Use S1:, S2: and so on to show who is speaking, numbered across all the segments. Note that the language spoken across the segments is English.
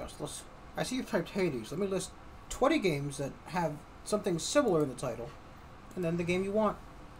S1: Let's, I see you've typed Hades. Let me list 20 games that have something similar in the title, and then the game you want.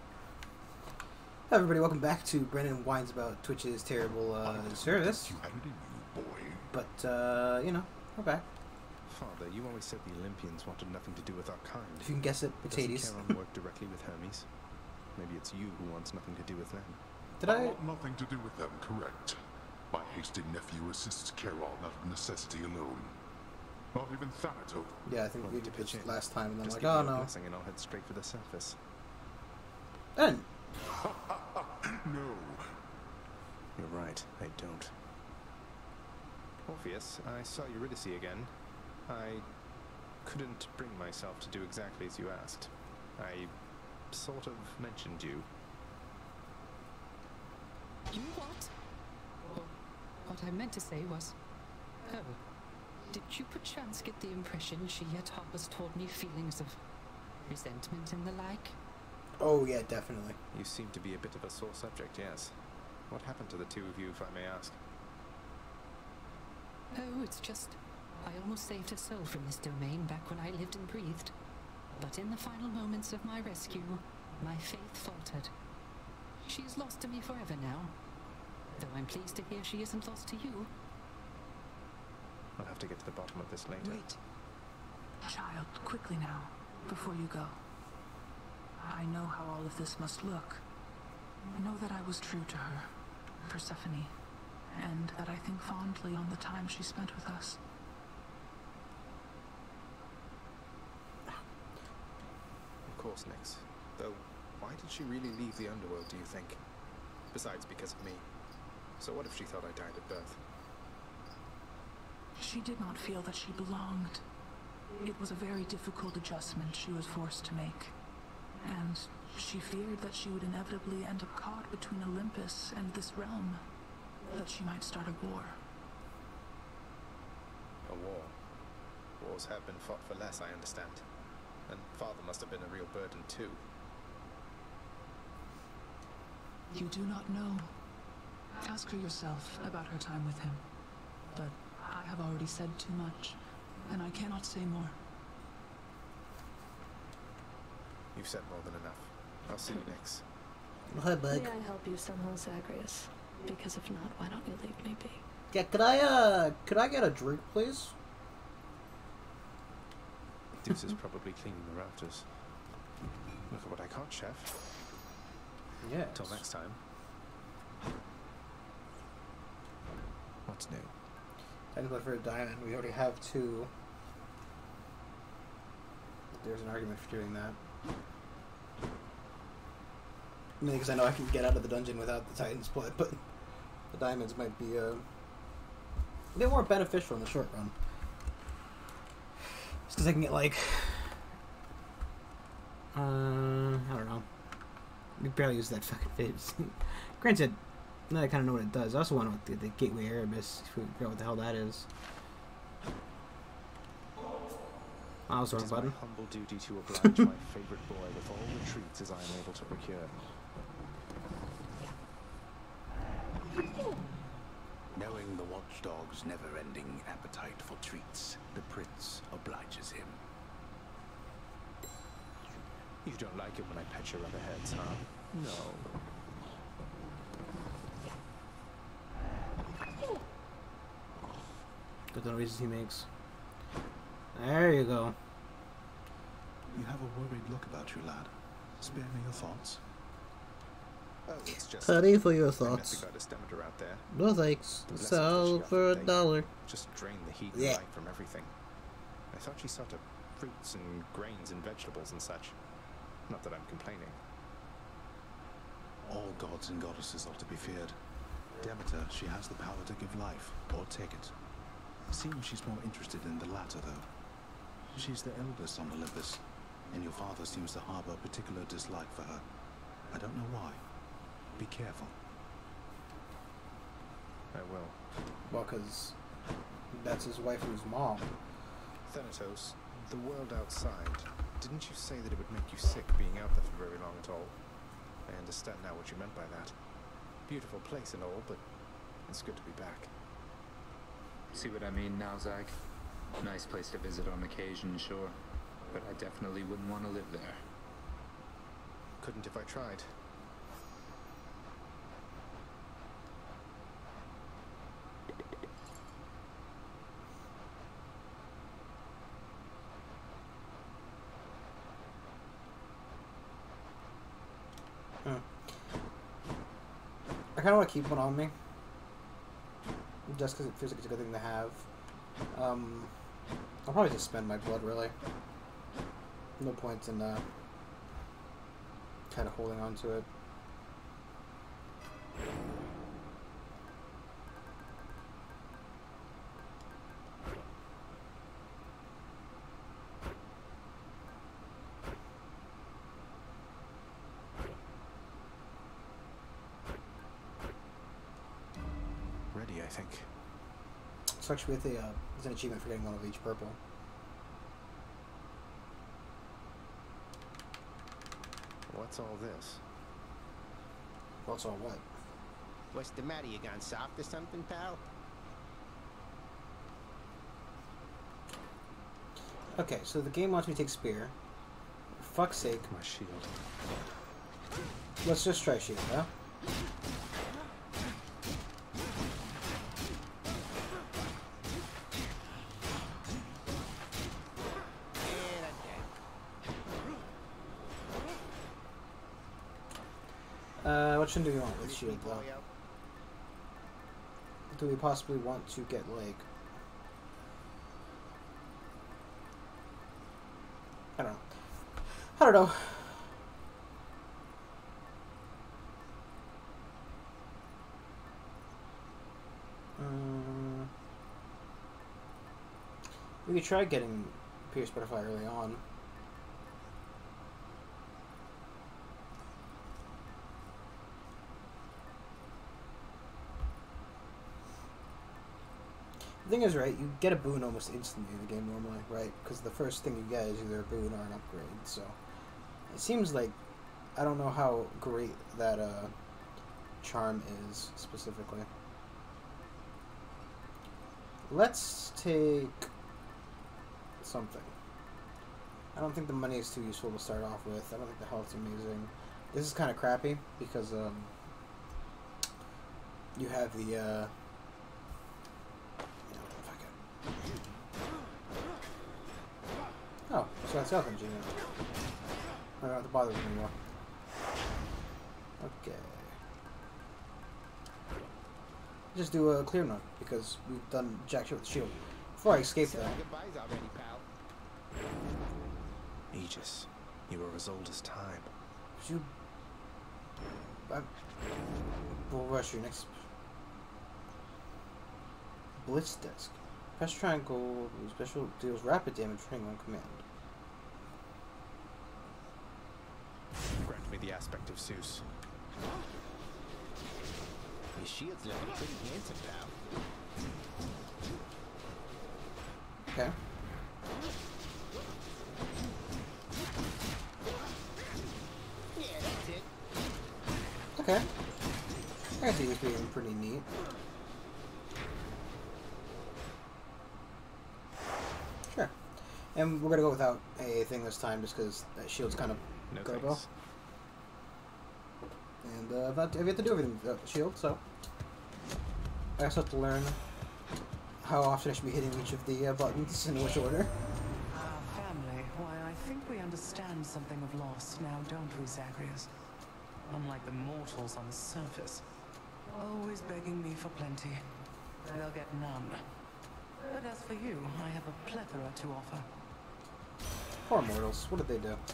S1: Hi everybody, welcome back to Brandon Whines About Twitch's terrible service. But, you know, we're back.
S2: Father, you always said the Olympians wanted nothing to do with our kind.
S1: If you can guess it, it's Hades.
S2: Doesn't Charon work directly with Hermes? Maybe it's you who wants nothing to do with them.
S3: I want nothing to do with them, correct. My hasty nephew assists Charon out of necessity alone. Not even Thanatos.
S1: Yeah, I think we did this last time, and then
S2: Just
S1: I'm like,
S2: give me
S1: oh
S2: a
S1: no.
S2: blessing and I'll head straight for the surface.
S1: Then.
S3: No.
S2: You're right, I don't. Orpheus, I saw Eurydice again. I couldn't bring myself to do exactly as you asked. I sort of mentioned you.
S4: You what? Well, what I meant to say was... Oh. Did you perchance get the impression she yet harbors toward me feelings of resentment and the like?
S1: Oh yeah, definitely.
S2: You seem to be a bit of a sore subject, yes. What happened to the two of you, if I may ask?
S4: Oh, it's just... I almost saved her soul from this domain back when I lived and breathed. But in the final moments of my rescue, my faith faltered. She is lost to me forever now. Though I'm pleased to hear she isn't lost to you.
S2: I'll have to get to the bottom of this later.
S5: Wait. Child, quickly now, before you go. I know how all of this must look. I know that I was true to her, Persephone, and that I think fondly on the time she spent with us.
S2: Of course, Nyx. Though, why did she really leave the underworld, do you think? Besides, because of me. So what if she thought I died at birth?
S5: She did not feel that she belonged. It was a very difficult adjustment she was forced to make. And she feared that she would inevitably end up caught between Olympus and this realm. That she might start a war.
S2: A war. Wars have been fought for less, I understand. And father must have been a real burden too.
S5: You do not know. Ask her yourself about her time with him. But I have already said too much, and I cannot say more.
S2: You've said more than enough. I'll see you next.
S1: Hi, bud.
S6: May I help you somehow, Zagreus? Because if not, why don't you leave me be?
S1: Yeah, could I get a drink, please?
S2: Deuce is probably cleaning the rafters. Look at what I caught, chef.
S1: Yeah.
S2: Till next time. What's new?
S1: Time to look for a diamond. We already have two. There's an argument for doing that. I mean, because I know I can get out of the dungeon without the Titan's blood, but the diamonds might be a bit more beneficial in the short run. Just because I can get, like, I don't know. We barely use that fucking phase. Granted, now I kind of know what it does. I also want to know what the Gateway Erebus, if we figure out what the hell that is. I also
S2: It is
S1: button.
S2: my humble duty to oblige my favourite boy with all the treats as I am able to procure.
S7: Knowing the watchdog's never-ending appetite for treats, the prince obliges him.
S2: You don't like it when I pet your rubber heads, huh? No.
S1: The noises he makes. There you go.
S7: You have a worried look about you, lad. Spare me your thoughts.
S2: Oh, it's just...
S1: Plenty for your
S2: I met the
S1: thoughts.
S2: goddess Demeter out there.
S1: No thanks.
S2: The blessings that
S1: Sell
S2: she
S1: for
S2: offered,
S1: $1.
S2: Just drain the heat
S1: Yeah.
S2: and light from everything. I thought she sought to fruits and grains and vegetables and such. Not that I'm complaining.
S7: All gods and goddesses are to be feared. Demeter, she has the power to give life, or take it. Seems she's more interested in the latter, though. She's the eldest on Olympus, and your father seems to harbor a particular dislike for her. I don't know why. Be careful.
S2: I will.
S1: Well, because that's his waifu's mom.
S2: Thanatos, the world outside, didn't you say that it would make you sick being out there for very long at all? I understand now what you meant by that. Beautiful place and all, but it's good to be back.
S8: See what I mean now, Zag? Nice place to visit on occasion, sure. But I definitely wouldn't want to live there.
S2: Couldn't if I tried.
S1: I kind of want to keep one on me, just because it feels like it's a good thing to have. I'll probably just spend my blood, really. No point in kind of holding on to it.
S2: Ready, I think.
S1: It's actually with there's an achievement for getting one of each purple.
S2: What's all this?
S1: What's all what?
S9: What's the matter? You gone soft or something, pal?
S1: Okay, so the game wants me to take spear. For fuck's sake.
S2: My shield.
S1: Let's just try shield, huh?
S9: And I'm dead.
S1: What should do we want with shield, though? Do we possibly want to get, like... I don't know. I don't know. We could try getting Pierce Butterfly early on. The thing is, right, you get a boon almost instantly in the game normally, right? Because the first thing you get is either a boon or an upgrade, so... It seems like... I don't know how great that, charm is, specifically. Let's take... something. I don't think the money is too useful to start off with. I don't think the health's amazing. This is kind of crappy, because, you have the, oh, so that's health engineering. I don't have to bother with anymore. Okay. Just do a clear note, because we've done jack shit with the shield. Before I escape that.
S9: Goodbyes already, pal.
S2: Aegis, you were as old as time.
S1: You... We'll rush your next... Blitz desk. Press triangle, special deals rapid damage training on command.
S2: Grant me the aspect of Zeus.
S9: Your shield's looking pretty handsome, pal.
S1: Okay.
S9: Yeah, that's it.
S1: Okay. I can see this being pretty neat. Sure. And we're gonna go without a thing this time just because that shield's kind of
S2: No
S1: garbo.
S2: thanks.
S1: And I've yet to do everything without the shield, so I also have to learn how often I should be hitting each of the buttons in which order.
S10: Our family, why, I think we understand something of loss now, don't we, Zagreus? Unlike the mortals on the surface, always begging me for plenty. They'll get none. But as for you, I have a plethora to offer.
S1: Poor mortals. What did they do?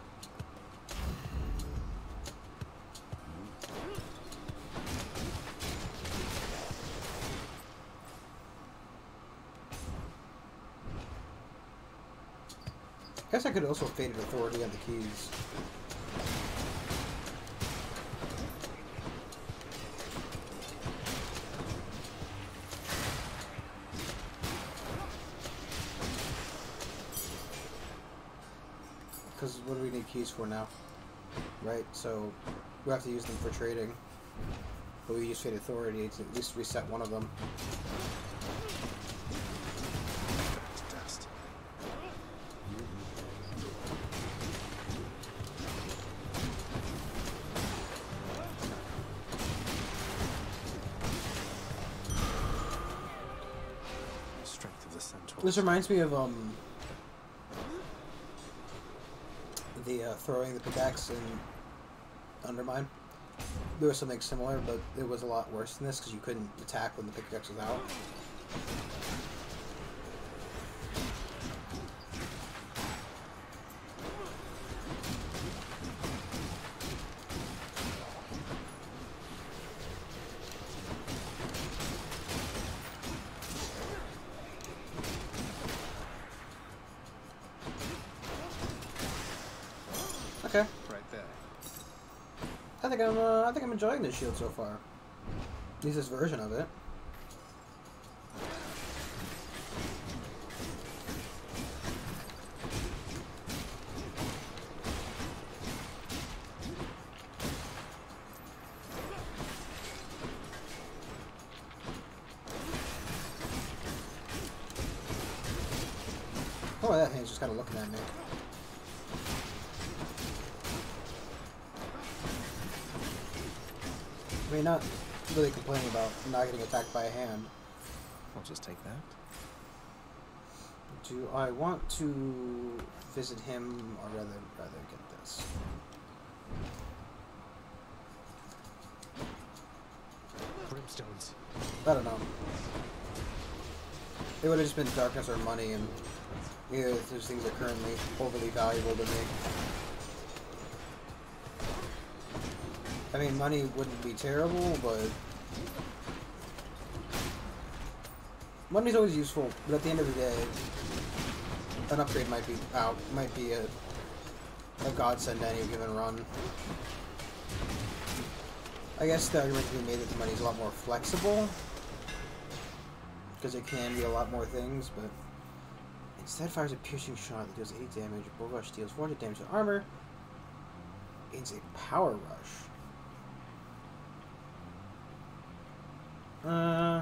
S1: I guess I could also faded authority on the keys. Because what do we need keys for now? Right, so we have to use them for trading. But we use Fate Authority to at least reset one of them.
S2: the centaurs.
S1: This reminds me of the throwing the pickaxe in Undermine. There was something similar, but it was a lot worse than this because you couldn't attack when the pickaxe was out. Okay.
S2: Right there.
S1: I think I'm enjoying this shield so far. At least this version of it. Oh, that thing's just kind of looking at me. I mean, not really complaining about not getting attacked by a hand.
S2: I'll just take that.
S1: Do I want to visit him, or rather get this?
S2: Brimstones.
S1: I don't know. It would have just been darkness or money, and neither of those things are currently overly valuable to me. I mean, money wouldn't be terrible, but money's always useful. But at the end of the day, an upgrade might be a godsend to any given run. I guess the argument can be made that the money's a lot more flexible because it can be a lot more things, but instead fires a piercing shot that deals 80 damage. Bull Rush deals 400 damage to armor. It's a power rush. I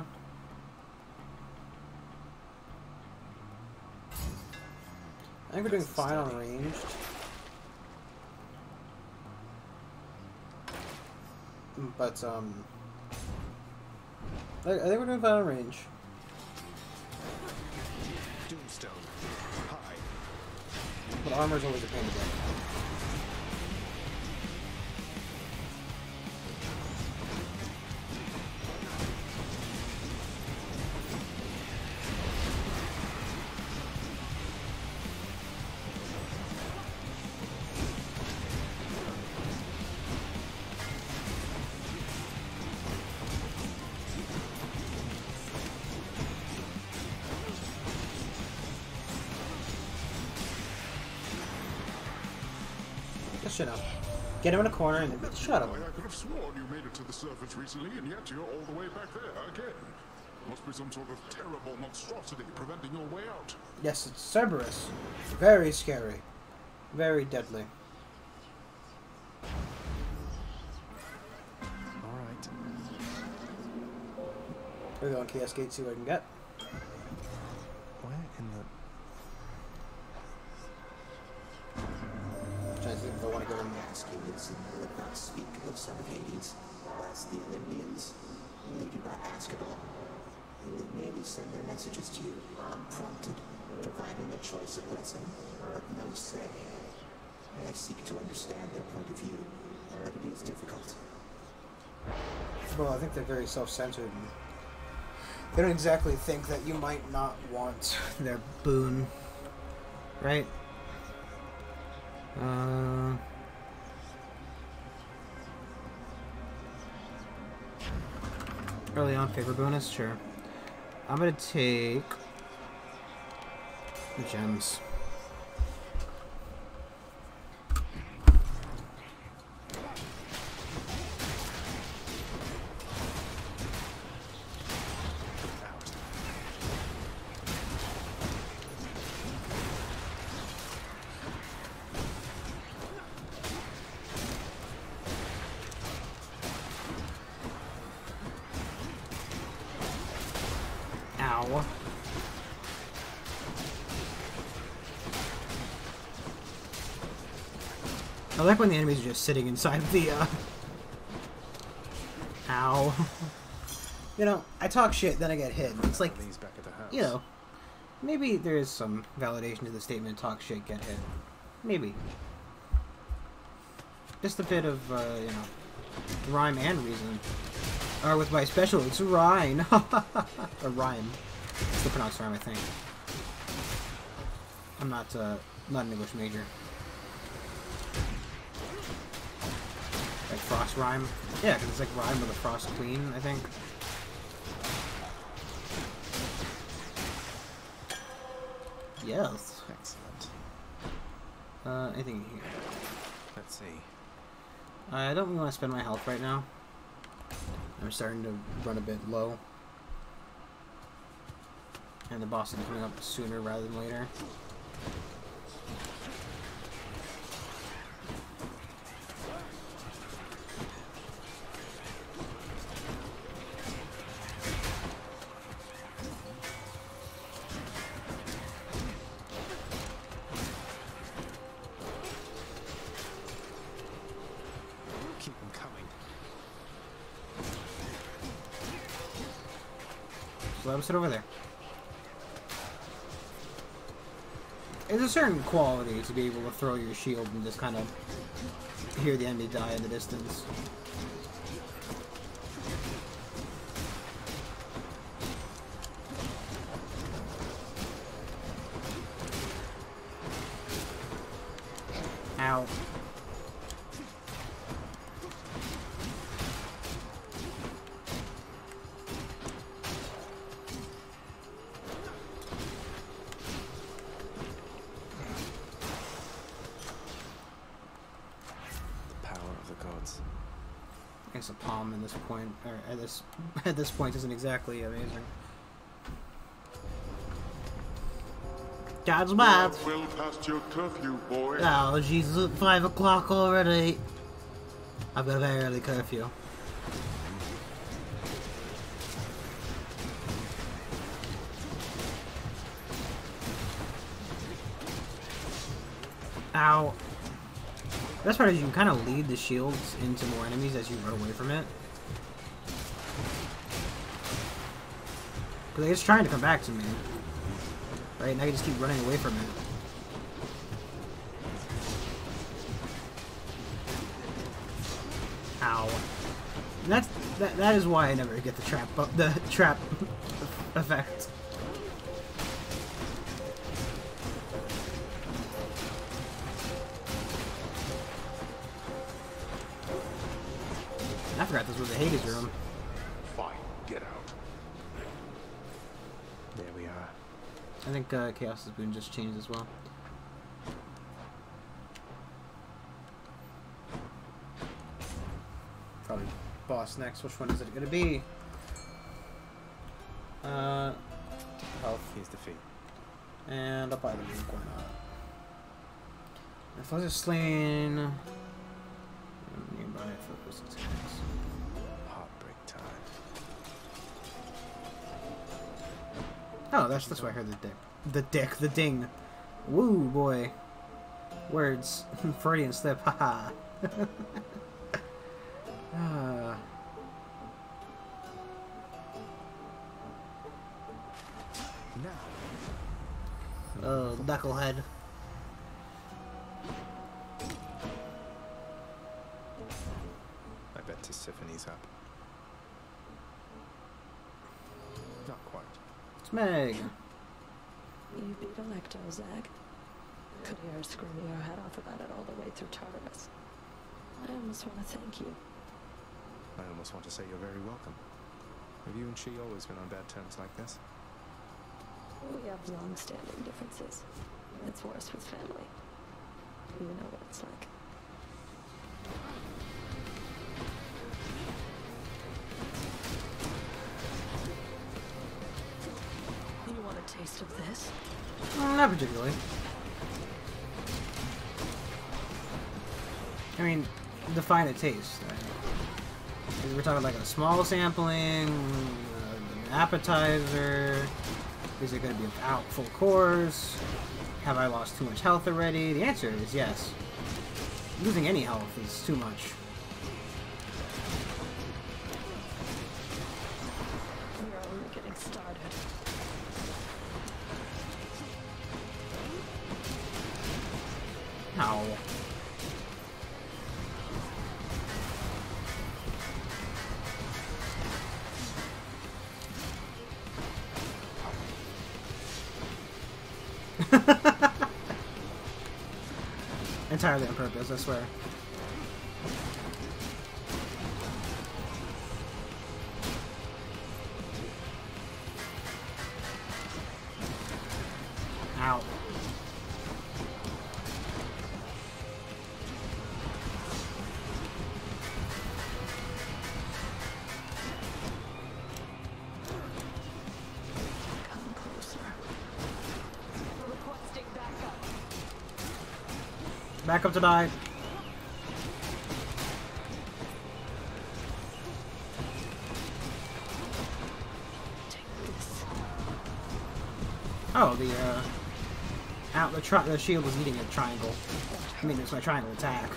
S1: think we're doing fine on ranged. But, I think we're doing fine on range.
S2: Doomstone. High.
S1: But armor's always a pain to get. Shut up. Get him in a corner and then shut up.
S3: I could have sworn you made it to the surface recently, and yet you're all the way back there again. Must be some sort of terrible monstrosity preventing your way out.
S1: Yes, it's Cerberus. Very scary. Very deadly.
S2: Alright.
S1: We're going Chaos Gate, see what I can get.
S2: Where in the...
S1: I think if I want to go in there.
S11: Not speak of some of Hades, as the Olympians. They do not ask at all. They would merely send their messages to you unprompted, providing a choice of lesson, but no say. I seek to understand their point of view, but it is difficult.
S1: Well, I think they're very self-centered. They don't exactly think that you might not want their boon, right? Early on favor bonus, sure. I'm gonna take the gems. Ow. I like when the enemies are just sitting inside the, Ow. You know, I talk shit, then I get hit. It's like,
S2: These back at the house.
S1: you know, Maybe there is some validation to the statement, talk shit, get hit. Maybe. Just a bit of, you know, rhyme and reason. Or with my special, it's rhyme. A rhyme. It's the pronounced rhyme, I think. I'm not an English major. Like Frost rhyme? Yeah, because it's like rhyme with a Frost Queen, I think. Yes.
S2: Excellent.
S1: Anything here?
S2: Let's see.
S1: I don't really want to spend my health right now. I'm starting to run a bit low. And the boss is coming up sooner rather than later.
S2: Keep them coming.
S1: So let him sit over there. There's a certain quality to be able to throw your shield and just kind of hear the enemy die in the distance. Ow. I guess a palm at this point, or at this point, isn't exactly amazing. God's mad.
S3: Well past your curfew, boy.
S1: Oh, Jesus, it's 5 o'clock already. I've got a very early curfew. Ow. The best part is you can kind of lead the shields into more enemies as you run away from it. Because it's trying to come back to me. Right, now you just keep running away from it. Ow. And that is why I never get the trap effect. I forgot this was a Hades room.
S3: Fine, get out.
S2: There we are.
S1: I think Chaos's boon just changed as well. Probably boss next. Which one is it going to be? Health.
S2: Here's the fee.
S1: And I'll buy the Luke, why not? If I was just slain... Nearby focus attacks.
S2: Heartbreak time.
S1: Oh, that's why I heard the ding. Woo, boy. Words. Freudian slip, haha. Oh, knucklehead.
S2: I bet Tisiphony's up. Not quite.
S1: It's Meg.
S6: You beat Electo, Zag. Could hear her screaming her head off about it all the way through Tartarus. I almost want to thank you.
S2: I almost want to say you're very welcome. Have you and she always been on bad terms like this?
S6: We have long-standing differences. It's worse with family. You know what it's like. You want a taste of this?
S1: Not particularly. I mean, define a taste. We're talking like a small sampling, an appetizer. Is it going to be out full course? Have I lost too much health already? The answer is yes. Losing any health is too much.
S6: We're only getting started.
S1: Ow. Entirely on purpose, I swear. Ow.
S6: Come closer. Requesting backup.
S1: Back up to die. Oh, the shield was eating a triangle. I mean, it's my triangle attack.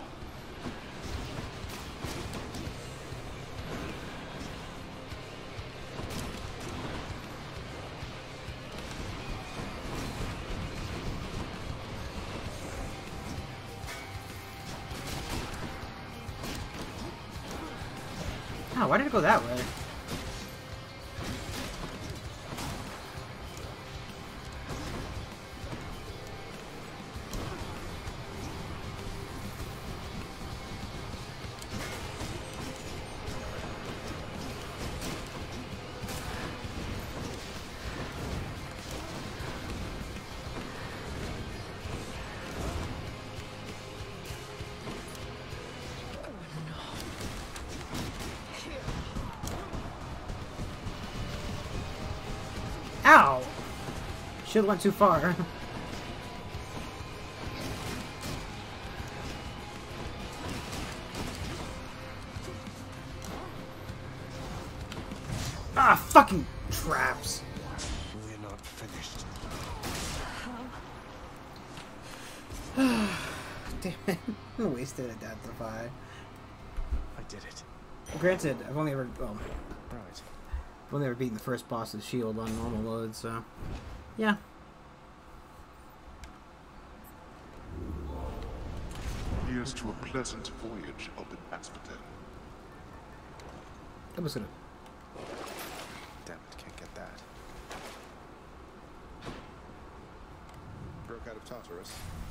S1: Oh, why did it go that way? Ow! Shield went too far. Ah, fucking traps.
S7: We're not finished.
S1: Damn it. Wasted identify.
S2: I did it.
S1: Granted, I've only ever... well,
S2: Right.
S1: I've only ever beaten the first boss of Shield on normal mode, so... yeah.
S3: Here's to a pleasant voyage up in Asphodel.
S1: That was gonna...
S2: Damn it, can't get that. Broke out of Tartarus.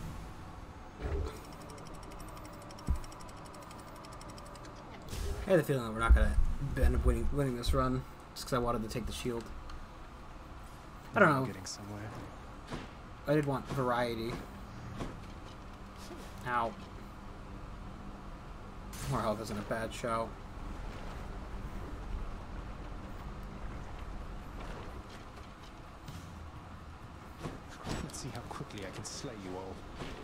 S1: I had the feeling that we're not gonna end up winning this run, just because I wanted to take the shield. I don't know.
S2: Getting somewhere.
S1: I did want variety. Ow. More health isn't a bad show.
S2: Let's see how quickly I can slay you all.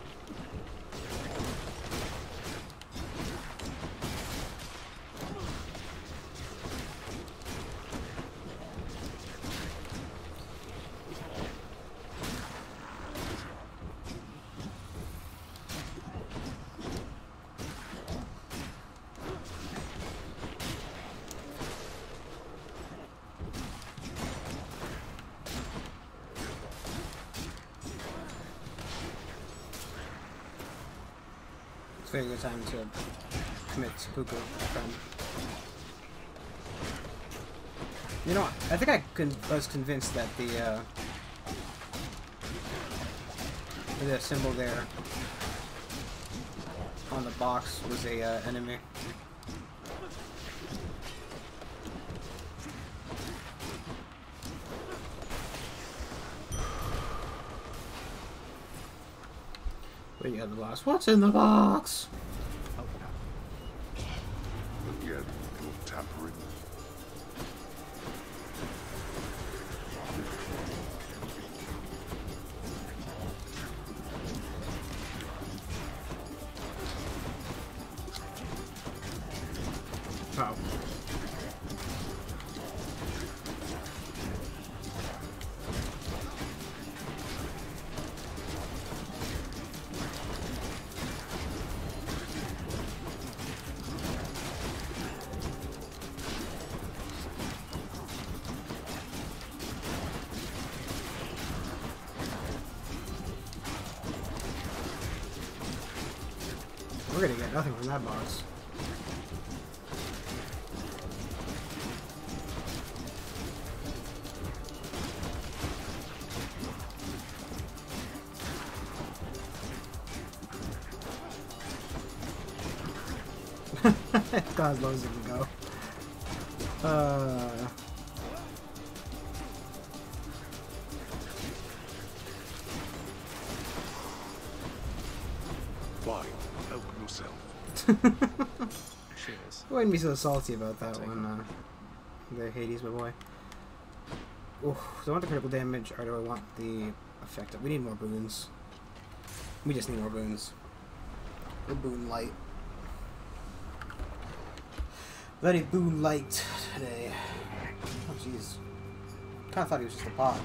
S1: It's a very good time to commit seppuku, my friend. You know, I think I was convinced that the symbol there on the box was a enemy. Wait, you have the box. What's in the box?
S3: Again, your tampering.
S1: Oh. We're gonna get nothing from that box. It's gone as low as it can go.
S3: Why? Open yourself.
S2: Cheers.
S1: Why didn't be so salty about that one, the Hades, my boy. Oof, do I want the critical damage, or do I want the effect? We need more boons. We just need more boons. We're boon light. Very boon light today. Oh jeez. Kinda thought he was just a bot.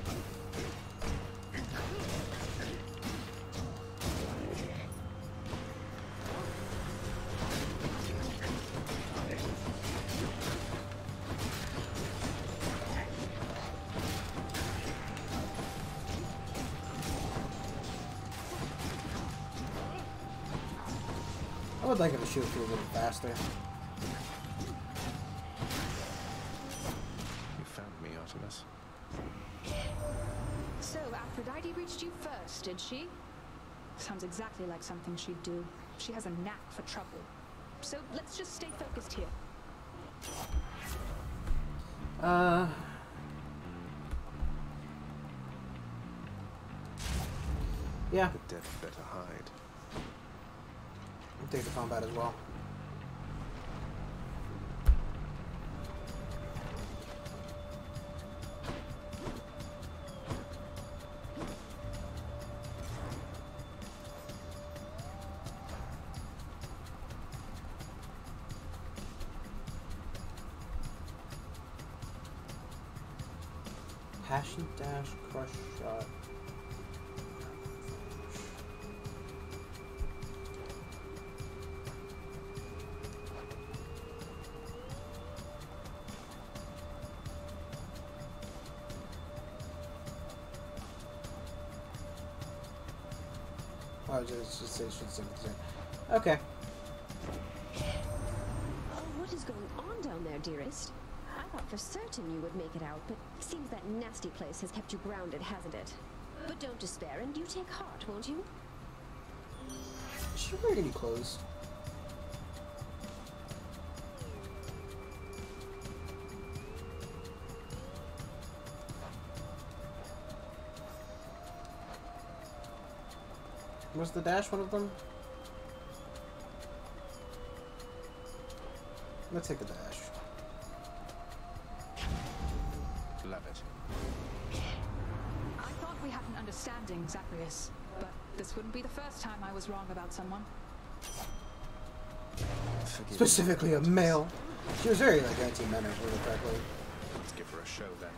S1: I would like him to shoot through a little faster.
S2: You found me, Artemis.
S12: So, Aphrodite reached you first, did she? Sounds exactly like something she'd do. She has a knack for trouble. So, let's just stay focused here.
S1: Yeah.
S2: The dead better hide.
S1: I'll take the combat as well. Passion dash, crush shot. Oh, it should say the same. Okay.
S13: Oh, what is going on down there, dearest? I thought for certain you would make it out, but seems that nasty place has kept you grounded, hasn't it? But don't despair, and do take heart, won't you?
S1: Is she wearing any clothes? Was the dash one of them? Let's take the dash.
S2: Love it.
S12: I thought we had an understanding, Zacharias, but this wouldn't be the first time I was wrong about someone.
S2: Forgive
S1: Specifically a male. She was very like anti-men, if I remember correctly.
S2: Let's give her a show then.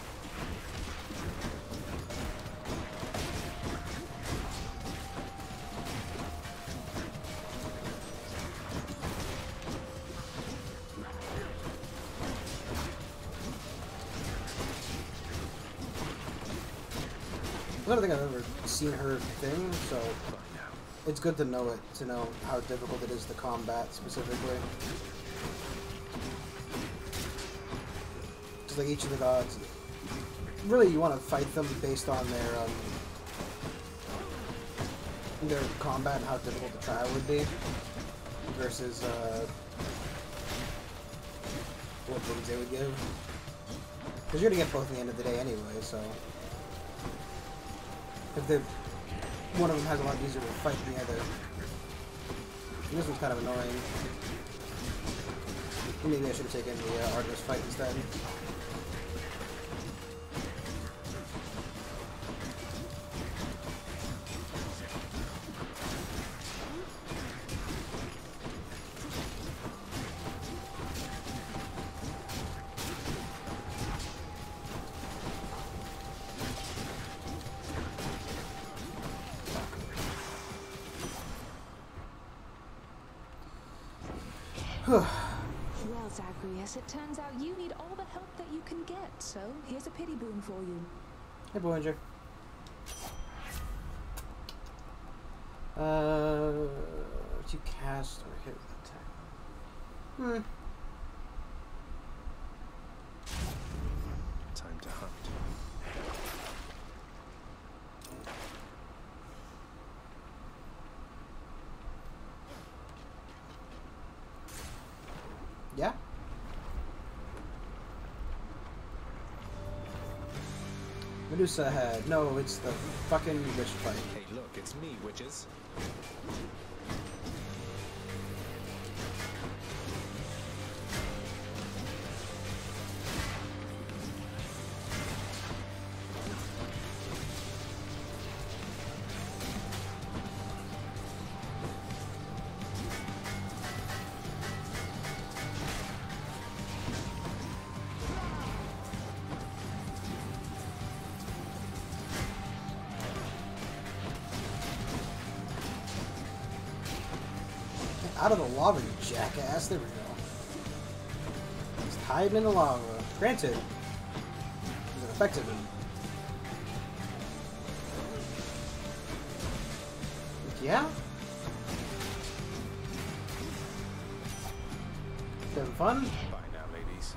S1: I don't think I've ever seen her thing, so it's good to know it, to know how difficult it is to combat specifically. Just like each of the gods, really you want to fight them based on their combat and how difficult the trial would be, versus what things they would give. Because you're gonna get both at the end of the day anyway, so. If one of them has a lot easier to fight than the other. And this one's kind of annoying. Maybe I should have taken the Artemis fight instead.
S12: Well, Zacharias, it turns out you need all the help that you can get, so here's a pity boon for you.
S1: Hey, Bollinger. What you cast or hit with attack?
S2: Time to hunt.
S1: Yeah? Medusa head. No, it's the fucking witch fight.
S2: Hey, look, it's me, witches.
S1: Out of the lava, you jackass. There we go. Just hiding in the lava. Granted, it was effective. Yeah? Having fun?
S2: Bye now, ladies.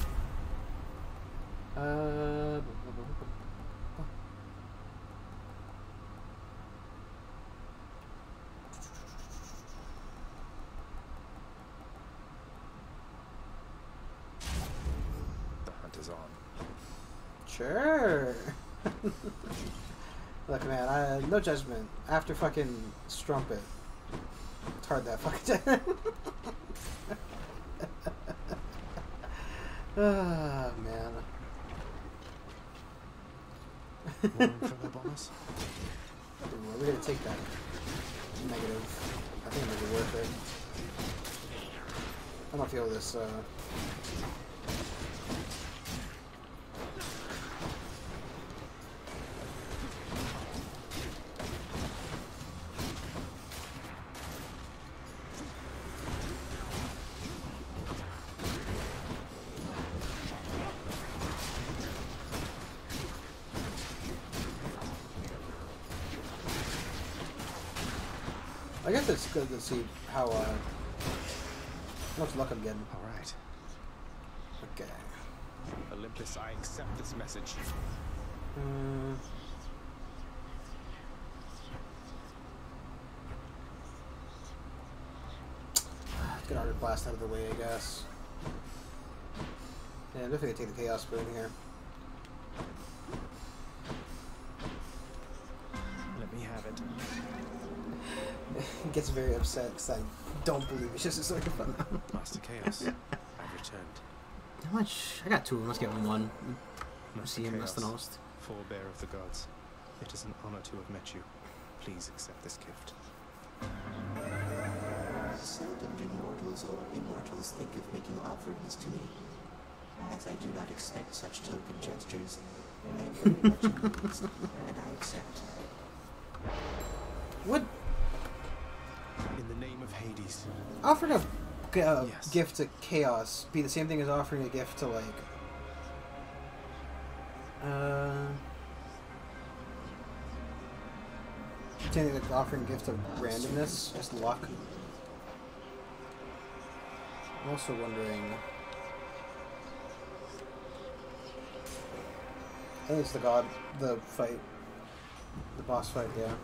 S1: Sure. Look, man, no judgment. After fucking Strumpet, it's hard that fucking time. Ah, man. We're gonna take that negative. I think it might be worth it. I don't feel this. I guess it's good to see how much luck I'm getting.
S2: All right.
S1: Okay.
S2: Olympus, I accept this message.
S1: Let's get Ardent Blast out of the way, I guess. Yeah, I'm definitely gonna take the Chaos Spoon here.
S2: Let me have it.
S1: He gets very upset because I don't believe it's just a sort of fun.
S2: Master Chaos, I've returned.
S1: How much? I got two. Let's get one. See him less than most.
S2: Forebear of the gods, it is an honor to have met you. Please accept this gift.
S11: Seldom do mortals or immortals think of making offerings to me. As I do not expect such token gestures, I am very much amused, and I accept.
S1: What?
S2: In the name of Hades.
S1: Offering a gift to Chaos be the same thing as offering a gift to, like... Same thing like offering a gift of randomness, just luck. I'm also wondering... I think it's the fight. The boss fight, yeah.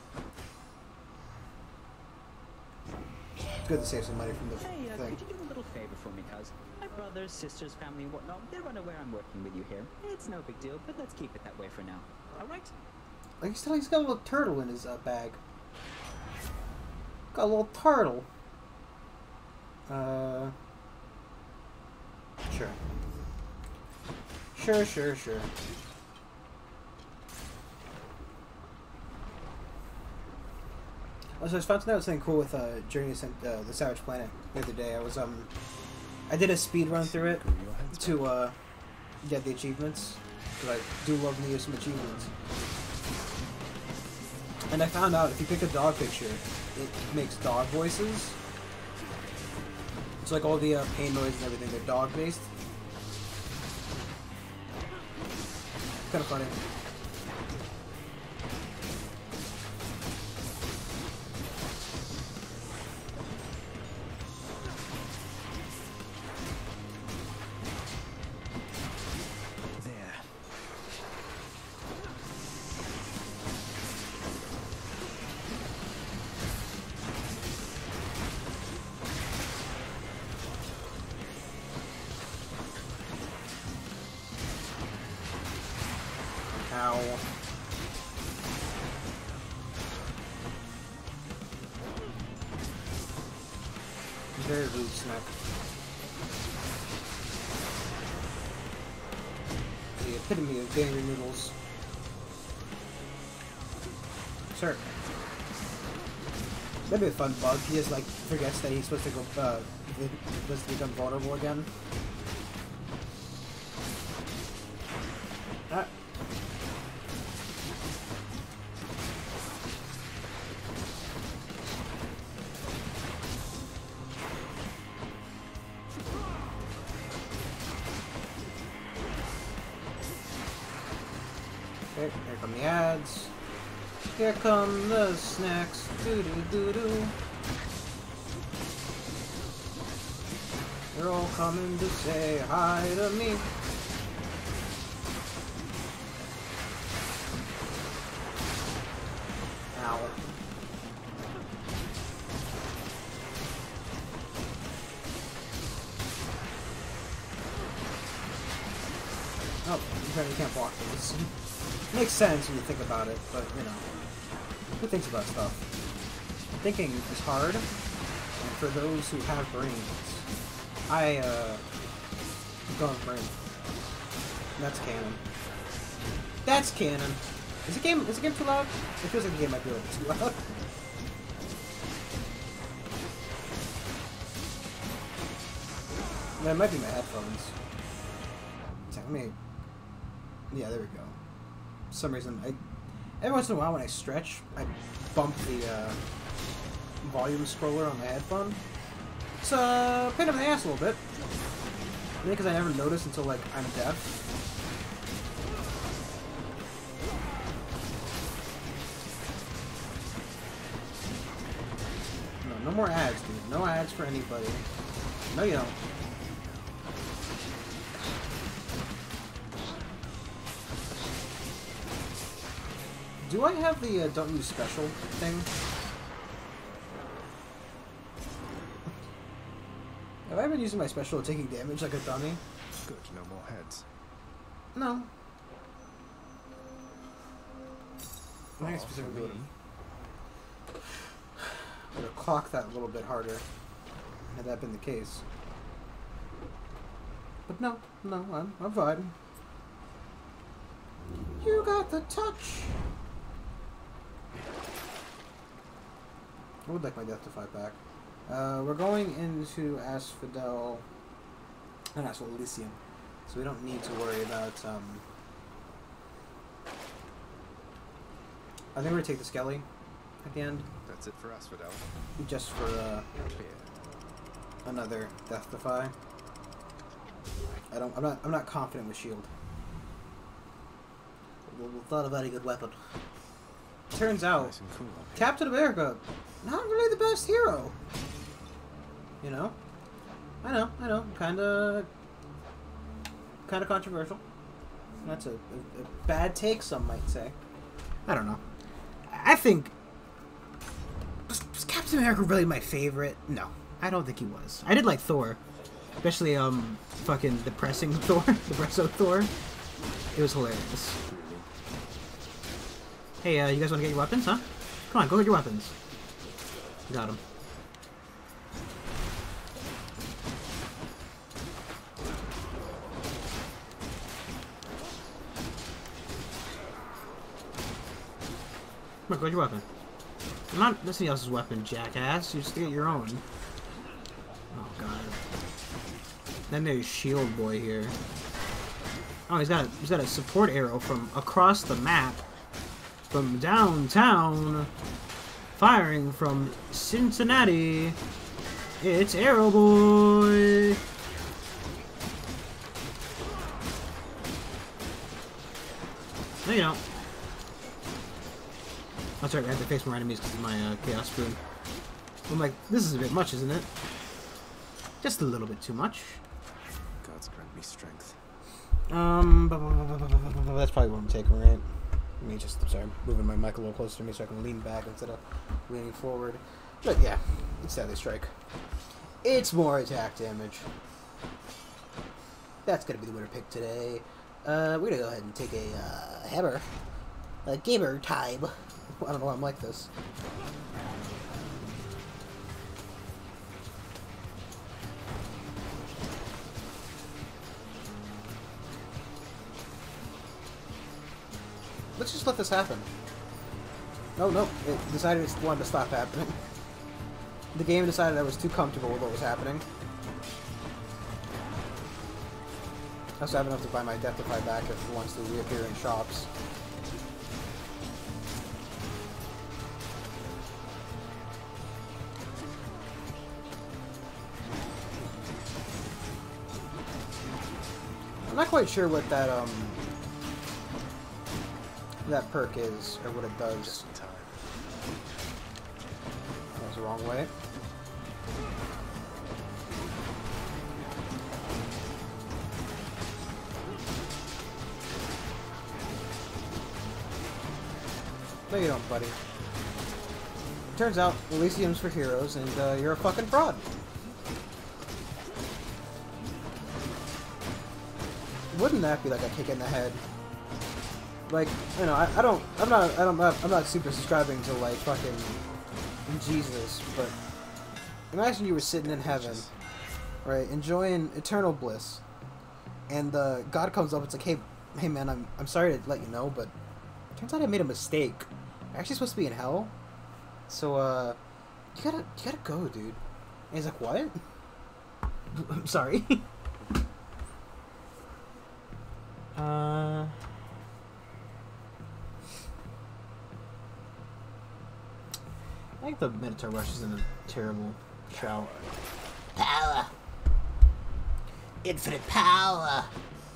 S1: It's good to save some money from the
S14: Hey,
S1: thing.
S14: could you do a little favor for me, cuz? My brothers, sisters, family, and whatnot, they're unaware I'm working with you here. It's no big deal, but let's keep it that way for now. Alright?
S1: Like, he's got a little turtle in his bag. Got a little turtle. Sure. Sure. Also, I was found out something cool with Journey to the Savage Planet the other day. I did a speed run through it to get the achievements, because I do love me some achievements. And I found out if you pick a dog picture, it makes dog voices. It's like all the pain noise and everything, they're dog based. Kind of funny. Ow. Very rude, Snack. The epitome of Gangry Noodles. Sir. That'd be a fun bug. He just, like, forgets that he's supposed to go, supposed to become vulnerable again. Ah. Okay, here come the ads. Here come the snacks. Doo doo doo doo. They're all coming to say hi to me. Ow. Oh, you can't block these. Makes sense when you think about it, but, you know, who thinks about stuff? Thinking is hard, and for those who have brains, I don't have brain. That's canon. That's canon. Is the game too loud? It feels like the game might be a little too loud. That might be my headphones. Let me... Yeah, there we go. For some reason, every once in a while when I stretch, I bump the volume scroller on my headphone. It's a pain in the ass a little bit. Maybe because I never noticed until, like, I'm deaf. No more ads, dude. No ads for anybody. No, you don't. Do I have the don't use special thing? Have I been using my special taking damage like a dummy?
S2: Good, no more heads.
S1: No. I think specifically would have clocked that a little bit harder had that been the case. But no, I'm vibing. You got the touch. I would like my Death to fight back. We're going into Asphodel and Asphodel Elysium, so we don't need to worry about. I think we're gonna take the Skelly at the end.
S2: That's it for Asphodel.
S1: Just for another Death Defy. I'm not confident with Shield. Thought about a good weapon. Turns out, nice and cool Captain America, not really the best hero. You know? I know. Kinda controversial. That's a bad take, some might say. I don't know. I think... Was Captain America really my favorite? No. I don't think he was. I did like Thor. Especially, fucking depressing Thor. Depresso Thor. It was hilarious. Hey, you guys want to get your weapons, huh? Come on, go get your weapons. Got him. Come on, go get your weapon. I'm not somebody else's weapon, jackass. You just get your own. Oh, God. Then there's Shield Boy here. Oh, he's got a support arrow from across the map. From downtown, firing from Cincinnati, it's Arrow Boy. No, you don't. That's right, I have to face more enemies because of my Chaos Spoon. I'm like, this is a bit much, isn't it? Just a little bit too much.
S2: Gods grant me strength.
S1: That's probably what I'm taking, right? Let me just, sorry, moving my mic a little closer to me so I can lean back instead of leaning forward. But yeah, it's Deadly Strike. It's more attack damage. That's gonna be the winner pick today. We're gonna go ahead and take a hammer. A gamer time. I don't know why I'm like this. Let's just let this happen. No, no, it decided it wanted to stop happening. The game decided I was too comfortable with what was happening. I also have enough to buy my Deathify back if it wants to reappear in shops. I'm not quite sure what that that perk is, or what it does.
S2: Just in time.
S1: That was the wrong way. No, you don't, buddy. Turns out, Elysium's for heroes, and you're a fucking fraud. Wouldn't that be like a kick in the head? Like, you know, I'm not super subscribing to like fucking Jesus, but imagine you were sitting in heaven, right, enjoying eternal bliss, and God comes up. It's like, hey man, I'm sorry to let you know, but it turns out I made a mistake. I'm actually supposed to be in hell, so you gotta go, dude. And he's like, what? I'm sorry. I think the Minotaur Rush is in a terrible shout. Power! Infinite power!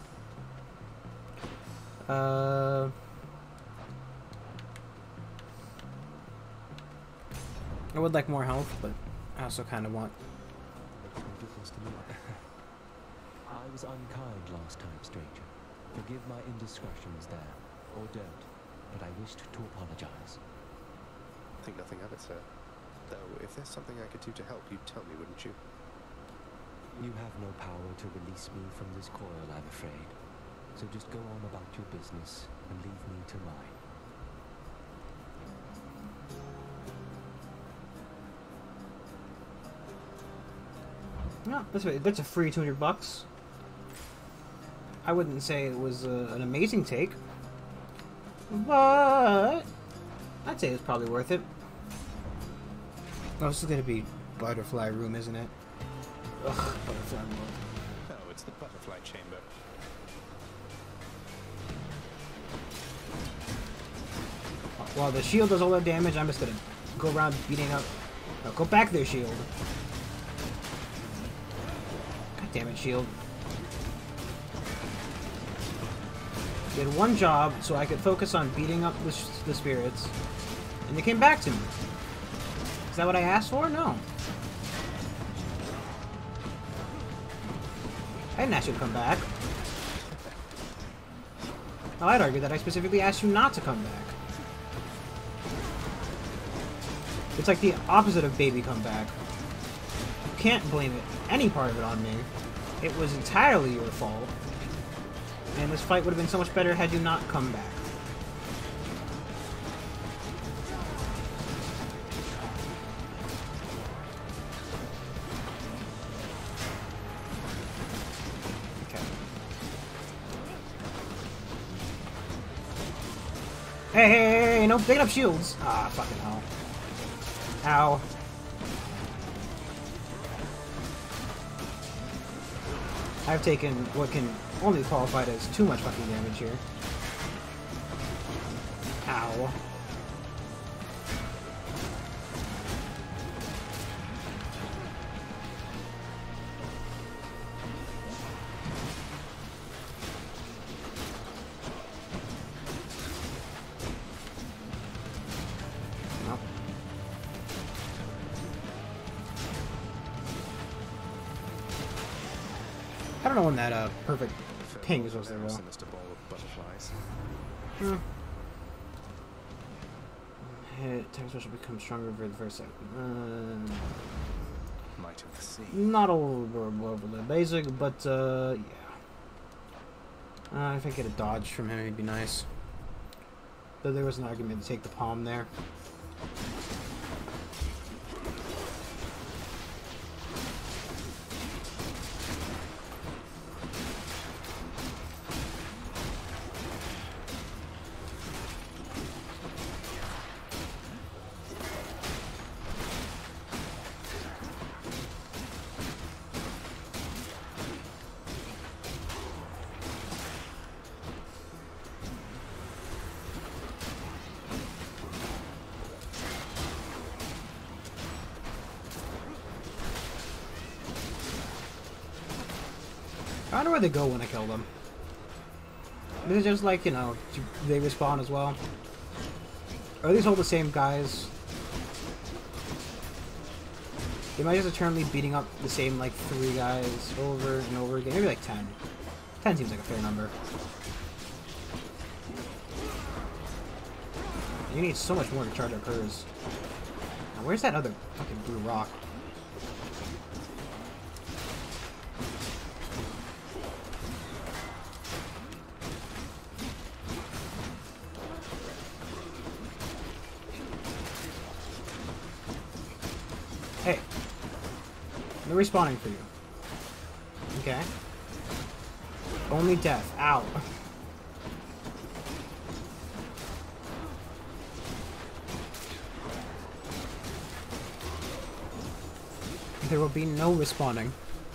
S1: I would like more health, but I also kind of want...
S15: I was unkind last time, stranger. Forgive my indiscretions there, or don't, but I wished to apologize.
S2: Think nothing of it, sir. Though, if there's something I could do to help, you'd tell me, wouldn't you?
S15: You have no power to release me from this coil, I'm afraid. So just go on about your business and leave me to mine.
S1: No, that's a free $200. I wouldn't say it was an amazing take, but I'd say it's probably worth it. Oh, this is gonna be Butterfly Room, isn't it? Ugh, Butterfly Room.
S2: No, it's the Butterfly Chamber.
S1: While the shield does all that damage, I'm just gonna go around beating up. Oh, go back there, shield. God damn it, shield. Did one job so I could focus on beating up the spirits, and they came back to me. Is that what I asked for? No. I didn't ask you to come back. Well, I'd argue that I specifically asked you not to come back. It's like the opposite of baby come back. You can't blame it, any part of it on me. It was entirely your fault. And this fight would have been so much better had you not come back. Okay. Hey, no picking up shields. Ah, fucking hell. Ow. I've taken what can only be qualified as too much fucking damage here. Ow. Nope. I don't know when that perfect ping is supposed to go.
S2: Sinister ball of butterflies.
S1: Hit attack special becomes stronger for the first second.
S2: Might of the sea.
S1: Not overly basic, but yeah. If I get a dodge from him, it'd be nice. Though there was an argument to take the palm there. I wonder where they go when I kill them. Is it just like, you know, they respawn as well? Or are these all the same guys? Am I just eternally beating up the same, like, 3 guys over and over again? Maybe like 10. 10 seems like a fair number. You need so much more to charge up hers. Now, where's that other fucking blue rock? Hey. They're respawning for you. Okay. Only death. Ow. There will be no respawning.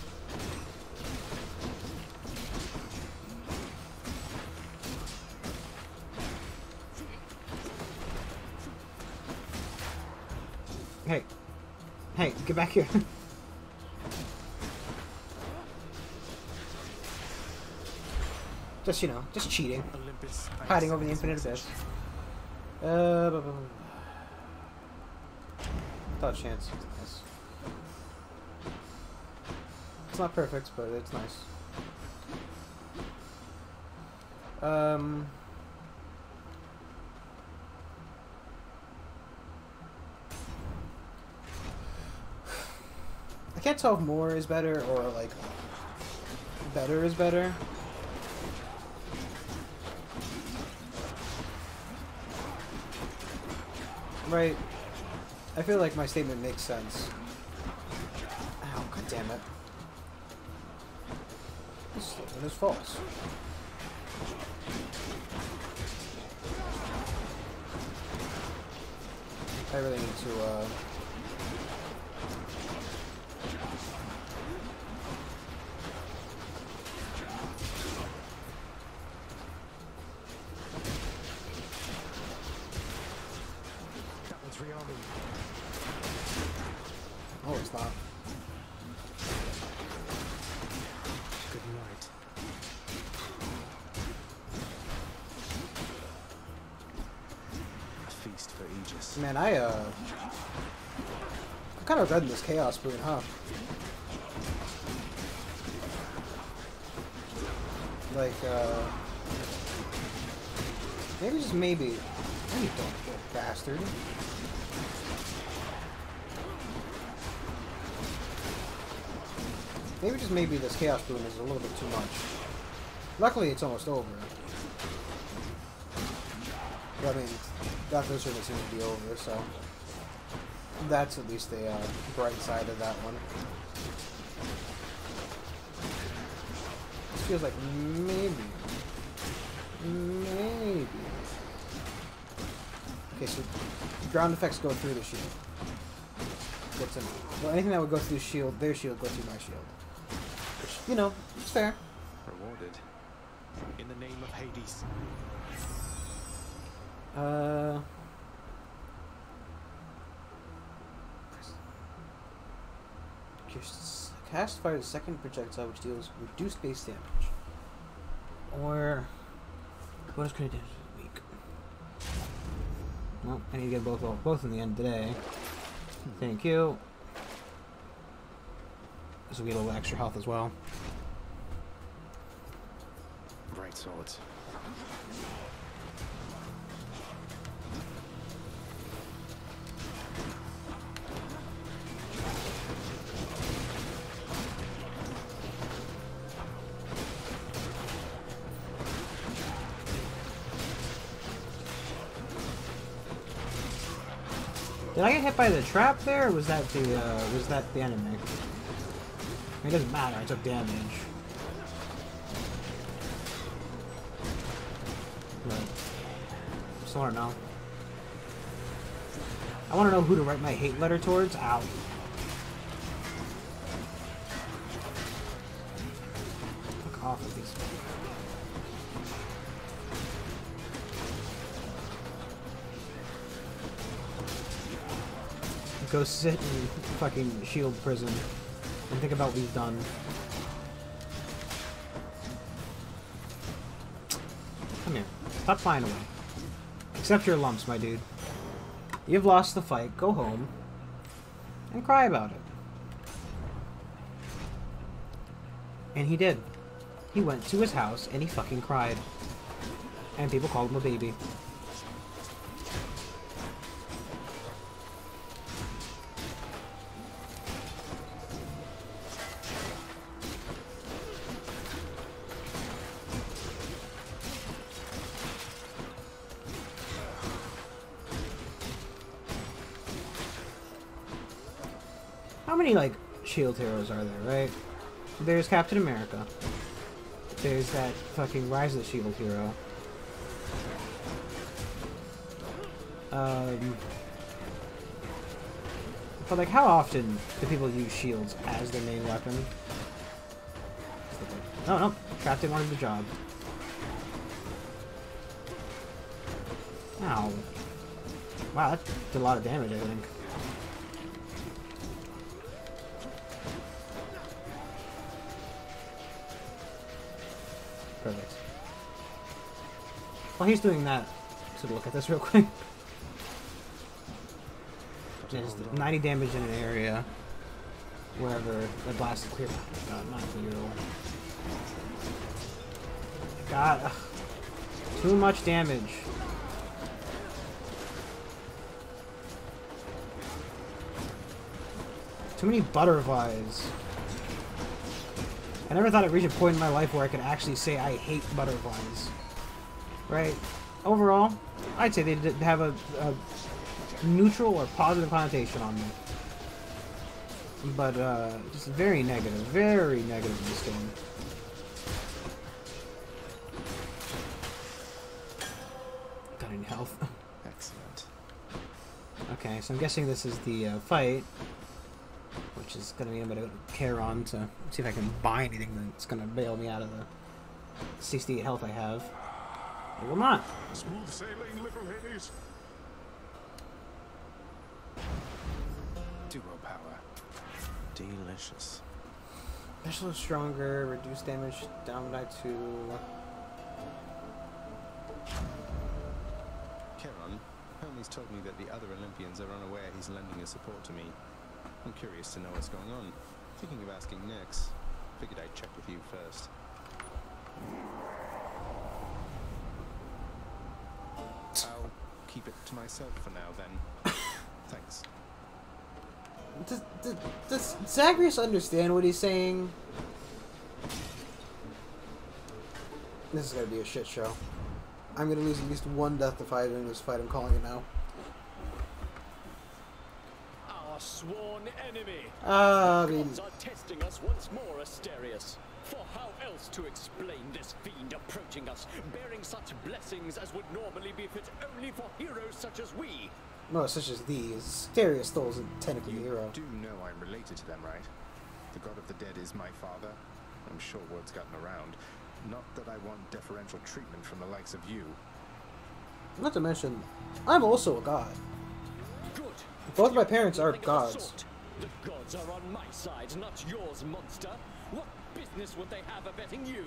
S1: Hey. Hey, get back here. Just, you know, just cheating.
S2: Olympus,
S1: Hiding over the infinite abyss. Thought chance. Nice. It's not perfect, but it's nice. I can't tell if more is better or, like, better is better. Right. I feel like my statement makes sense. Ow, god damn it. This statement is false. I really need to, Oh, it's not.
S2: Good night. A feast for Aegis.
S1: Man, I kind of regret this Chaos Boon, huh? Like, maybe just maybe. No, you don't, you bastard. Maybe just maybe this Chaos Boon is a little bit too much. Luckily, it's almost over. But, I mean, that this one seems to be over, so that's at least the bright side of that one. This feels like maybe. Okay, so ground effects go through the shield. What's in? Well, anything that would go through shield, their shield, goes through my shield. Which, you know, it's fair.
S2: Rewarded. In the name of Hades.
S1: Cast fires a second projectile which deals reduced base damage. Or bonus crit damage weak. Well, I need to get both in the end today. Thank you. This will get a little extra health as well.
S2: Right swords.
S1: Did I get hit by the trap there, or was that the enemy? I mean, it doesn't matter. I took damage. But I just want to know. I want to know who to write my hate letter towards. Ow. Fuck off with these. Go sit in fucking shield prison and think about what we've done. Come here. Stop flying away. Accept your lumps, my dude. You've lost the fight. Go home and cry about it. And he did. He went to his house and he fucking cried. And people called him a baby. How many, like, shield heroes are there, right? There's Captain America. There's that fucking Rise of the Shield hero. But, like, how often do people use shields as their main weapon? No, no. Captain wanted the job. Ow. Wow, that did a lot of damage, I think. Perfect. While he's doing that, let's look at this real quick. There's 90 damage in an area wherever the blast is clear. God, not zero. God, ugh. Too much damage. Too many butterflies. I never thought I'd reach a point in my life where I could actually say I hate butterflies. Right? Overall, I'd say they did have a neutral or positive connotation on me. But, just very negative in this game. Got any health?
S2: Excellent.
S1: Okay, so I'm guessing this is the fight. Which is going to be I'm going to care on to see if I can buy anything that's going to bail me out of the 68 health I have. It will not.
S3: Smooth sailing, little Hades.
S2: Duo power. Delicious.
S1: Special stronger, reduce damage down by 2.
S2: Charon, Hermes told me that the other Olympians are unaware he's lending his support to me. I'm curious to know what's going on. Thinking of asking Nyx. Figured I'd check with you first. I'll keep it to myself for now, then. Thanks.
S1: Does Zagreus understand what he's saying? This is gonna be a shit show. I'm gonna lose at least one death if I win this fight. I'm calling it now.
S16: Our sworn enemy.
S1: I mean,
S16: Gods are testing us once more, Asterius. For how else to explain this fiend approaching us, bearing such blessings as would normally befit only for heroes such as we?
S1: no, such as these. Asterius still isn't technically a hero.
S2: You do know I'm related to them, right? The god of the dead is my father. I'm sure word's gotten around. Not that I want deferential treatment from the likes of you.
S1: Not to mention, I'm also a god.
S16: Good.
S1: Both my parents are gods.
S16: The gods are on my side, not yours, monster. What business would they have abetting you?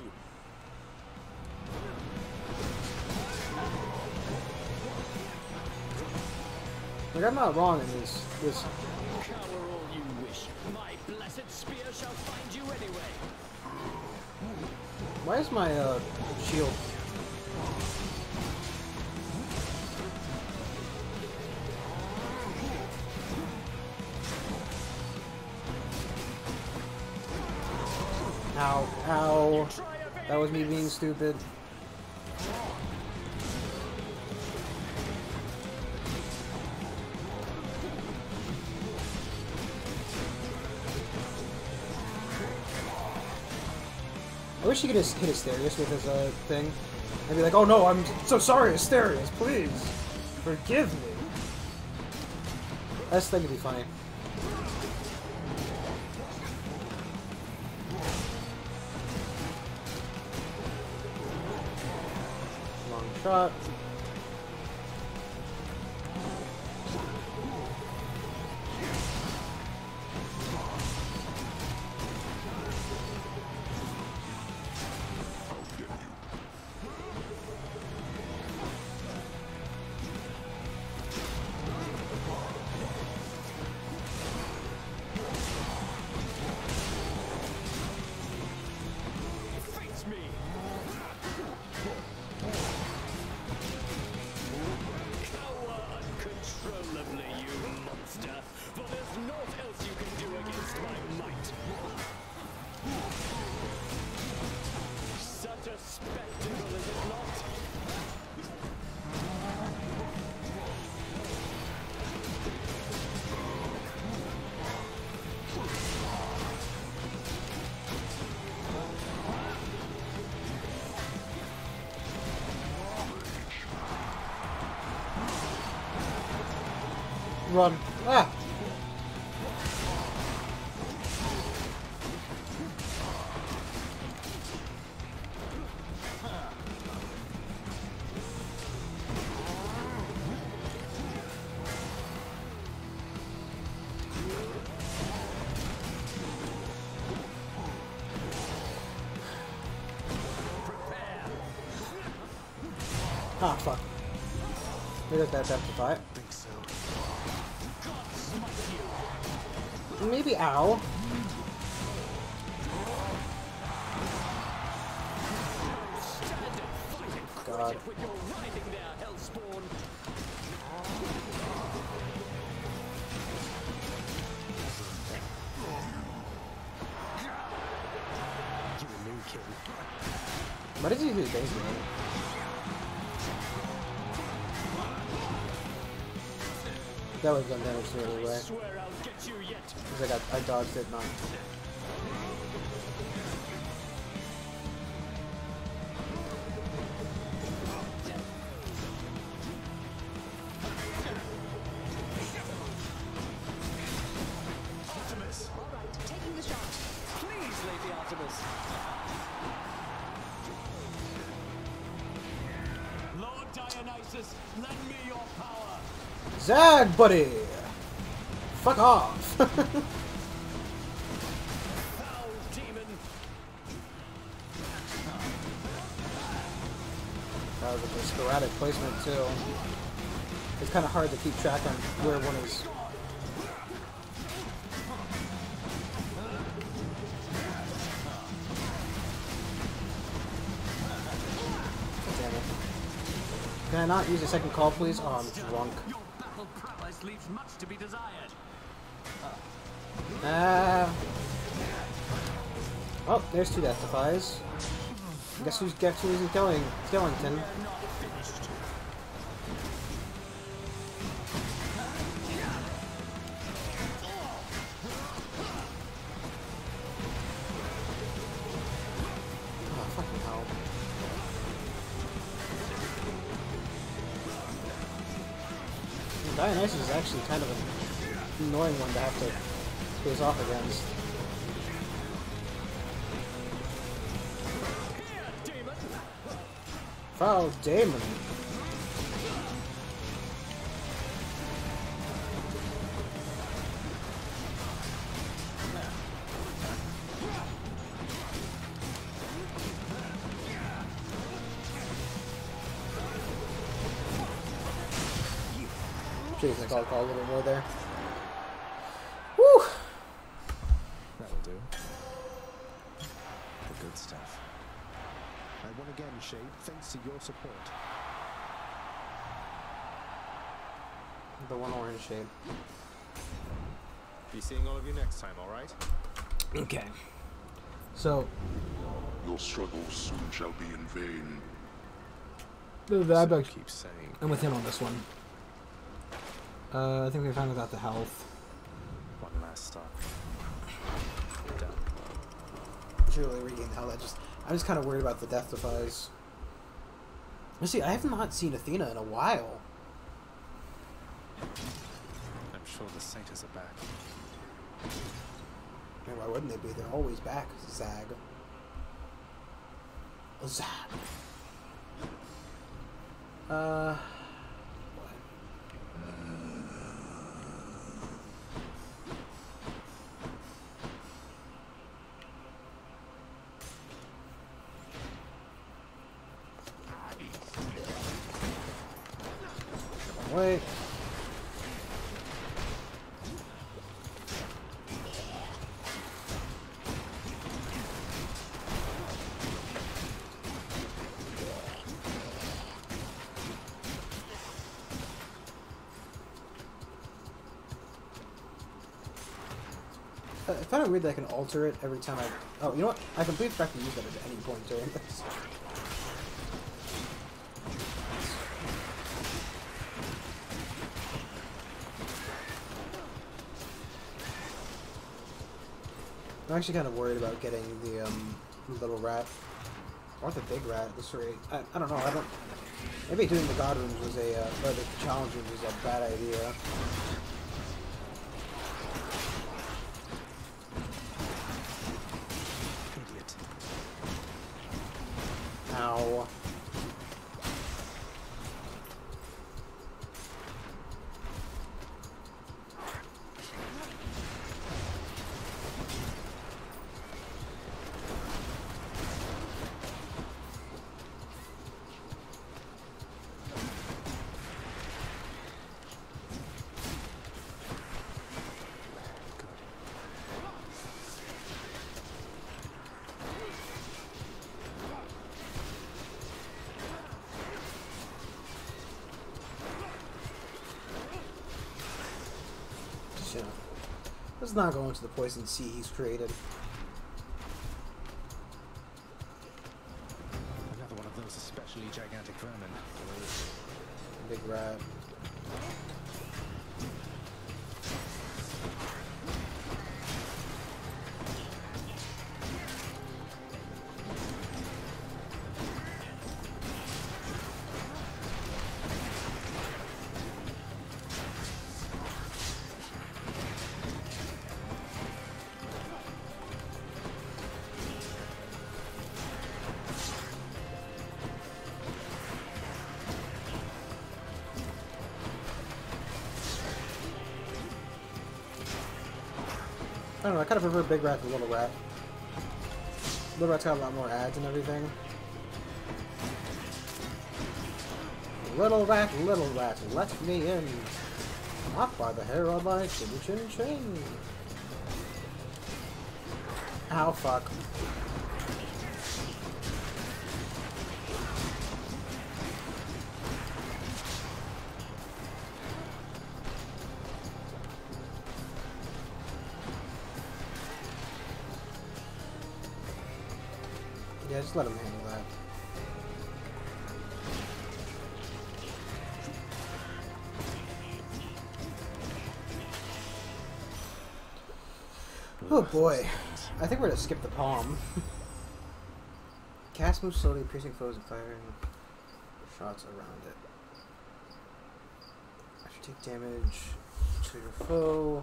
S1: Like, I'm not wrong in this.
S16: Cower all you wish. My blessed spear shall find you anyway.
S1: Why is my shield? Ow, ow. That was me being stupid. wish he could just hit Asterius with his thing. And be like, oh no, I'm so sorry, Asterius, please. Forgive me. That thing would be funny. Long shot. Run. Ah! Ah, fuck. Maybe that's after fight. Maybe ow. God. What did you do, Daisy? That was done damage to me anyway. Because I dodged it, not.
S16: Artemis! Alright, taking the shot. Please, Lady Artemis. Lord Dionysus, lend me your power.
S1: Zag, buddy! Fuck off!
S16: Foul demon!
S1: That was a sporadic placement too. It's kind of hard to keep track on where one is. Damn it. Can I not use a second call, please? Oh, I'm drunk.
S16: Leaves much to be desired.
S1: Oh, there's two Death Defies. Guess who's killing? Skellington. Oh, fucking hell. Dionysus is actually kind of an annoying one to have to face off against. Foul Damon. Jeez, I call a little more there. Woo!
S2: That'll do. The good stuff. I won again, Shade, thanks to your support.
S1: The one orange shade.
S2: Be seeing all of you next time, alright?
S1: Okay. So.
S3: Your struggles soon shall be in vain.
S2: Keep saying.
S1: I'm with him on this one. I think we found out the health.
S2: One last stop. Done.
S1: Should really regain the health. I'm just kind of worried about the death defies. You see, I have not seen Athena in a while.
S2: I'm sure the satyrs are back.
S1: And why wouldn't they be? They're always back, Zag. Zag. Wait. I find it weird that I can alter it every time I... Oh, you know what? I completely forgot to use that at any point during this. I'm actually kind of worried about getting the little rat. Or the big rat at this rate. I don't know. Maybe doing the God Rooms was or the challenge rooms was a bad idea. Ow. Let's not go into the poison sea he's created.
S2: Another one of those especially gigantic vermin.
S1: Big rat. I don't know, I kind of prefer Big Rat to Little Rat. Little Rat's got a lot more ads and everything. Little Rat, let me in. Not by the hair on my chin chin chin. Ow, fuck. Yeah, just let him handle that. Oh boy. I think we're gonna skip the palm. Cast moves slowly, piercing foes and firing shots around it. After you take damage to your foe.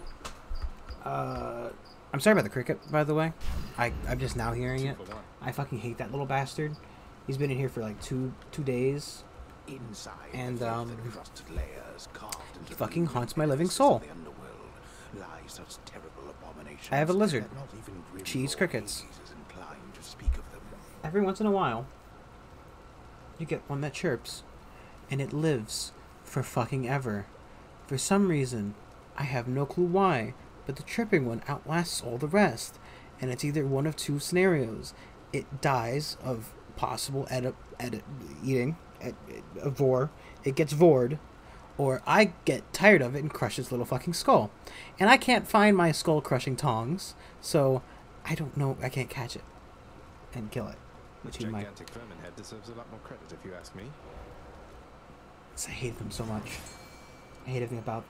S1: I'm sorry about the cricket, by the way. I'm just now hearing it. I fucking hate that little bastard. He's been in here for like two days.
S7: Inside
S1: and
S7: crusted layers carved into
S1: he fucking haunts my living soul.
S7: the underworld lie such terrible abominations.
S1: I have a lizard.
S7: that not even grim
S1: Cheese
S7: or
S1: crickets.
S7: Hades is inclined to speak of them.
S1: Every once in a while, you get one that chirps, and it lives for fucking ever. For some reason, I have no clue why, but the chirping one outlasts all the rest, and it's either one of two scenarios. It dies of possible eating, vor, it gets vored, or I get tired of it and crush its little fucking skull. And I can't find my skull-crushing tongs, so I don't know, I can't catch it and kill it.
S2: The gigantic vermin head deserves a lot more credit if you ask me.
S1: I hate them so much. I hate everything about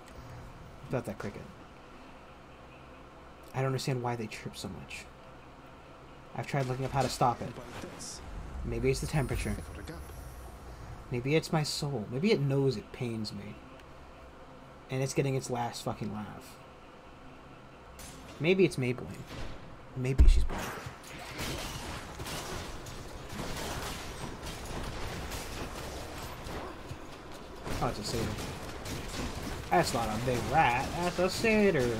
S1: that cricket. I don't understand why they chirp so much. I've tried looking up how to stop it. Maybe it's the temperature. Maybe it's my soul. Maybe it knows it pains me. And it's getting its last fucking laugh. Maybe it's Maybelline. Maybe she's blind. Oh, it's a satyr. That's not a big rat. That's a satyr.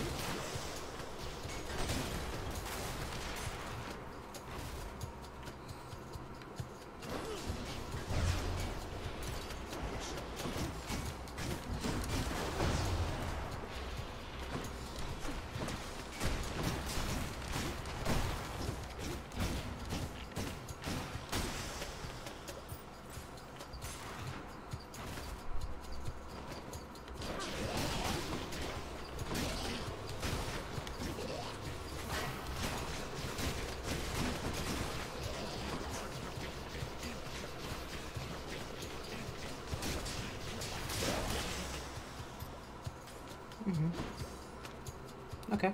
S1: Okay.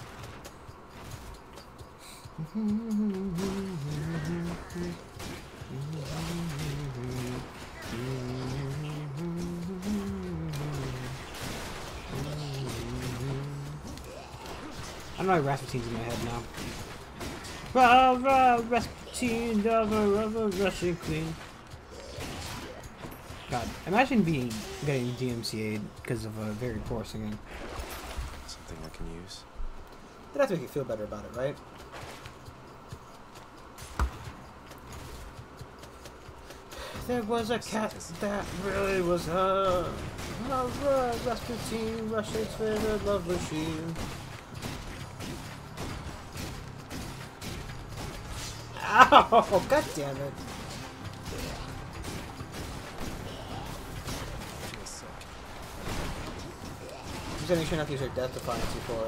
S1: I know Rasputin's in my head now. Rasputin, lover of a Russian queen. God, imagine getting DMCA'd because of a very poor singing.
S2: Something I can use.
S1: That'd have to make you feel better about it, right? There was a cat that really was a Rasputin, Russia's favorite love machine. Ow! God damn it! Just make sure not to use your death defiance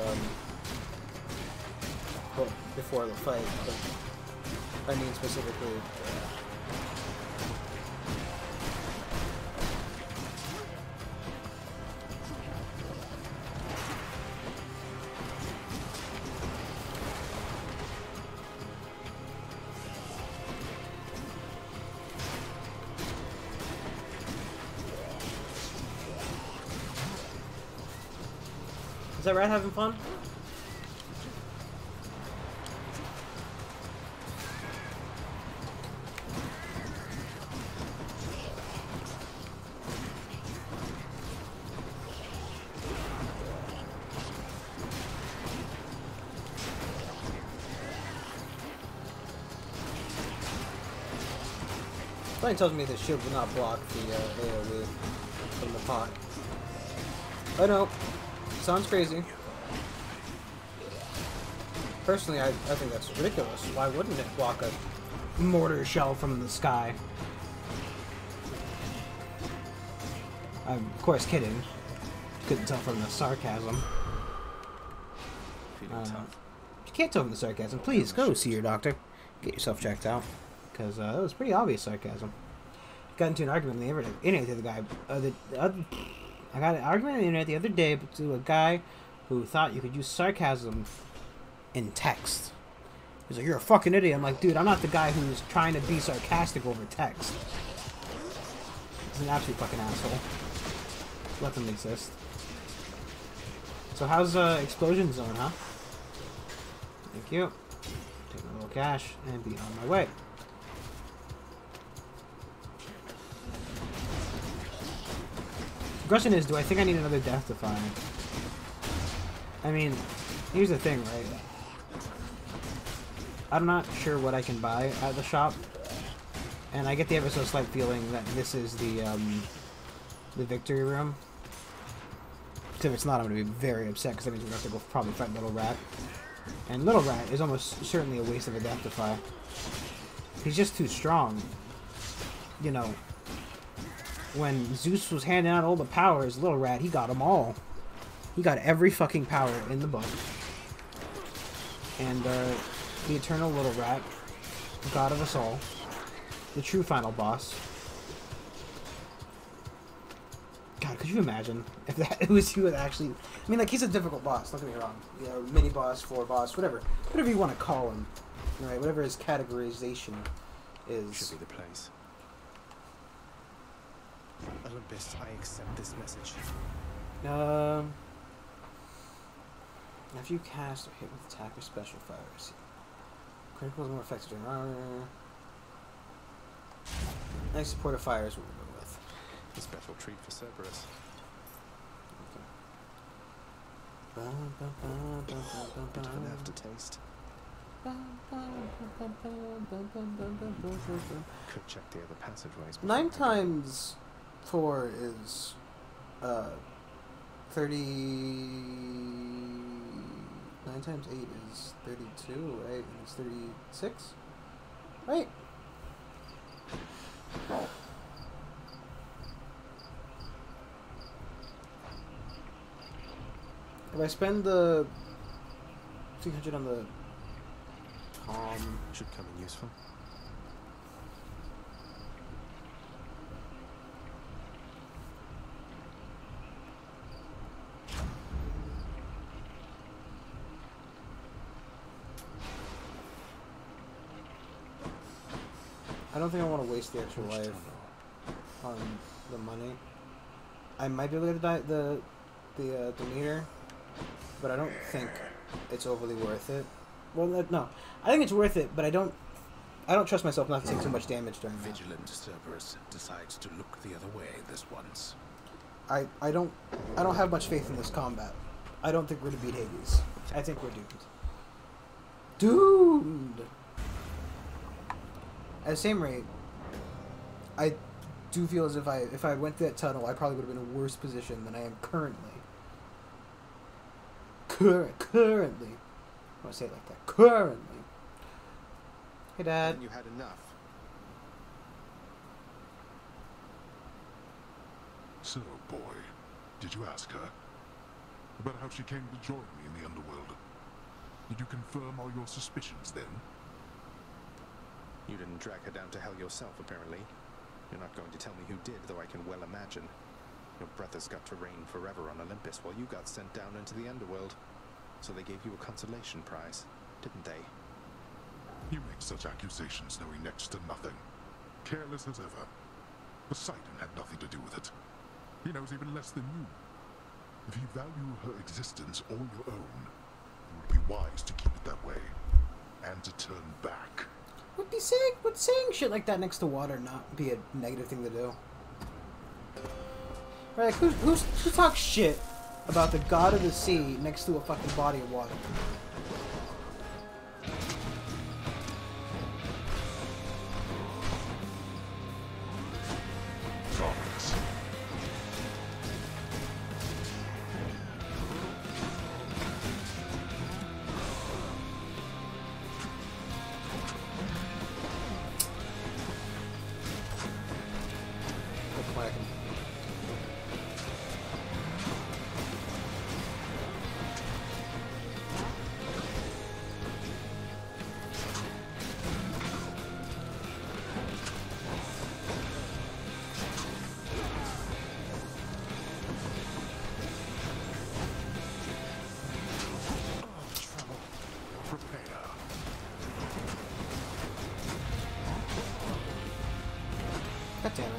S1: before the fight, but I mean specifically. Is that rat having fun? Something tells me the shield will not block the AoE from the pot. I know. Sounds crazy. Personally, I think that's ridiculous. Why wouldn't it block a mortar shell from the sky? I'm, of course, kidding. Couldn't tell from the sarcasm. You can't tell from the sarcasm. Please, go see your doctor. Get yourself checked out. Because that was pretty obvious sarcasm. Got into an argument on the internet with the guy. I got an argument on the internet the other day to a guy who thought you could use sarcasm in text. He's like, "You're a fucking idiot." I'm like, dude, I'm not the guy who's trying to be sarcastic over text. He's an absolute fucking asshole. Let them exist. So how's Explosion Zone, huh? Thank you. Take my little cash and be on my way. The question is, do I think I need another Death Defy? I mean, here's the thing, right? I'm not sure what I can buy at the shop, and I get the ever so slight feeling that this is the victory room. Because if it's not, I'm going to be very upset, because that means we're going to have to go probably fight Little Rat. And Little Rat is almost certainly a waste of a Death Defy. He's just too strong. You know, when Zeus was handing out all the powers, Little Rat, he got them all. He got every fucking power in the book. And the eternal Little Rat, god of us all, the true final boss. God, could you imagine if that it was you that actually... I mean, like, he's a difficult boss, don't get me wrong. You know, mini-boss, 4 boss, whatever. Whatever you want to call him. Right, whatever his categorization is.
S2: Should be the place. Olympus, I accept this message.
S1: If you cast or hit with attack or special fires, critical is more effective during armor. Nice supportive fires we'll go with.
S2: A special treat for Cerberus. Bit of an aftertaste. Could check the other passageways.
S1: 9 times 4 is 30. 9 times 8 is 32, right? And it's 36, right? If I spend the 300 on the Tom,
S2: should come in useful.
S1: I don't think I want to waste the extra life on the money. I might be able to get the meter, but I don't think it's overly worth it. Well, no, I think it's worth it, but I don't trust myself not to take too much damage during that.
S7: Vigilant Cerberus decides to look the other way this once.
S1: I don't have much faith in this combat. I don't think we're gonna beat Hades. I think we're doomed. Doomed. At the same rate, I do feel as if I went through that tunnel, I probably would have been in a worse position than I am currently. Currently. I want to say it like that. Currently. Hey, Dad.
S2: You had enough.
S3: So, boy, did you ask her about how she came to join me in the underworld? Did you confirm all your suspicions then?
S2: You didn't drag her down to hell yourself, apparently. You're not going to tell me who did, though I can well imagine. Your brothers got to reign forever on Olympus while you got sent down into the underworld. So they gave you a consolation prize, didn't they?
S3: You make such accusations knowing next to nothing. Careless as ever. Poseidon had nothing to do with it. He knows even less than you. If you value her existence or your own, it would be wise to keep it that way. And to turn back.
S1: Would saying shit like that next to water not be a negative thing to do? Right, who talks shit about the god of the sea next to a fucking body of water? God damn it.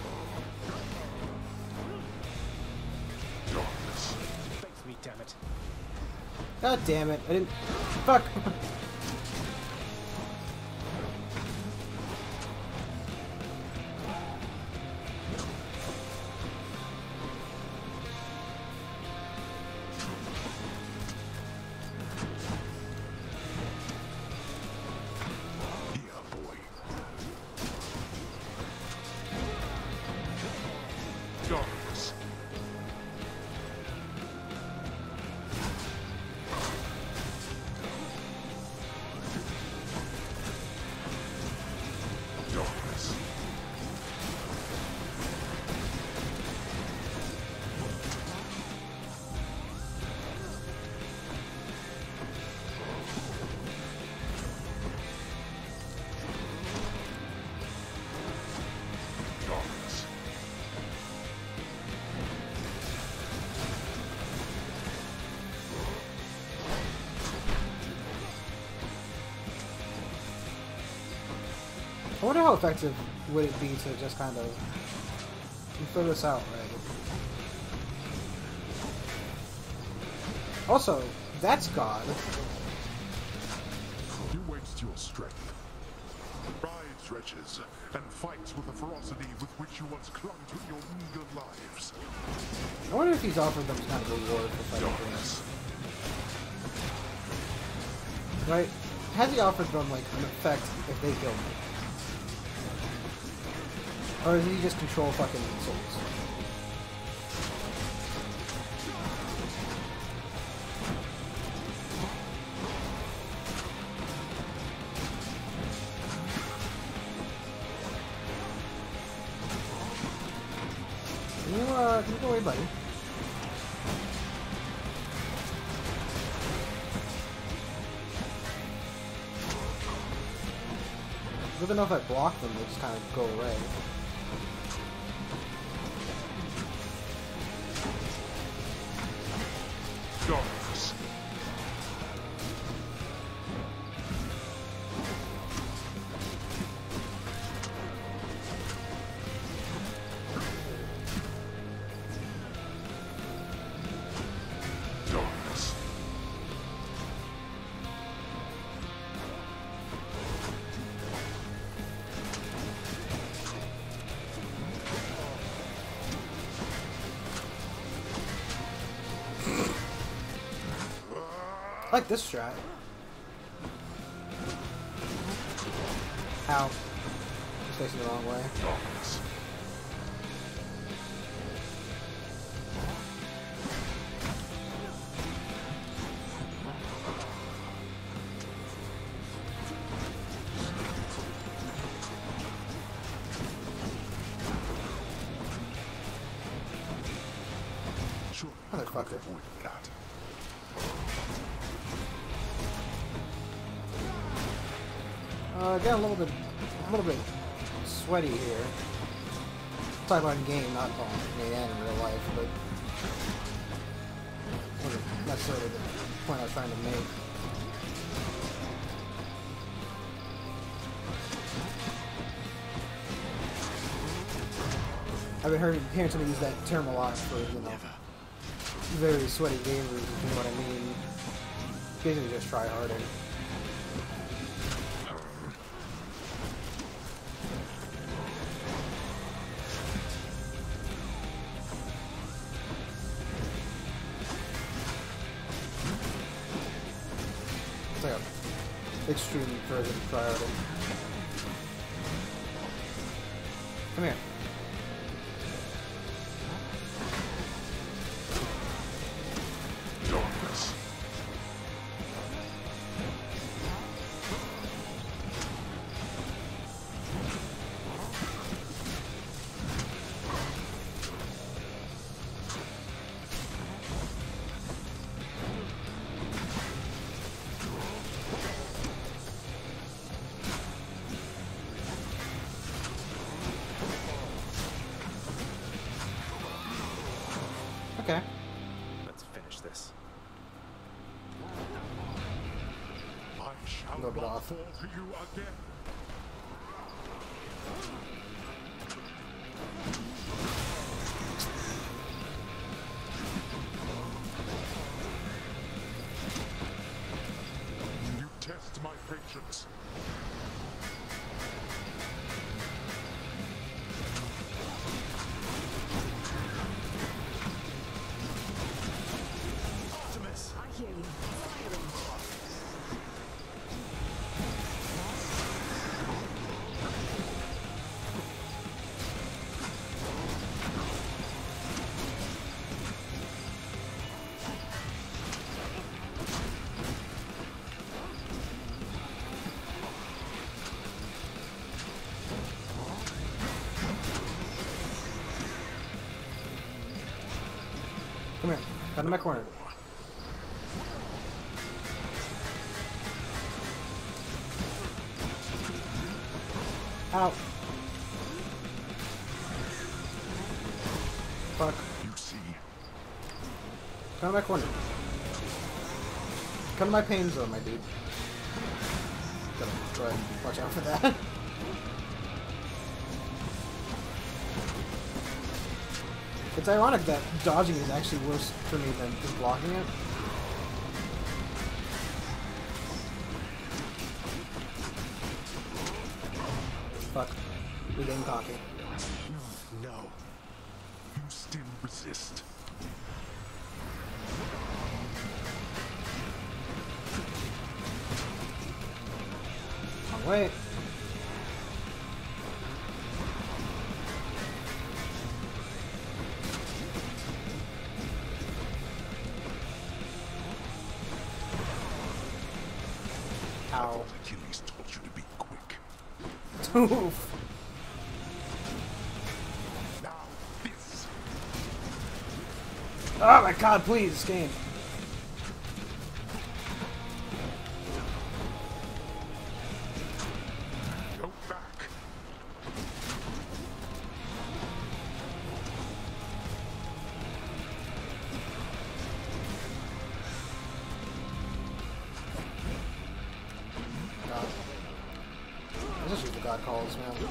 S9: Face me, damn it.
S1: God damn it. I didn't... Fuck. how effective would it be to just kind of fill this out, right? Also, that's God.
S3: You waste your strength, rides wretches, and fights with a ferocity with which you once clung to your meager lives.
S1: I wonder if he's offered them some kind of reward for fighting for him. Right? Has he offered them, like, an effect if they kill him? Or does he just control fucking souls? Can you go away, buddy? Good enough I block them, they just kind of go away.
S3: Darkness. Darkness.
S1: I like this strat. Ow. He's facing the wrong way. Motherfucker. Getting a little bit sweaty here. Talk about in game, not on in real life, but wasn't necessarily the point I was trying to make. I've been hearing somebody use that term a lot for, you know, very sweaty gamers, if you know what I mean. Basically just try harder. It's like a extreme version of try harder. Come here.
S3: Darkness.
S1: Okay.
S2: Let's finish this.
S3: I shall
S1: Little bit
S3: not
S1: off.
S3: fall to you again. You test my patience.
S11: Artemis! I hear you. Firing.
S1: Come here. Come to my corner. Ow. Fuck.
S3: You see.
S1: Come to my corner. Come to my pain zone, my dude. Gotta go ahead and watch out for that. It's ironic that dodging is actually worse for me than just blocking it. Fuck. We're getting cocky.
S3: No. You still resist.
S1: Wrong way. Ow.
S3: Achilles taught you to be quick.
S1: Oof.
S3: Now this.
S1: Oh my god, please, this game.
S3: Go back.
S1: God. This is what the God calls, man.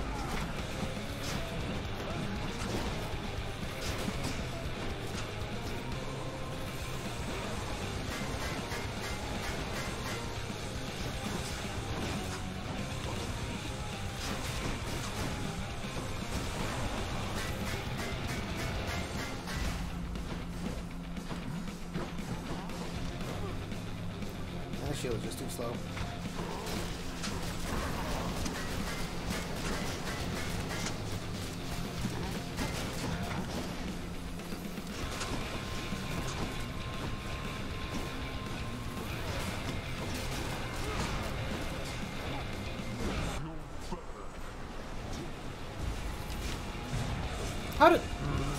S1: That shield is just too slow. How did...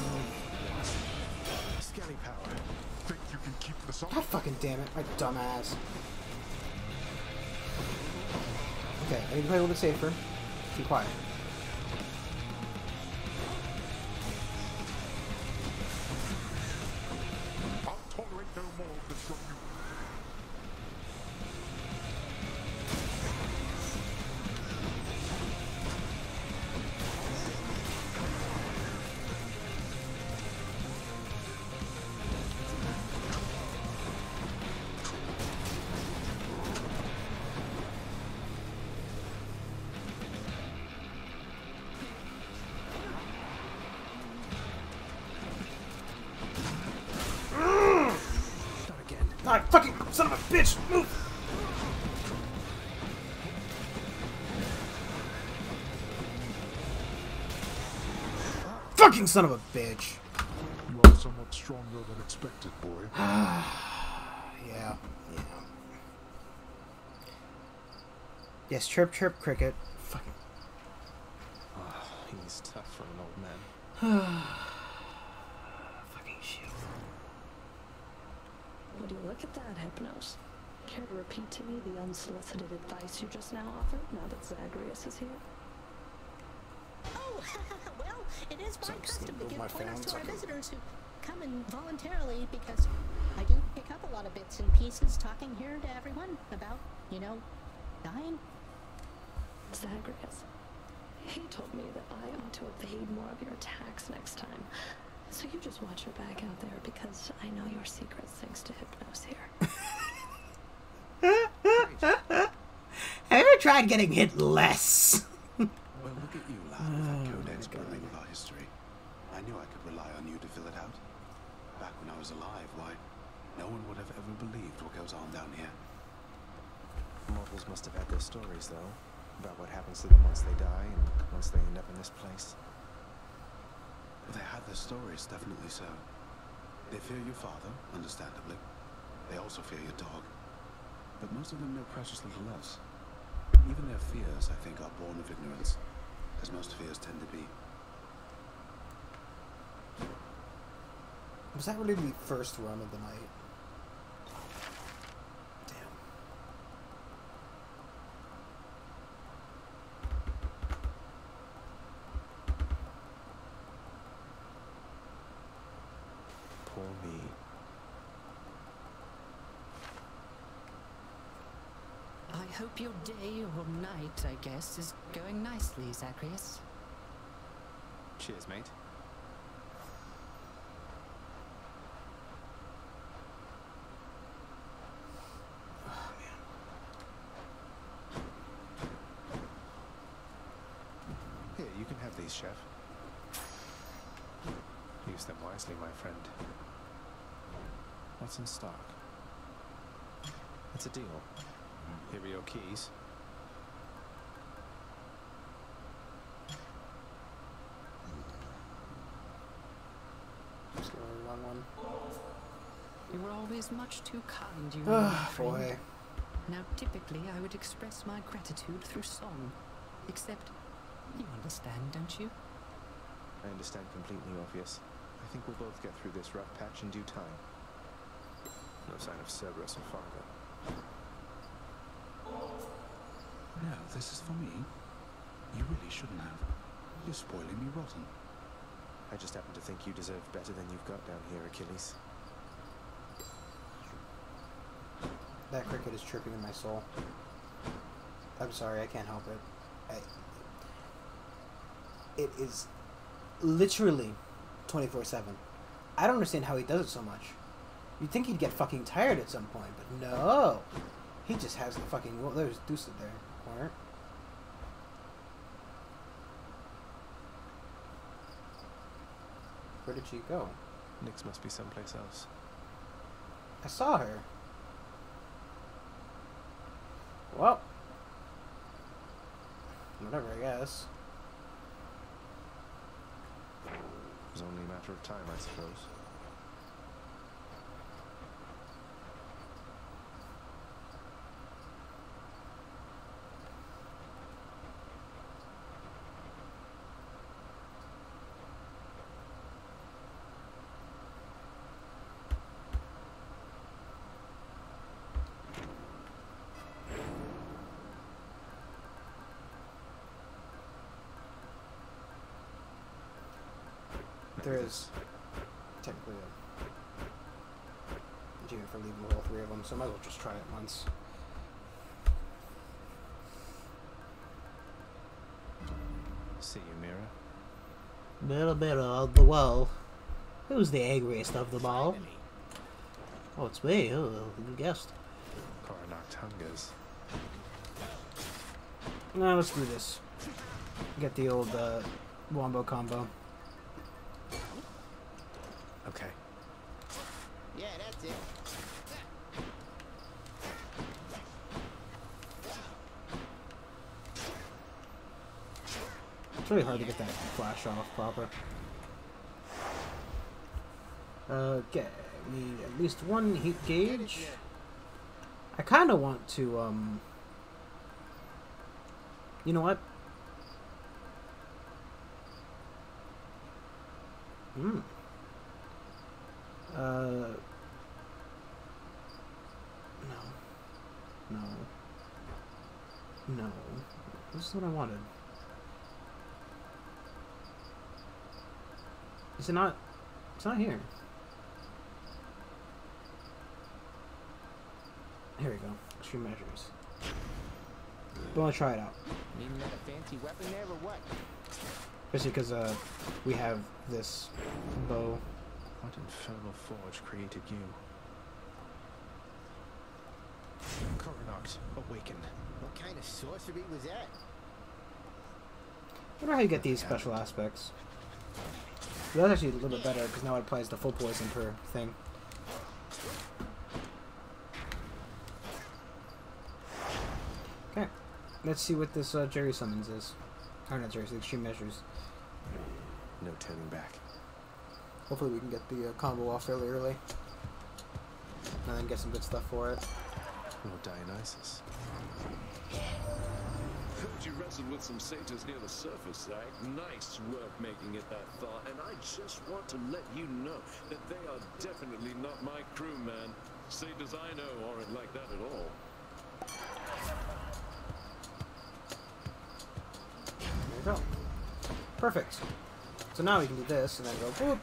S3: Skelly power. Think you can keep this up?
S1: God fucking damn it, my dumb ass. Okay, I need to play a little bit safer. Be quiet.
S3: I'll tolerate no more of this from you.
S1: Ah, fucking son of a bitch! Move! Fucking son of a bitch!
S3: You are somewhat stronger than expected, boy.
S1: Yeah. Yes, chirp chirp cricket. Fucking.
S2: Oh, he's tough for an old man.
S1: Fucking shield.
S6: Would you look at that, Hypnos? Care to repeat to me the unsolicited advice you just now offered, now that Zagreus is here?
S17: Oh, well, it is my custom to give
S1: my
S17: pointers
S1: fans,
S17: to our
S1: okay.
S17: visitors who come in voluntarily because I do pick up a lot of bits and pieces talking here to everyone about, you know, dying.
S6: Zagreus. He told me that I ought to evade more of your attacks next time. So you just watch your back out there because I know your secrets thanks to Hypnos here.
S1: Have you ever tried getting hit less?
S7: Well, look at you, lad, with that codex brimming with our history. I knew I could rely on you to fill it out. Back when I was alive, why, no one would have ever believed what goes on down here.
S2: Mortals must have had their stories, though, about what happens to them once they die and once they end up in this place.
S7: Well, they had their stories, definitely so. They fear your father, understandably. They also fear your dog. But most of them know precious little else. Even their fears, I think, are born of ignorance, as most fears tend to be.
S1: Was that really the first run of the night? Damn.
S2: Poor me.
S4: I hope your day or night, I guess, is going nicely, Zagreus.
S2: Cheers, mate. have these, Chef. Use them wisely, my friend. What's in stock? It's a deal. Here are your keys.
S1: Just a long one.
S4: You were always much too kind, you know, my friend.
S1: Boy.
S4: Now, typically, I would express my gratitude through song. Except, you understand, don't you?
S2: I understand completely, Orpheus. I think we'll both get through this rough patch in due time. No sign of Cerberus or Fargo.
S7: No, this is for me. You really shouldn't have. You're spoiling me rotten.
S2: I just happen to think you deserve better than you've got down here, Achilles.
S1: That cricket is tripping in my soul. I'm sorry, I can't help it. It is literally 24/7. I don't understand how he does it so much. You'd think he'd get fucking tired at some point, but no. He just has the fucking... Well, there's Deuce there. Corner. Where did she go?
S2: Nyx must be someplace else.
S1: I saw her. Well. Whatever, I guess.
S2: It was only a matter of time, I suppose.
S1: There is technically a achievement for leaving all three of them, so I might as well just try it once.
S2: See you, Mira.
S1: Little bit of the wall. Who's the angriest of them all? Oh, it's me. Oh, you guessed.
S2: Coronach Hungers.
S1: Now let's do this. Get the old wombo combo.
S2: Okay.
S9: Yeah, that's it.
S1: It's really hard to get that flash off proper. Okay, need at least one heat gauge. I kind of want to, you know what? No. This is what I wanted. Is it not? It's not here. Here we go. Extreme measures. I want to try it out.
S9: Needing that a fancy weapon there or what?
S1: Especially because we have this bow.
S2: What infernal forge created you? Coronach, awaken.
S9: What kind of sorcery was that?
S1: I wonder how you get these special aspects. That's actually a little bit better because now it applies the full poison per thing. Okay, let's see what this Jerry Summons is. Or not Jerry, Extreme Measures.
S2: No turning back.
S1: Hopefully we can get the combo off fairly early. And then get some good stuff for it.
S2: Lord Dionysus.
S18: Heard you wrestled with some satyrs near the surface, Zag. Nice work making it that far, and I just want to let you know that they are definitely not my crew, man. Satyrs I know aren't like that at all.
S1: There you go. Perfect. So now we can do this and then go boop.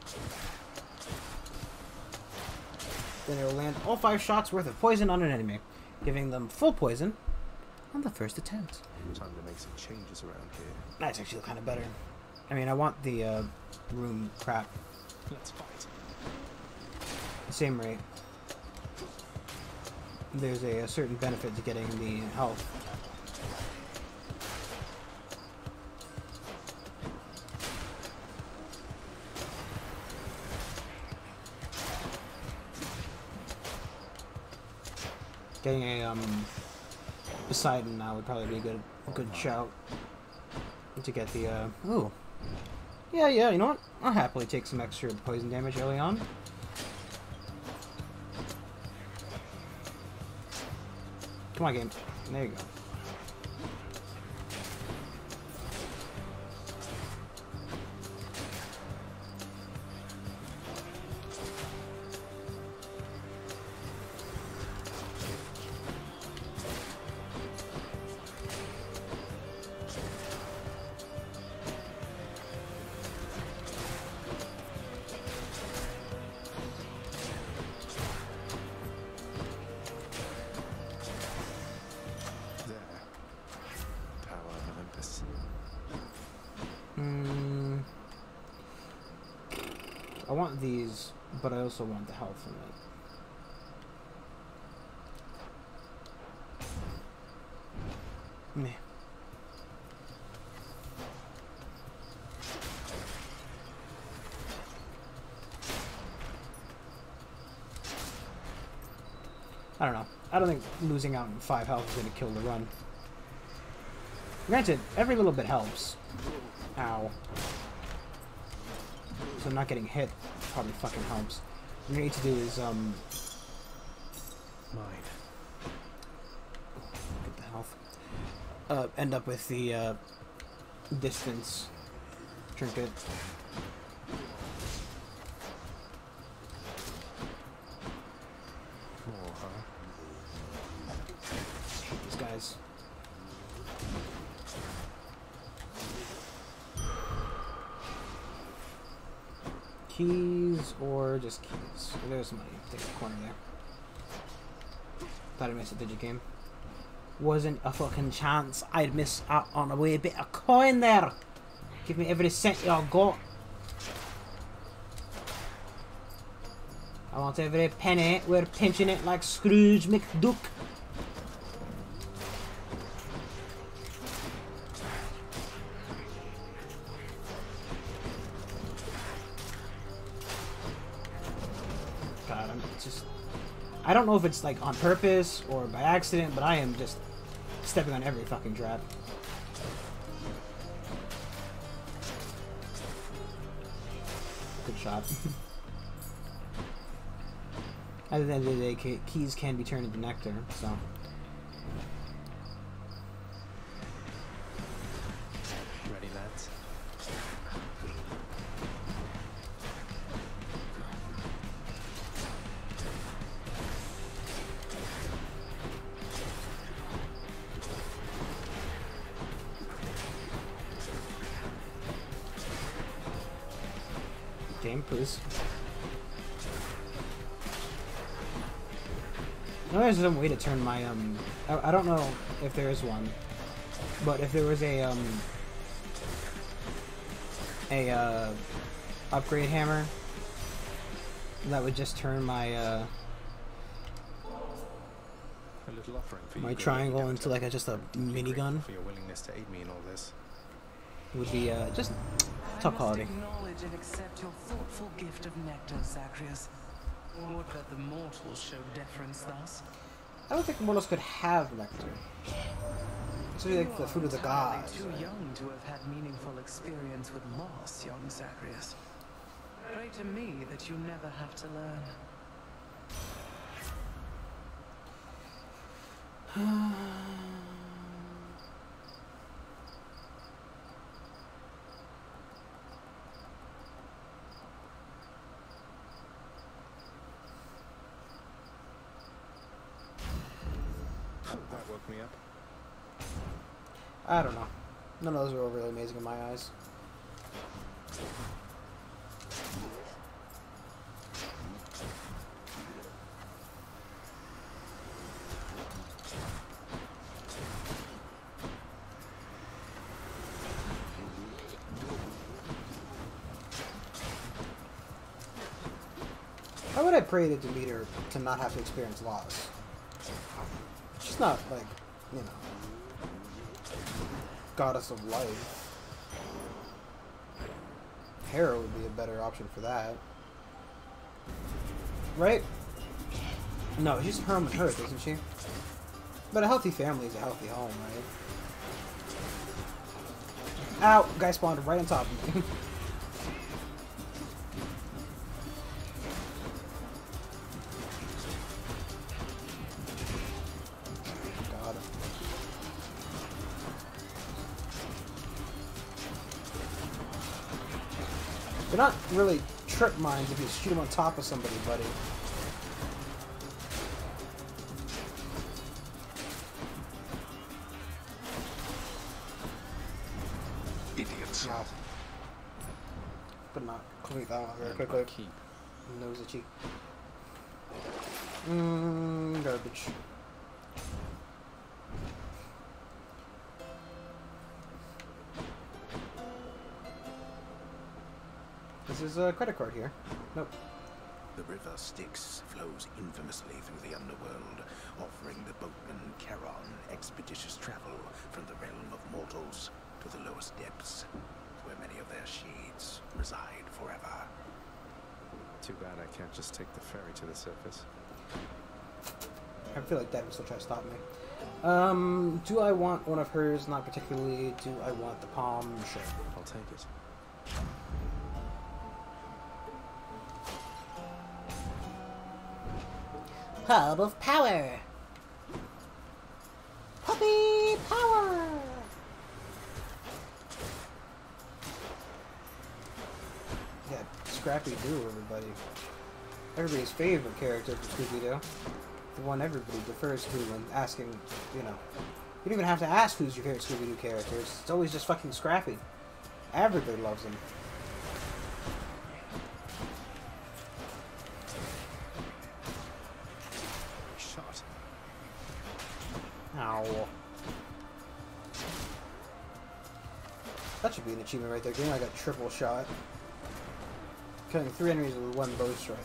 S1: Then it will land all 5 shots worth of poison on an enemy, giving them full poison on the first attempt.
S2: Time to make some changes around here.
S1: That's actually kind of better. I mean, I want the room crap.
S2: Let's fight.
S1: The same rate. There's a certain benefit to getting the health. Getting a Poseidon now would probably be a good shout to get the ooh. Yeah, you know what? I'll happily take some extra poison damage early on. Come on, game. There you go. I want these, but I also want the health from it. Meh. I don't know. I don't think losing out on 5 health is going to kill the run. Granted, every little bit helps. Ow. So not getting hit probably fucking helps. What you need to do is,
S2: Mine.
S1: Get the health. End up with the, distance trinket.
S2: More, huh?
S1: These guys. Keys or just keys? Oh, there's money. Take the corner there. Thought I missed a digit game. Wasn't a fucking chance I'd miss out on a wee bit of coin there. Give me every cent y'all got. I want every penny. We're pinching it like Scrooge McDuck. God, I don't know if it's like on purpose or by accident, but I am just stepping on every fucking trap. Good shot. At the end of the day, keys can be turned into nectar, so.
S2: Ready, lads?
S1: Game, please. I know there's some way to turn my, I don't know if there is one, but if there was a upgrade hammer that would just turn my,
S2: A little offering for
S1: my
S2: you,
S1: triangle into like just a minigun,
S2: for your willingness to aid me in all this.
S1: it would be, just top quality.
S10: I must acknowledge and accept your thoughtful gift of nectar, Zagreus. Would that the mortals show deference thus?
S1: I don't think mortals could have nectar. It's really like the food of the gods.
S10: Too young to have had meaningful experience with loss, young Zagreus. Pray to me that you never have to learn.
S2: That woke me up.
S1: I don't know. None of those are really amazing in my eyes. Why would I pray to Demeter to not have to experience loss? She's not, like, you know, goddess of life. Hera would be a better option for that. Right? No, she's home with her, isn't she? But a healthy family is a healthy home, right? Ow! Guy spawned right on top of me. God. They're not really trip mines if you shoot them on top of somebody, buddy.
S3: Idiots.
S1: Wow. But not complete that one very quickly.
S2: Keep.
S1: Nose itchy. Garbage. This is a credit card here. Nope.
S7: The river Styx flows infamously through the underworld, offering the boatman Charon expeditious travel from the realm of mortals to the lowest depths, where many of their shades reside forever.
S2: Too bad I can't just take the ferry to the surface.
S1: I feel like Dad would still try to stop me. Do I want one of hers? Not particularly. Do I want the palm? Sure.
S2: I'll take it.
S17: Hub of power. Puppy power.
S1: Yeah, Scrappy Doo, everybody. Everybody's favorite character from Scooby-Doo. The one everybody defers to when asking, you know. You don't even have to ask who's your favorite Scooby-Doo character. It's always just fucking Scrappy. Everybody loves him.
S2: Shot.
S1: Ow. That should be an achievement right there. Game, I got triple shot. Killing 3 enemies with 1 bow strike.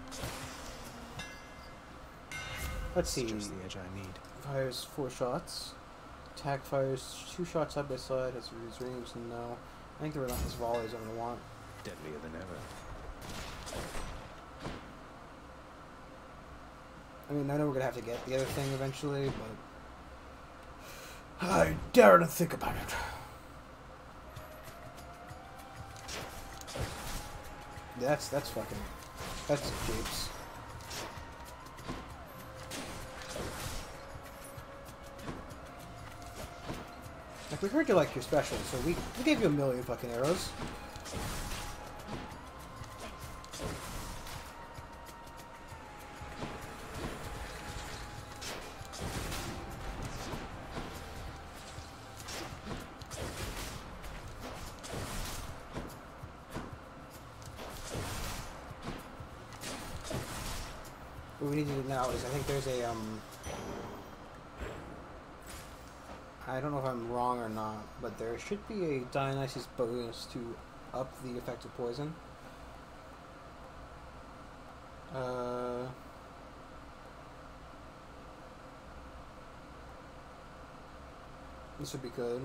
S1: Let's see.
S2: Just the edge I need.
S1: Fires 4 shots. Attack fires 2 shots side by side. Has reduced range. No. I think the relentless volley is what I want.
S2: Deadlier than ever.
S1: I mean, I know we're gonna have to get the other thing eventually, but I dare to think about it. That's fucking, that's japes. Like, we heard you like your special, so we gave you 1,000,000 fucking arrows. What we need to do now is, I think there's a, I don't know if I'm wrong or not, but there should be a Dionysus bonus to up the effect of poison. This would be good.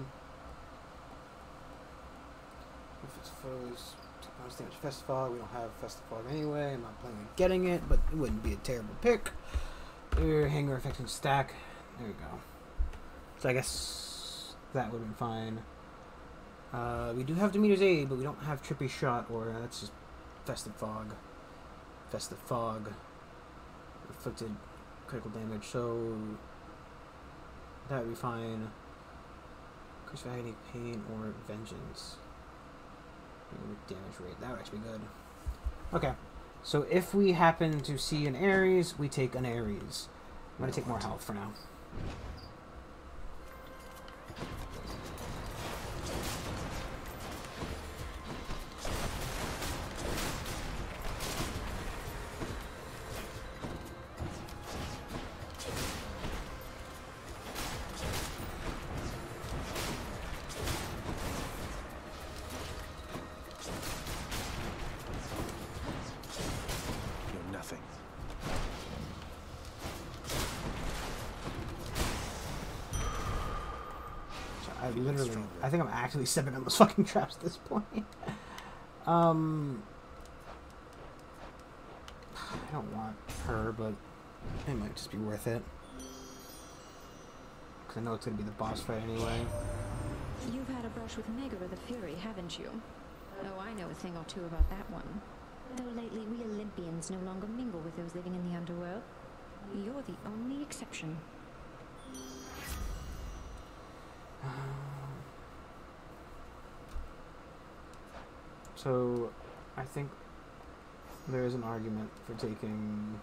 S1: If it's foes, bonus damage Festifog. We don't have Festifog anyway. I'm not planning on getting it, but it wouldn't be a terrible pick. Hanger affecting stack. There we go. So I guess that would have been fine. We do have Demeter's Aid, but we don't have Trippy Shot, or that's just Festive Fog. Festive Fog. Inflicted critical damage, so that would be fine. Increase for agony, pain, or vengeance. Damage rate. That would actually be good. Okay. So if we happen to see an Ares, we take an Ares. I'm going to take more health for now. I think I'm actually stepping on those fucking traps at this point. I don't want her, but It might just be worth it. Because I know it's going to be the boss fight anyway.
S13: You've had a brush with Megara the Fury, haven't you? Oh, I know a thing or two about that one. Though lately we Olympians no longer mingle with those living in the underworld. You're the only exception.
S1: So, I think there is an argument for taking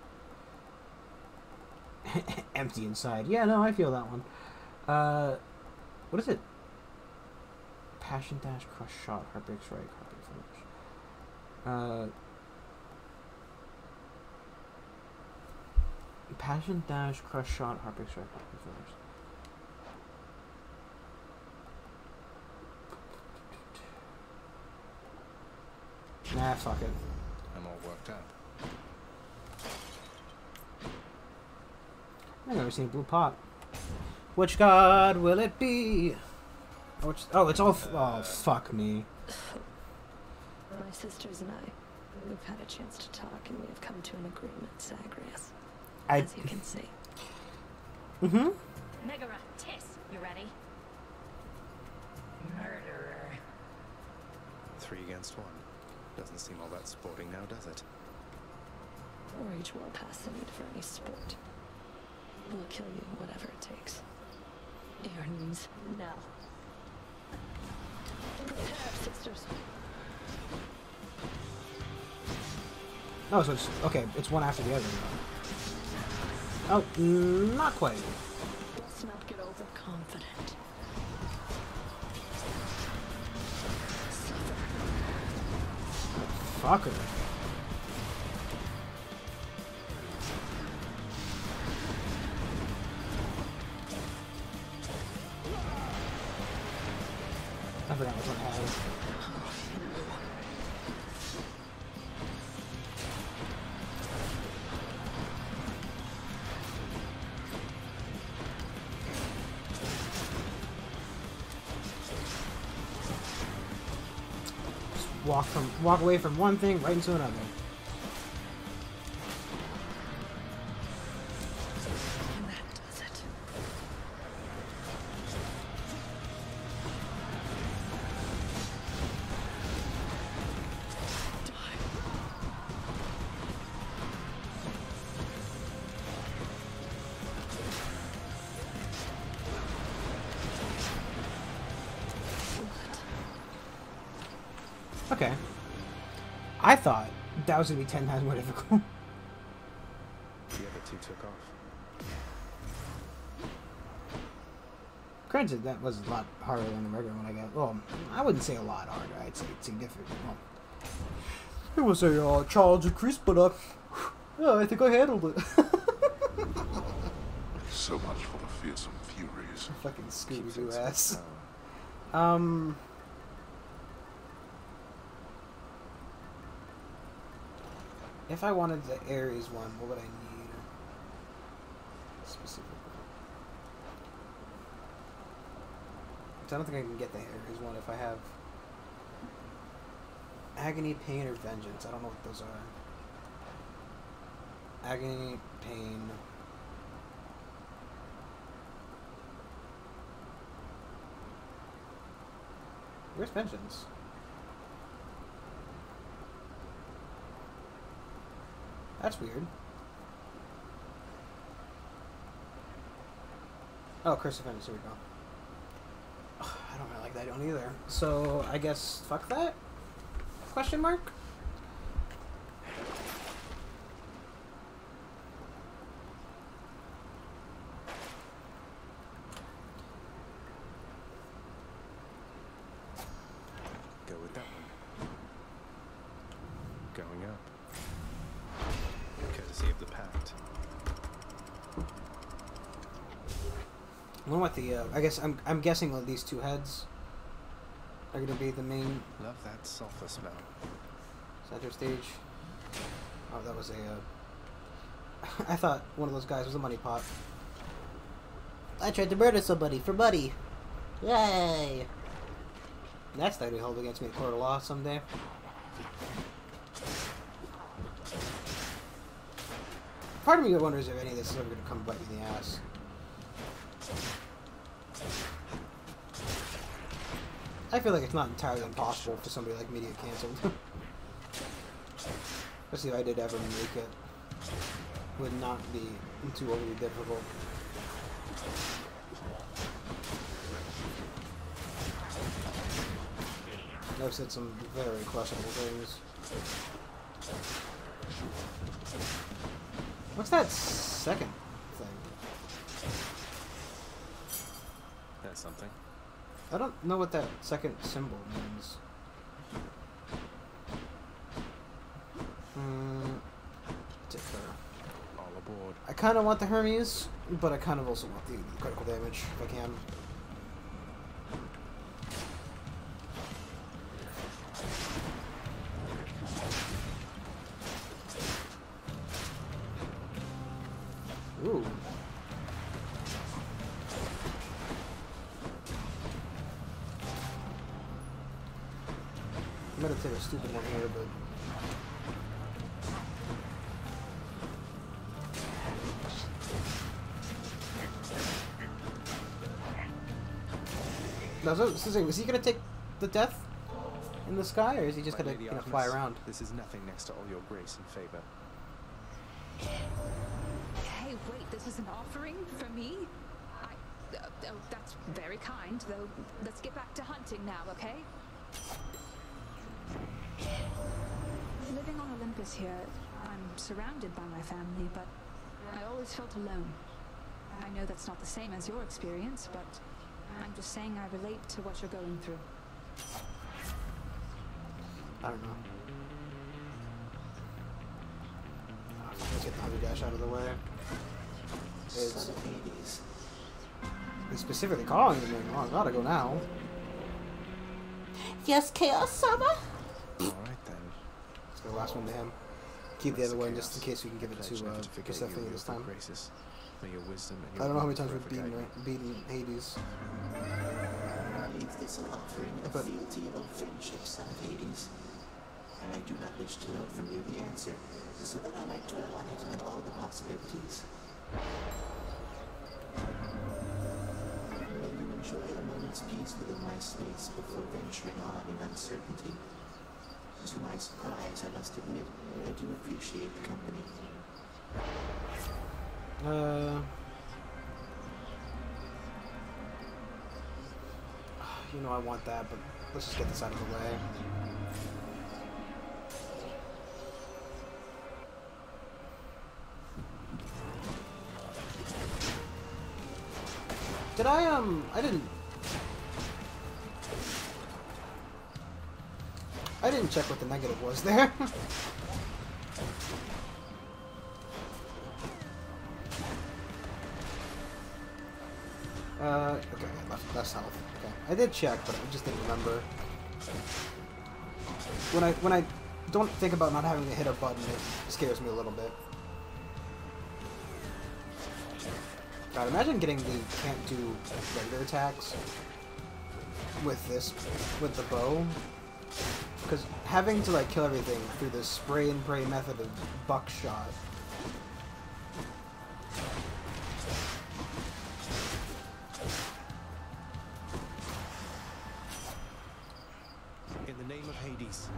S1: Empty Inside. Yeah, no, I feel that one. What is it? Passion Dash, Crush Shot, Heartbreak Strike, Heartbreak Finish. Passion Dash, Crush Shot, Heartbreak Strike, Heartbreak Finish. Nah, fuck it.
S2: I'm all worked out.
S1: I've never seen Blue Pot. Which god will it be? Oh, it's all. Oh, fuck me.
S6: My sisters and I, we've had a chance to talk, and we've come to an agreement, Zagreus. As you can see.
S1: Mm-hmm.
S13: Megara, Tiss, you ready?
S5: Murderer.
S2: 3 against 1. Doesn't seem all that sporting now, does it?
S6: Or each well past the need for any sport. We'll kill you, whatever it takes. Your knees, now. Prepare, sisters.
S1: Oh, so it's okay. It's one after the other. Oh, not quite.
S6: Let's not get overconfident.
S1: Fucker. I forgot which one I had. Walk away from one thing right into another.
S6: And that does it.
S1: Okay. I thought that was gonna be 10 times more difficult.
S2: The other 2 took off.
S1: Granted, that was a lot harder than the regular one I got. Well, I wouldn't say a lot harder. I'd say significant. Well, it was a challenge increase, but yeah, I think I handled it.
S3: So much for the fearsome furies.
S1: Fucking Scooby-Doo ass. If I wanted the Ares one, what would I need specifically? I don't think I can get the Ares one if I have Agony, Pain, or Vengeance. I don't know what those are. Agony, Pain. Where's Vengeance? That's weird. Oh, Curse of Vengeance, here we go. I don't really like that one either. So, I guess, fuck that? Question mark?
S2: Go with that one. Going up. Courtesy of the Pact.
S1: I wonder what the, I guess, I'm guessing that these 2 heads are gonna be the main...
S2: Love that sulfur smell.
S1: Center stage. Oh, that was a, I thought one of those guys was a money pot. I tried to murder somebody for money. Yay! That's that we hold against me in court of law someday. part of me wonders if any of this is ever going to come bite me in the ass. I feel like it's not entirely impossible for somebody like me to get canceled. Especially if I did ever make it. Would not be too overly difficult. I've said some very questionable things. What's that second thing?
S2: That's something.
S1: I don't know what that second symbol means. Ticker.
S2: All aboard.
S1: I kind of want the Hermes, but I kind of also want the critical damage if I can. Ooh. I'm gonna take a stupid one here, but... Was he gonna take the death in the sky, or is he just gonna fly around?
S2: This is nothing next to all your grace and favor.
S12: Hey, wait, this is an offering for me? Oh, that's very kind, though. Let's get back to hunting now, okay? Living on Olympus here, I'm surrounded by my family, but I always felt alone. I know that's not the same as your experience, but I'm just saying I relate to what you're going through.
S1: I don't know. Let's get the Honey Dash out of the way. It's specifically calling me. Oh, I gotta go now. Yes, Chaos-sama?
S2: Alright then.
S1: Let's go last one to him. Keep the other one just in case we can give it to Persephone this time.
S2: May your wisdom and
S1: I don't know how many times we've beaten Hades.
S11: Is this an offering of fealty or friendship, son of Hades? And I do not wish to know from you the answer, so that I might dwell on it and all the possibilities. May you enjoy a moment's peace within my space before venturing on in uncertainty. To my surprise, I must admit, I do appreciate the company.
S1: You know I want that, but let's just get this out of the way. Did I didn't check what the negative was there. Okay, less health. Okay, I did check, but I just didn't remember. When I don't think about not having to hit a button, it scares me a little bit. God, imagine getting the can't do regular attacks with the bow, because having to like kill everything through the spray and pray method of buckshot.
S2: In the name of Hades.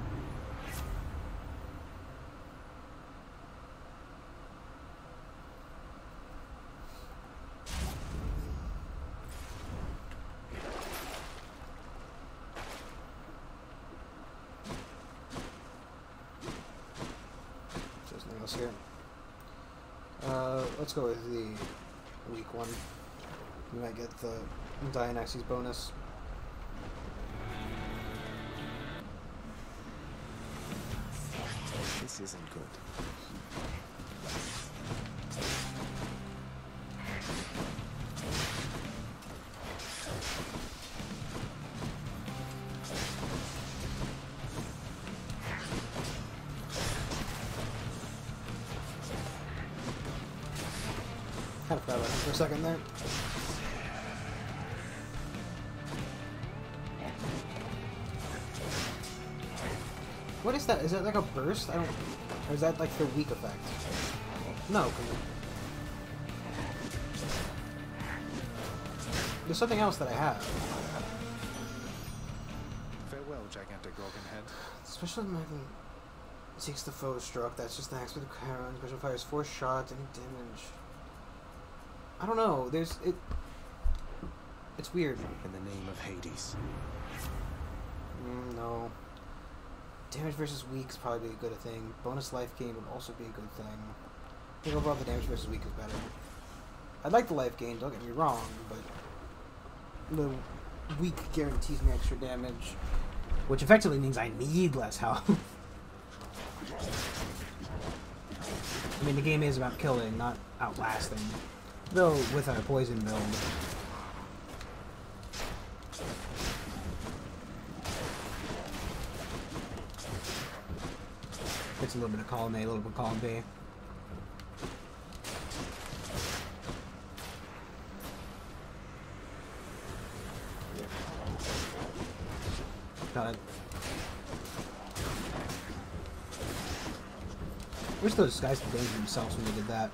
S1: There's nothing else here. Let's go with the weak one. We might get the Dionysus bonus.
S2: This isn't good.
S1: Kind of forgot about him for a second there. What is that? Is that like a burst? I don't... Or is that like the weak effect? No, 'cause there's something else that I have.
S2: Farewell, gigantic organ head.
S1: Special Magnet seeks the foe struck. That's just the axe with the Charon. Special fires 4 shots, any damage. I don't know. It's weird.
S7: In the name of Hades.
S1: No. Damage versus weak is probably be a good thing. Bonus life gain would also be a good thing. I think overall the damage versus weak is better. I'd like the life gain, don't get me wrong, but the weak guarantees me extra damage, which effectively means I need less health. I mean, the game is about killing, not outlasting. Though, with our poison build. It's a little bit of column A, a little bit of column B. Got it. I wish those guys could danger themselves when they did that.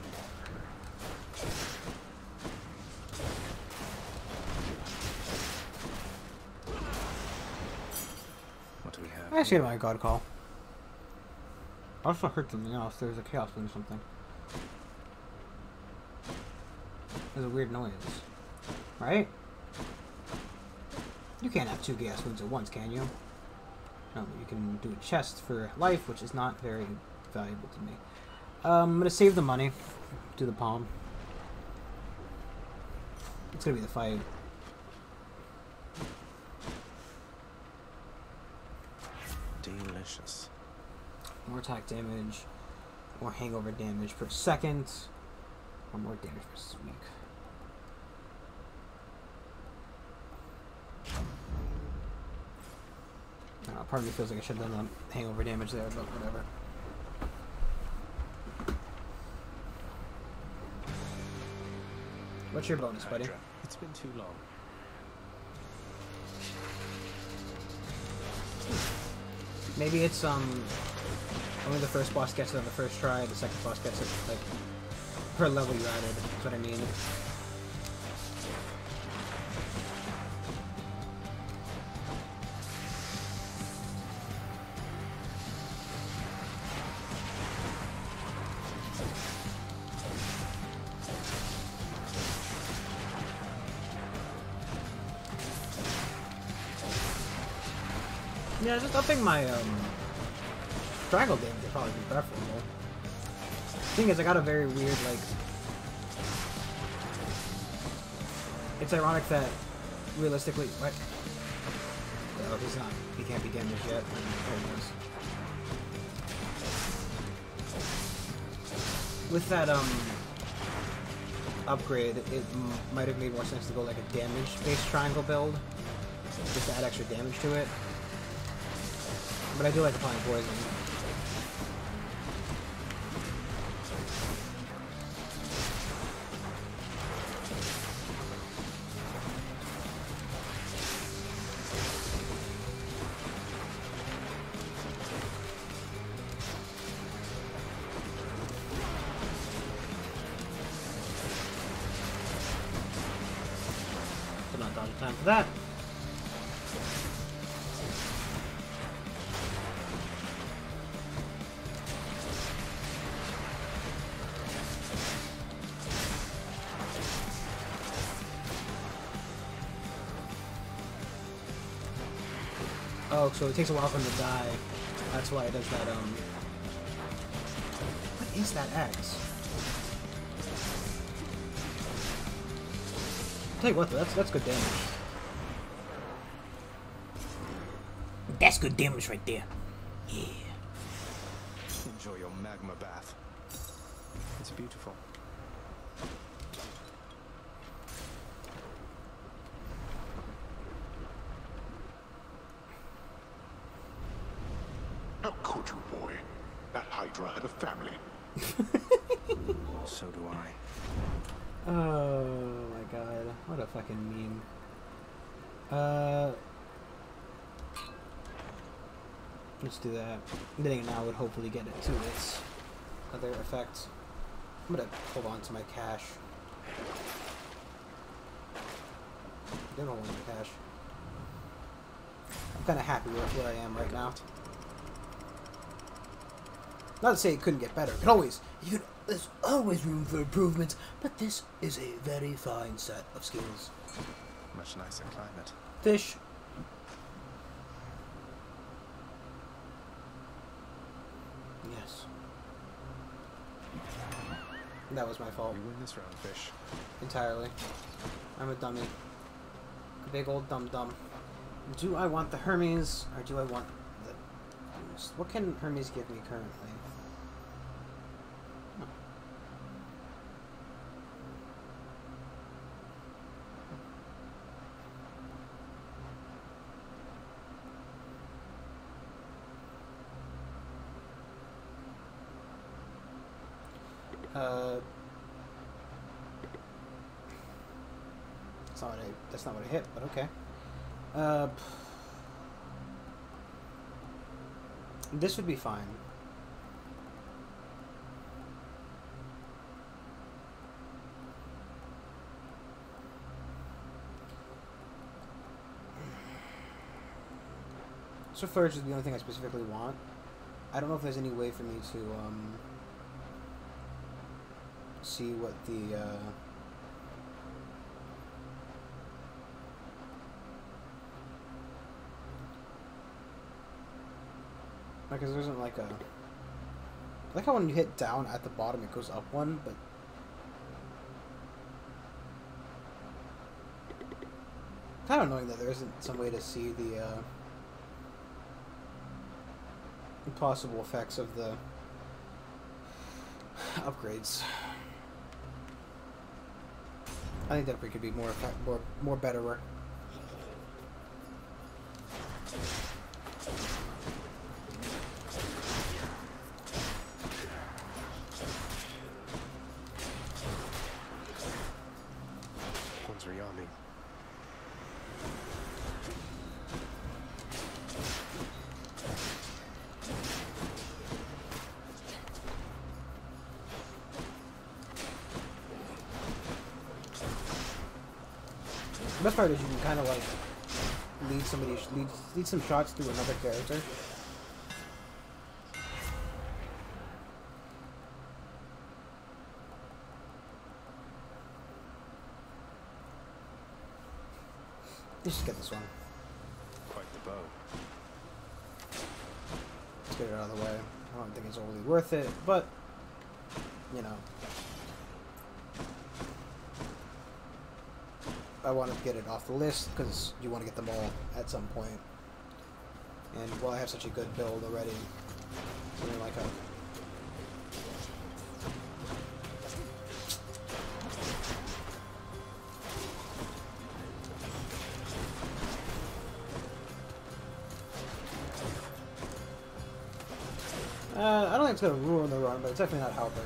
S2: What do we have?
S1: I actually had my God Call. I also heard something else. There was a Chaos Wind or something. There's a weird noise. Right? You can't have 2 Chaos Winds at once, can you? No, you can do a chest for life, which is not very valuable to me. I'm gonna save the money. Do the palm. It's gonna be the fight.
S2: Delicious.
S1: More attack damage, more hangover damage per second, or more damage versus weak. Part of me feels like I should have done the hangover damage there, but whatever. What's your bonus, buddy?
S7: It's been too long.
S1: Maybe it's only the first boss gets it on the first try, the second boss gets it like per level you added. That's what I mean. Yeah, just upping my strangle damage would probably be preferable. The thing is, I got a very weird, like... It's ironic that, realistically... What? No, he's not. He can't be damaged yet. There he is. With that, upgrade, it might have made more sense to go like a damage-based triangle build. Just to add extra damage to it. But I do like applying poison. So not dodge time for that. Oh, so it takes a while for him to die. That's why it does that, What is that X? I'll tell you what, though, that's good damage. That's good damage right there. Yeah.
S2: Enjoy your magma bath. It's beautiful.
S3: How could you, boy? That Hydra had a family.
S2: So do I.
S1: Oh my god. What a fucking meme. Let's do that. Getting it now would hopefully get it to its other effects. I'm gonna hold on to my cash. I don't want my cash. I'm kind of happy with where I am right now. Not to say it couldn't get better. There's always room for improvement, but this is a very fine set of skills.
S2: Much nicer climate.
S1: Fish. Yes. That was my fault.
S2: You win this round, Fish.
S1: Entirely. I'm a dummy. A big old dum-dum. Do I want the Hermes, or do I want the... What can Hermes give me currently? That's not what I hit, but okay. This would be fine. So Flourish is the only thing I specifically want. I don't know if there's any way for me to see what the because there isn't like a... I like how when you hit down at the bottom it goes up one, but... kind of annoying that there isn't some way to see the possible effects of the upgrades. I think that could be more betterer. The best part is you can kind of like lead some shots through another character. Let's just get this one.
S2: Quite the bow.
S1: Let's get it out of the way. I don't think it's overly worth it, but you know. I want to get it off the list because you want to get them all at some point. And while I have such a good build already, something like a I don't think it's going to ruin the run, but it's definitely not helping.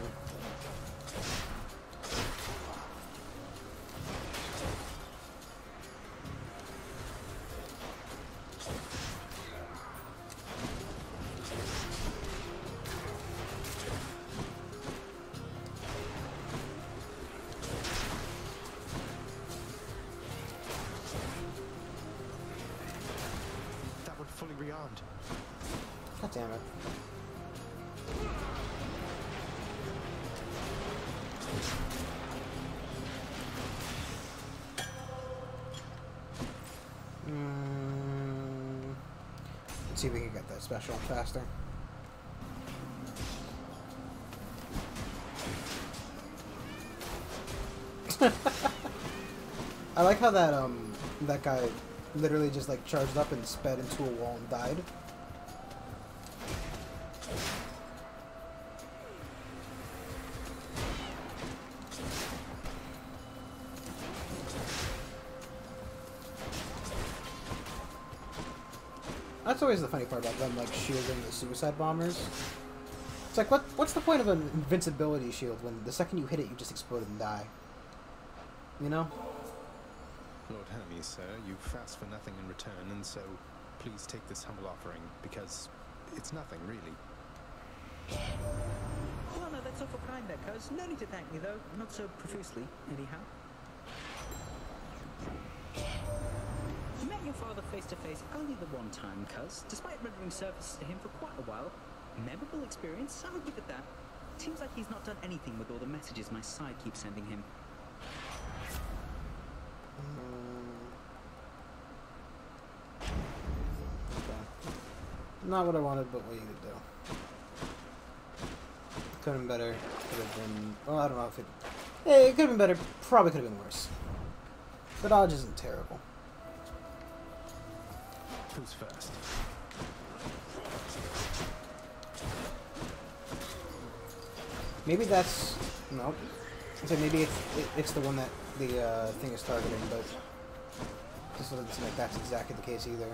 S2: That would fully rearmed.
S1: God damn it. Let's see if we can get that special faster. I like how that that guy literally just like charged up and sped into a wall and died. That's always the funny part about them, like, shielding the suicide bombers. It's like, what's the point of an invincibility shield when the second you hit it, you just explode and die? You know?
S2: Lord Hermes, sir, you fast for nothing in return, and so please take this humble offering, because it's nothing, really.
S14: Well, no, that's so for pride. fine there, cuz. No need to thank me, though. Not so profusely, anyhow. You met your father face to face only the one time, cuz. Despite rendering service to him for quite a while. Memorable experience, I would give it that. Seems like he's not done anything with all the messages my side keeps sending him.
S1: Not what I wanted, but what you could do. Could have been better. Could have been... Well, I don't know if it... It could have been better. Probably could have been worse. The dodge isn't terrible.
S2: Who's first?
S1: Maybe that's... Nope. I said maybe it's the one that the thing is targeting, but... This doesn't seem like that's exactly the case either.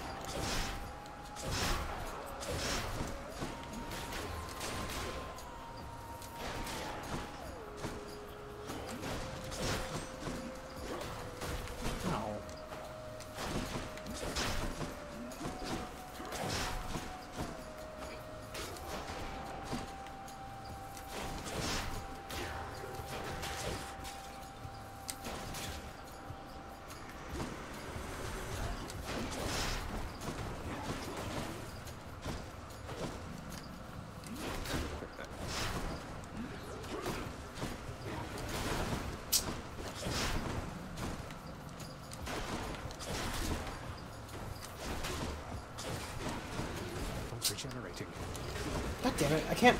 S2: Regenerating.
S1: God damn it, I can't...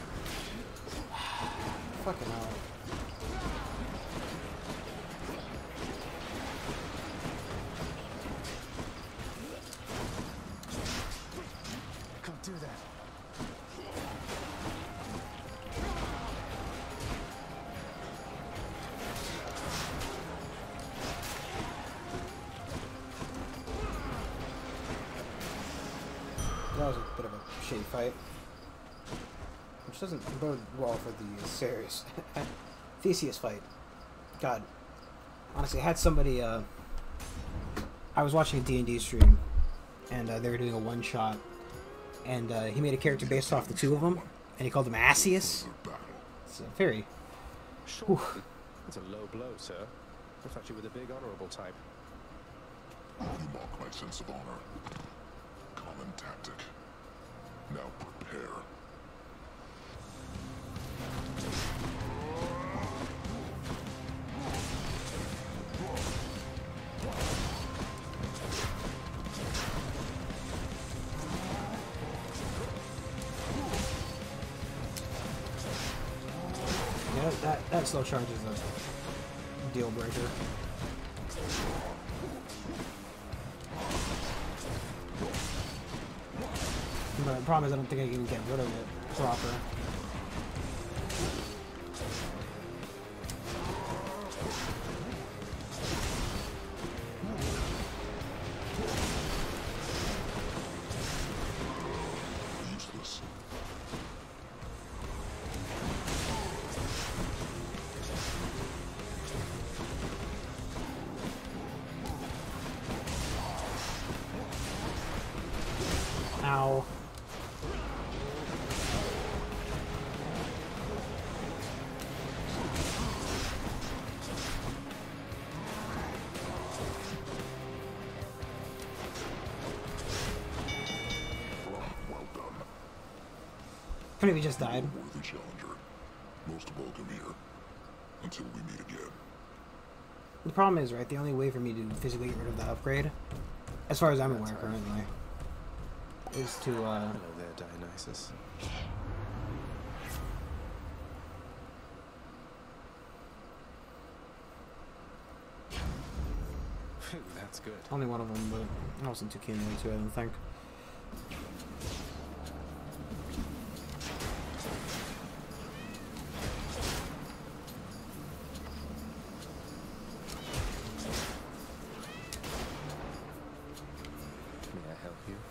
S1: Fucking hell.
S2: Can't do that.
S1: That was a bit of a shitty fight. Which doesn't bode well for the Ceres Theseus fight. God. Honestly, I had somebody, I was watching a D&D stream, and they were doing a one-shot, and he made a character based off the two of them, and he called him Asius. It's a very...
S2: Sure. That's a low blow, sir. I thought you were the big honorable type.
S3: You mock my sense of honor. Common tactic. Now prepare.
S1: Yeah, that slow charge is a deal breaker. But the problem is I don't think I can get rid of it proper.
S3: Useless.
S1: Ow.
S3: Well done.
S1: How many we just died?
S3: Worthy challenger. Most welcome here. Until we meet again.
S1: The problem is, right, the only way for me to physically get rid of the upgrade, as far as I'm aware currently, is to,
S2: Hello there, Dionysus. Phew, that's good.
S1: only one of them, but I wasn't too keen into it, I don't think.
S2: May I help you?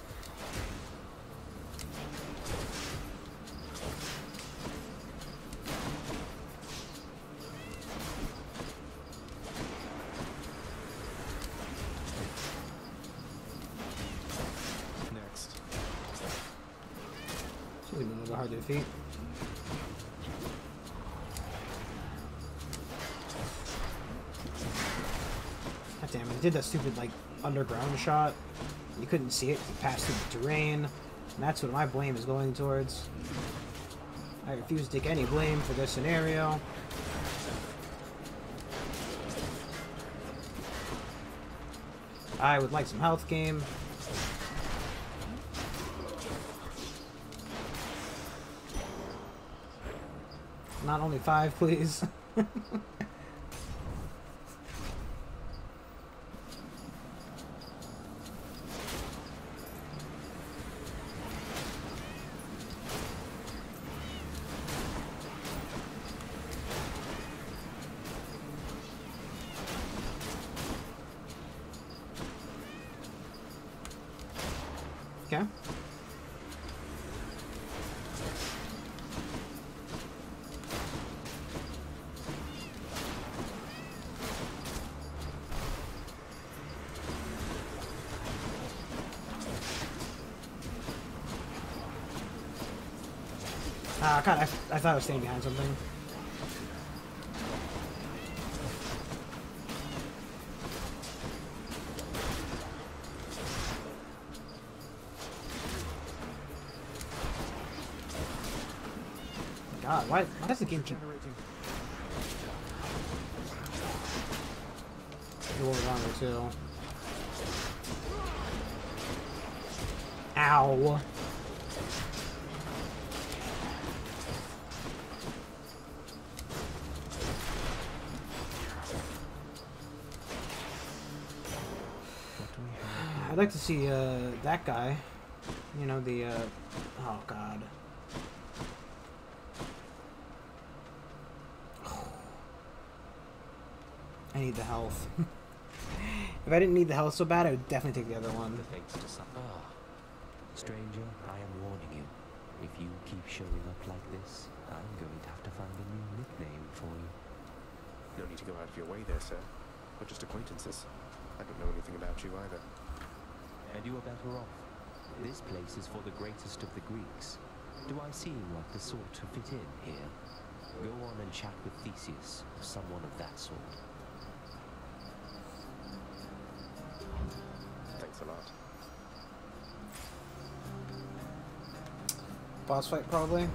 S2: Next.
S1: She's a little hard to defeat. damn it. It did that stupid, like, underground shot. You couldn't see it. You passed through the terrain. And that's what my blame is going towards. I refuse to take any blame for this scenario. I would like some health game. Not only 5, please. Okay. God, I thought I was staying behind something. God, why does the game keep... Roll it on there too. Ow. I'd like to see that guy. You know, the oh god. I need the health. If I didn't need the health so bad, I would definitely take the other one.
S15: Stranger, I am warning you. If you keep showing up like this, I'm going to have to find a new nickname for you.
S2: No need to go out of your way there, sir. We're just acquaintances. I don't know anything about you either.
S15: And you are better off. This place is for the greatest of the Greeks. Do I seem like the sort to fit in here? Go on and chat with Theseus, or someone of that sort.
S2: Thanks a lot.
S1: Boss fight, probably.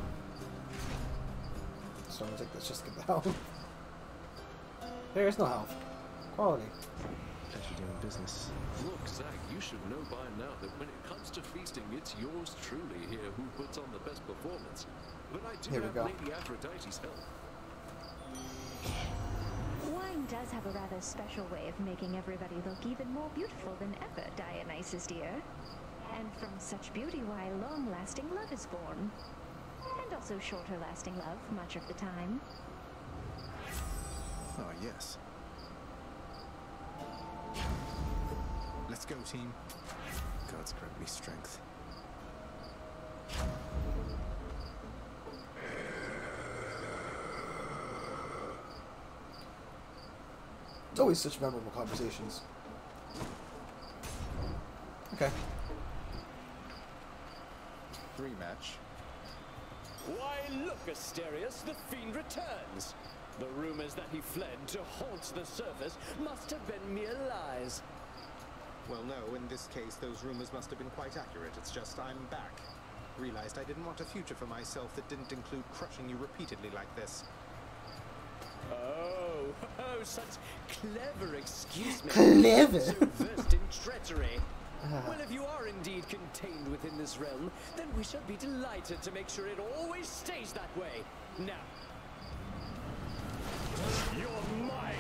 S1: So I'm gonna take this just to get the health. There's no health. Quality.
S2: Pleasure doing business.
S18: Look, Zach, you should know by now that when it comes to feasting, it's yours truly here who puts on the best performance. But I do have Lady Aphrodite's help.
S13: Wine does have a rather special way of making everybody look even more beautiful than ever, Dionysus dear. And from such beauty, why long-lasting love is born. And also shorter-lasting love, much of the time.
S2: Oh, yes. Let's go, team. Gods grant me strength.
S1: It's always such memorable conversations. Okay.
S2: Rematch.
S16: Why, look, Asterius, the fiend returns. The rumors that he fled to haunt the surface must have been mere lies.
S2: Well, no, in this case, those rumors must have been quite accurate. It's just I'm back. Realized I didn't want a future for myself that didn't include crushing you repeatedly like this.
S16: Oh, such clever excuse me.
S1: Clever?
S16: So versed in treachery. Well, if you are indeed contained within this realm, then we shall be delighted to make sure it always stays that way. Now, you're mine!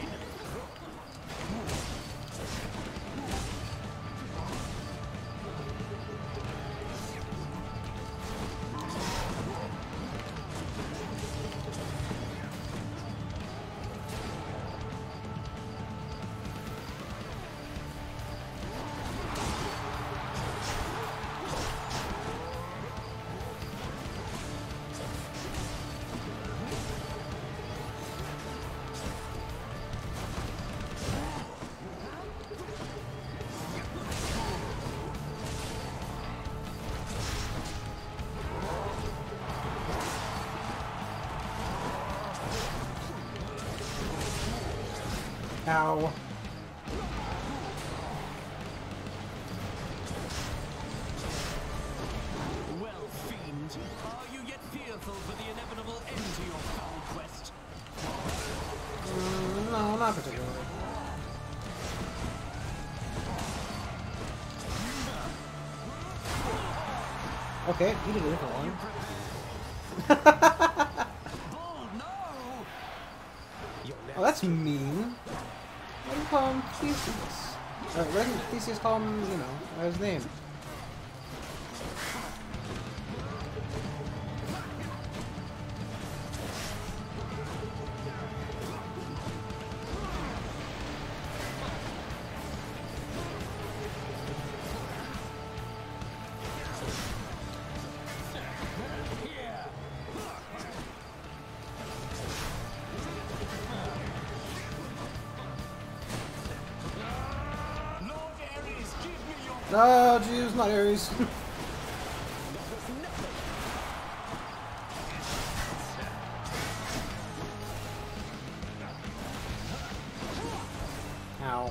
S1: Ow. Not particularly. Okay, you did a different one. Oh, that's mean. Why do you call him Theseus? Why didn't Theseus call him, you know, by his name? Oh, jeez, not Ares. Ow.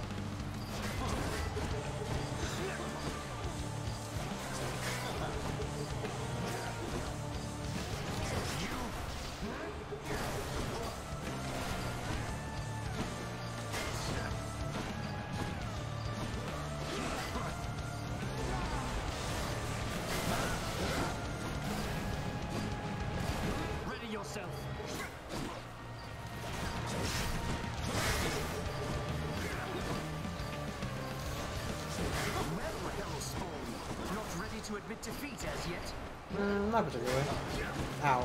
S19: To admit defeat as yet?
S1: Not particularly. Ow.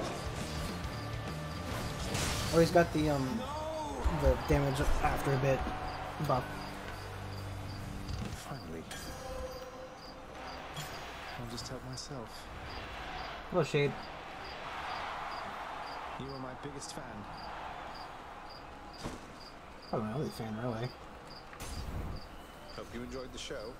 S1: Oh, he's got the damage after a bit buff.
S2: Finally. I'll just help myself.
S1: Hello, Shade.
S2: You are my biggest fan.
S1: Probably my only fan, really.
S2: Hope you enjoyed the show.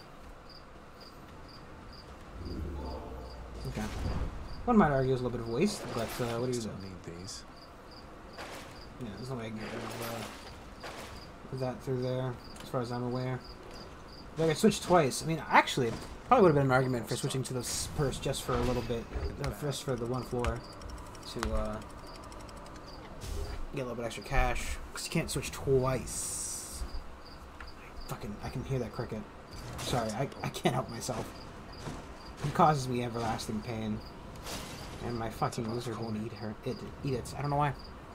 S1: Okay. One might argue it's a little bit of waste, but what do you do?
S2: Need these.
S1: Yeah, there's no way I can get rid of that through there, as far as I'm aware. If I could switch twice, I mean, actually, probably would have been an argument for switching to the purse just for a little bit, just for the one floor, to get a little bit extra cash, because you can't switch twice. I can hear that cricket. Sorry, I can't help myself. It causes me everlasting pain. And my fucking lizard won't eat it. I don't know why.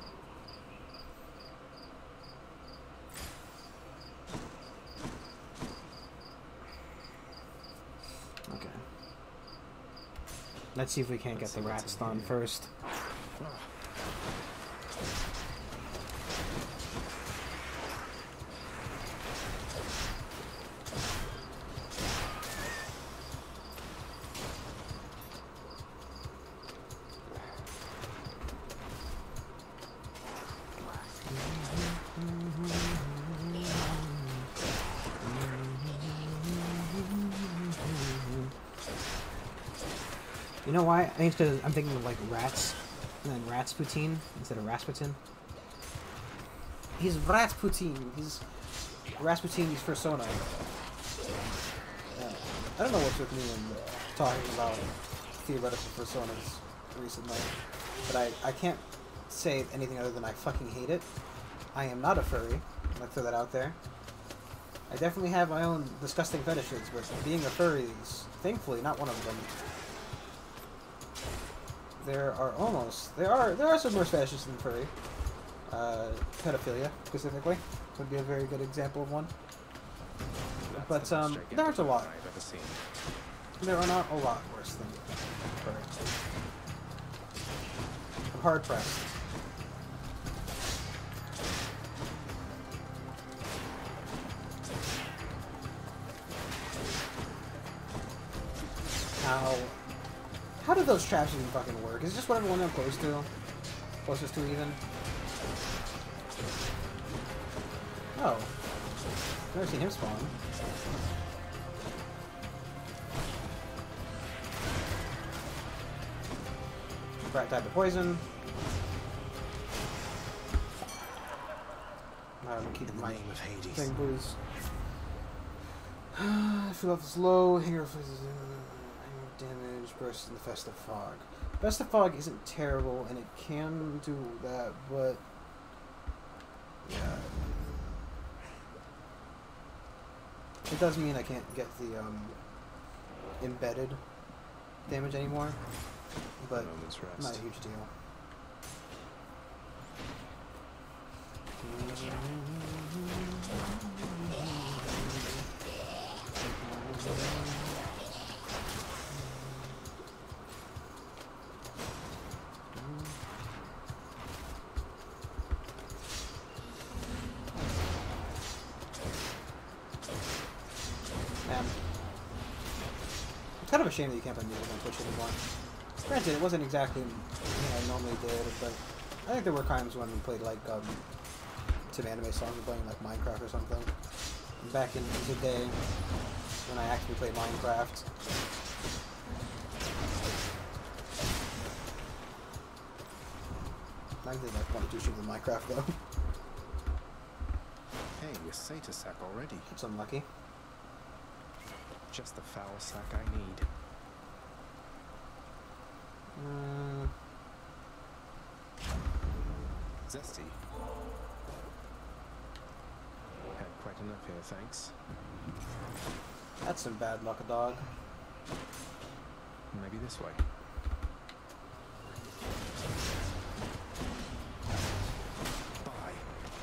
S1: Okay. Let's see if we can't get the rats done first. You know why? I think it's because I'm thinking of like rats, and then Rasputin instead of Rasputin. He's Rasputin. He's Rasputin's persona. I don't know what's with me and talking about theoretical personas recently, but I can't say anything other than I fucking hate it. I am not a furry. I'm gonna throw that out there. I definitely have my own disgusting fetishes, but being a furry is thankfully not one of them. There are some worse fetishes than furry. Pedophilia, specifically, would be a very good example of one. But, there aren't a lot. There are not a lot worse than furry. I'm hard pressed. How do those traps even fucking work? Is it just whatever one I'm close to? Closest to even? Oh. Never seen him spawn. Right type of poison. Keep my name of Hades. Thing, please. Feel off is low. Hanger damage. Burst in the Festive Fog. Festive Fog isn't terrible, and it can do that, but yeah, It does mean I can't get the embedded damage anymore, but not a huge deal. It's kind of a shame that you can't play music on Twitch anymore. Granted, it wasn't exactly I normally did, but I think there were times when we played like some anime songs, playing like Minecraft or something. And back in the day when I actually played Minecraft. I did like 1 or 2 streams in Minecraft though.
S2: Hey, you're Satyr sack already.
S1: That's unlucky.
S2: Just the foul sack I need. Zesty. Had quite enough here, thanks.
S1: That's some bad luck, dog.
S2: Maybe this way. Bye.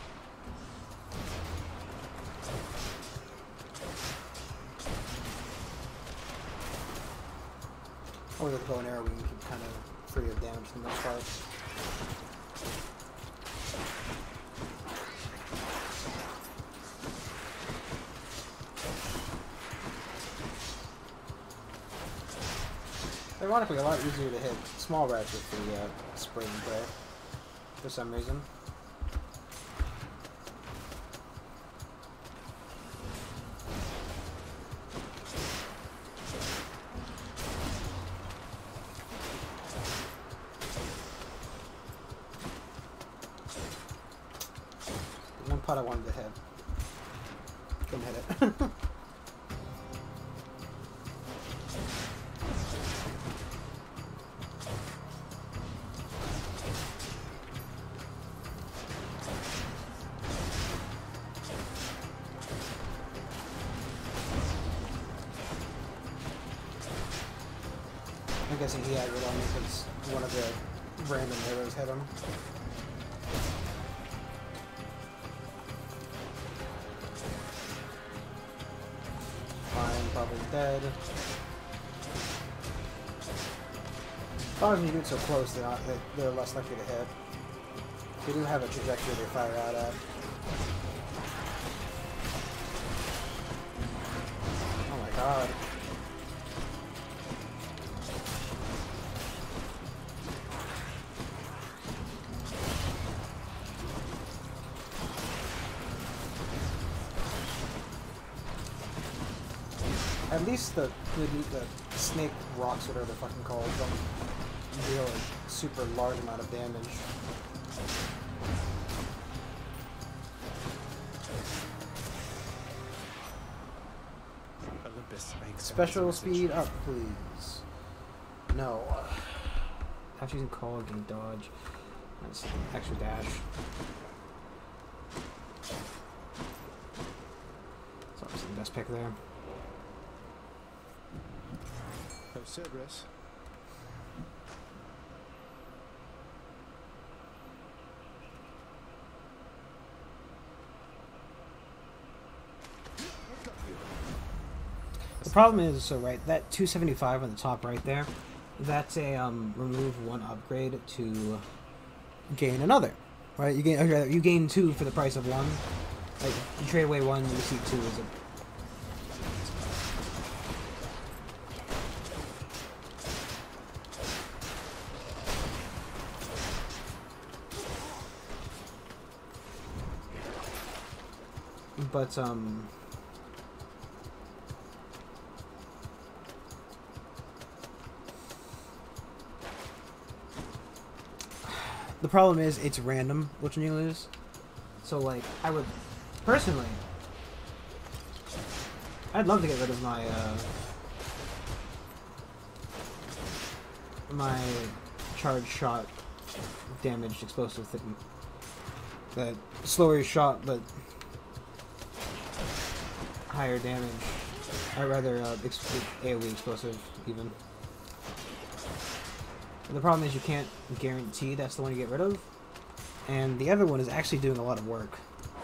S1: Or with the bow and arrow, we can keep kind of free of damage for the most part. Ironically, a lot easier to hit small rats with the spray and pray, for some reason. The one pot I wanted to hit. Couldn't hit it. I'm guessing he aggroed on me because one of the random arrows hit him. Fine, probably dead. Problem is when you get so close, they're less likely to hit. They do have a trajectory they fire out at. Oh my god. At least the snake rocks, whatever they're fucking called, don't deal a super large amount of damage.
S2: Olympus makes
S1: Special speed up, please. No. I'm using call again, dodge. That's extra dash. That's obviously the best pick there.
S2: Oh, Cerberus.
S1: The problem is, so right, that 275 on the top right there, that's a remove 1 upgrade to gain another, right? You gain 2 for the price of 1. Like, you trade away 1, you see 2 as a... But, the problem is it's random which one you lose. So, like, I would, personally, I'd love to get rid of my, my charge shot damaged explosive thing. The slower shot, but higher damage. Or rather, AoE explosive, even. And the problem is you can't guarantee that's the one you get rid of. And the other one is actually doing a lot of work.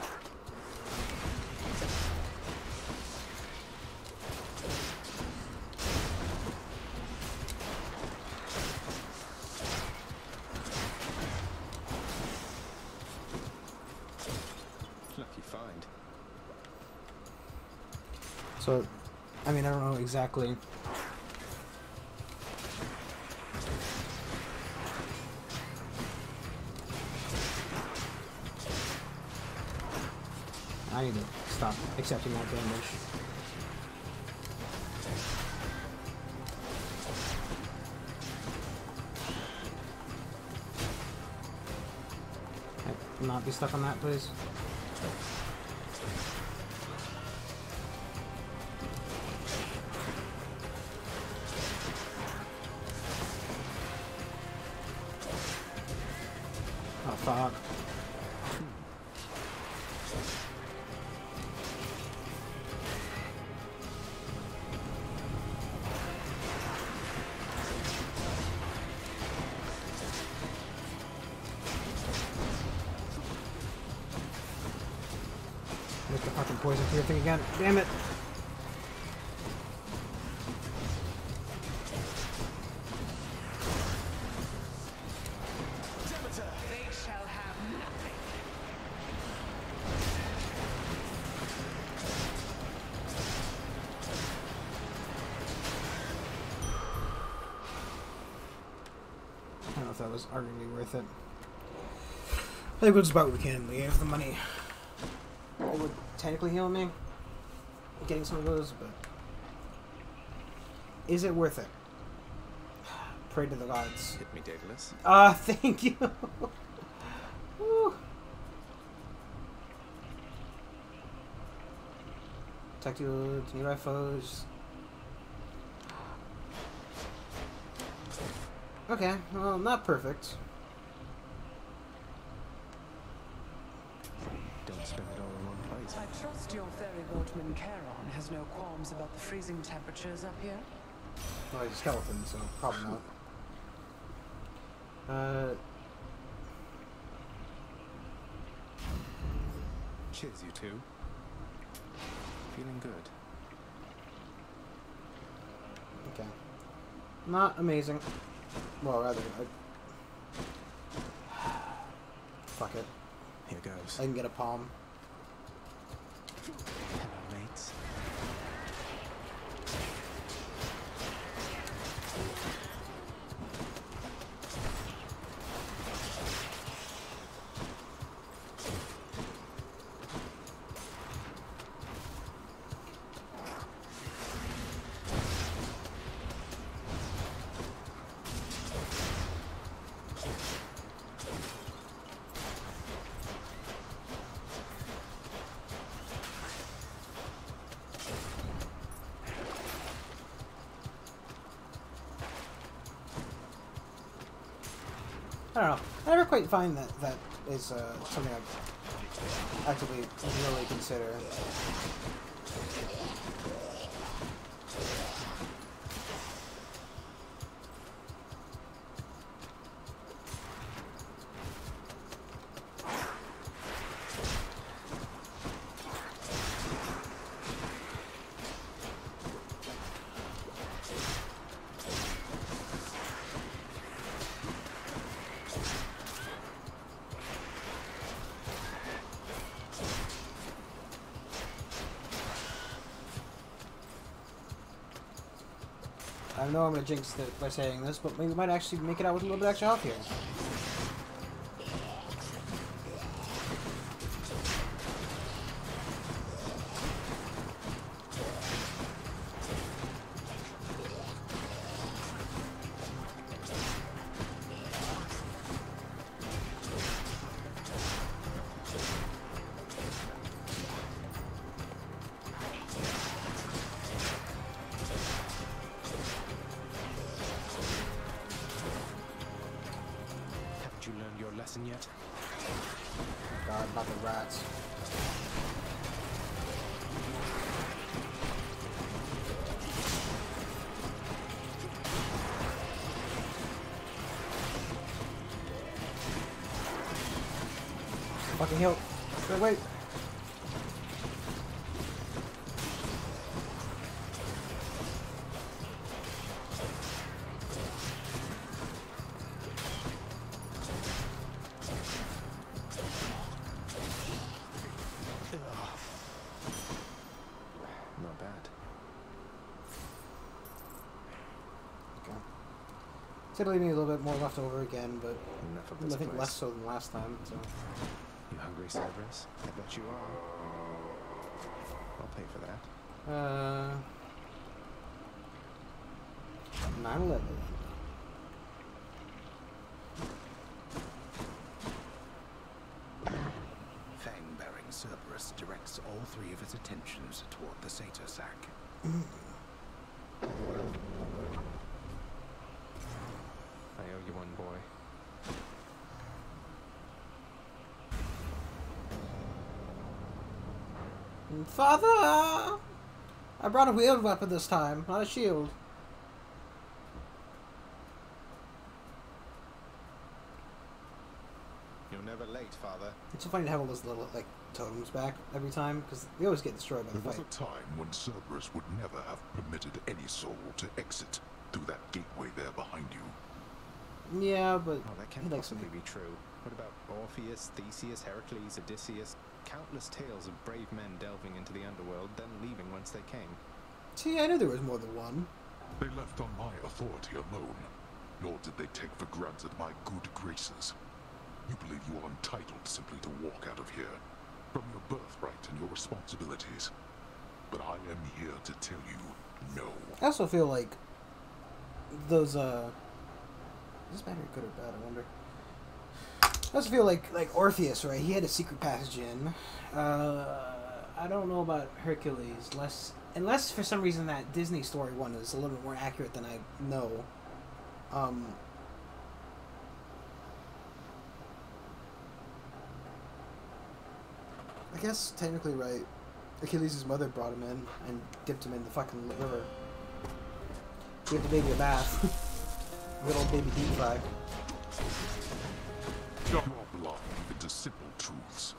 S2: Lucky find.
S1: So, I mean, I don't know exactly. I need to stop accepting that damage. Can I not be stuck on that, please? Oh, fuck. Make the fucking poison clear thing again. Damn it!
S10: They shall have nothing.
S1: I don't know if that was arguably worth it. I think we'll just buy what we can. We have the money. It would technically heal me, getting some of those, but is it worth it? Pray to the gods.
S2: Hit me, Daedalus.
S1: Thank you. Woo. Attack you to nearby foes. Okay, well, not perfect.
S2: Don't spend it all in one place.
S10: I trust your ferry boatman Charon has no qualms about the freezing temperatures up here.
S1: Well, he's a skeleton, so probably not.
S2: Cheers, you two. Feeling good.
S1: Okay. Not amazing. Well, rather, fuck it.
S2: Here goes.
S1: I can get a palm.
S2: Hello, mates.
S1: I don't know. I never quite find that is something I actively really consider. I know I'm gonna jinx it by saying this, but maybe we might actually make it out with a little bit extra health here.
S2: You learned your lesson yet?
S1: God, not the rats. Fucking heal. Wait.
S2: Not bad.
S1: Okay. Typically need a little bit more left over again, but
S2: Enough of this
S1: I think
S2: place.
S1: less so than last time. So.
S2: You hungry, Cerberus? I bet you are. I'll pay for that.
S1: 9/11.
S7: Fang-bearing Cerberus directs all three of its attentions toward the Satyr sack.
S2: I owe you one, boy.
S1: Father! I brought a wheeled weapon this time, not a shield.
S2: You're never late, Father.
S1: It's so funny to have all those little, like, totems back every time, because they always get destroyed by the
S3: There was
S1: fight.
S3: a time when Cerberus would never have permitted any soul to exit through that gateway there behind you.
S1: Yeah, but
S2: Oh, that
S1: he
S2: can't
S1: likes me.
S2: possibly be true. What about Orpheus, Theseus, Heracles, Odysseus? Countless tales of brave men delving into the underworld, then leaving whence they came.
S1: See, I knew there was more than one.
S3: They left on my authority alone, nor did they take for granted my good graces. You believe you are entitled simply to walk out of here, from your birthright and your responsibilities. But I am here to tell you, no.
S1: I also feel like those, is this battery good or bad, I wonder? I also feel like Orpheus, right? He had a secret passage in. I don't know about Hercules, unless for some reason that Disney story one is a little bit more accurate than I know. I guess technically right. Achilles' mother brought him in and dipped him in the fucking river. Give the baby a bath. Good old baby deep fry.
S3: You are blind into simple truths.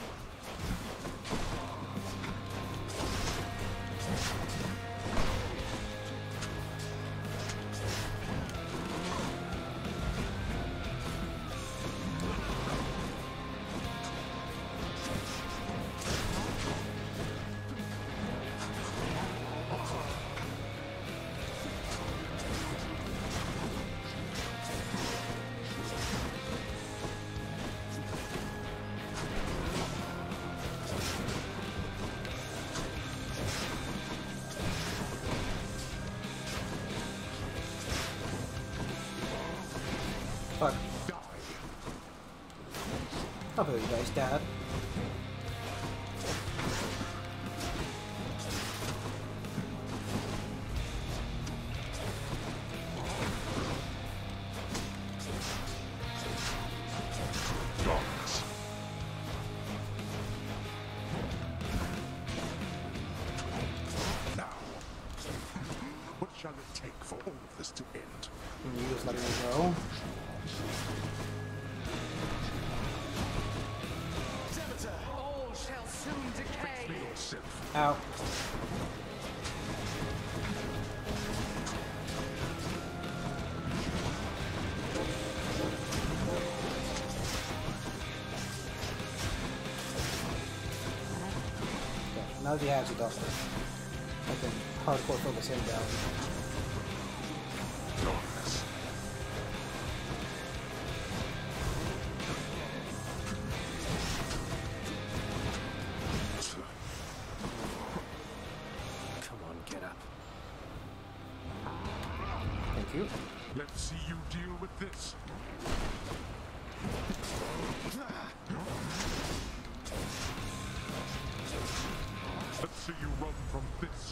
S1: Fuck. I'll put you guys, Dad.
S3: Now, what shall it take for all of this to end?
S1: You just letting me go.
S19: All shall soon decay.
S1: Ow. Okay, now that he has a doctor, I can hardcore focus him down.
S2: Come on, get up.
S1: Thank you.
S3: Let's see you deal with this. Let's see you run from this.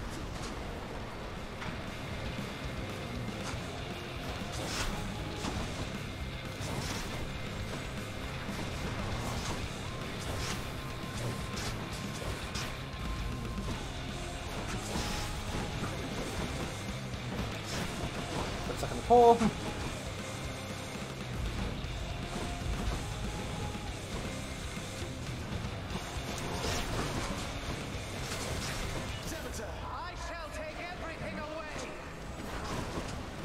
S1: Put stuck in the pole.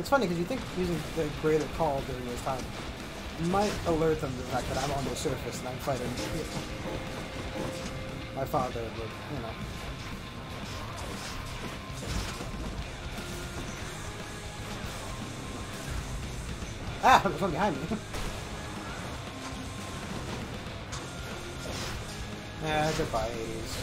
S1: It's funny because you think using the greater call during this time might alert them to the fact that I'm on the surface and I'm fighting my father, but, you know. Ah, there's one behind me. Yeah, goodbye, Hades.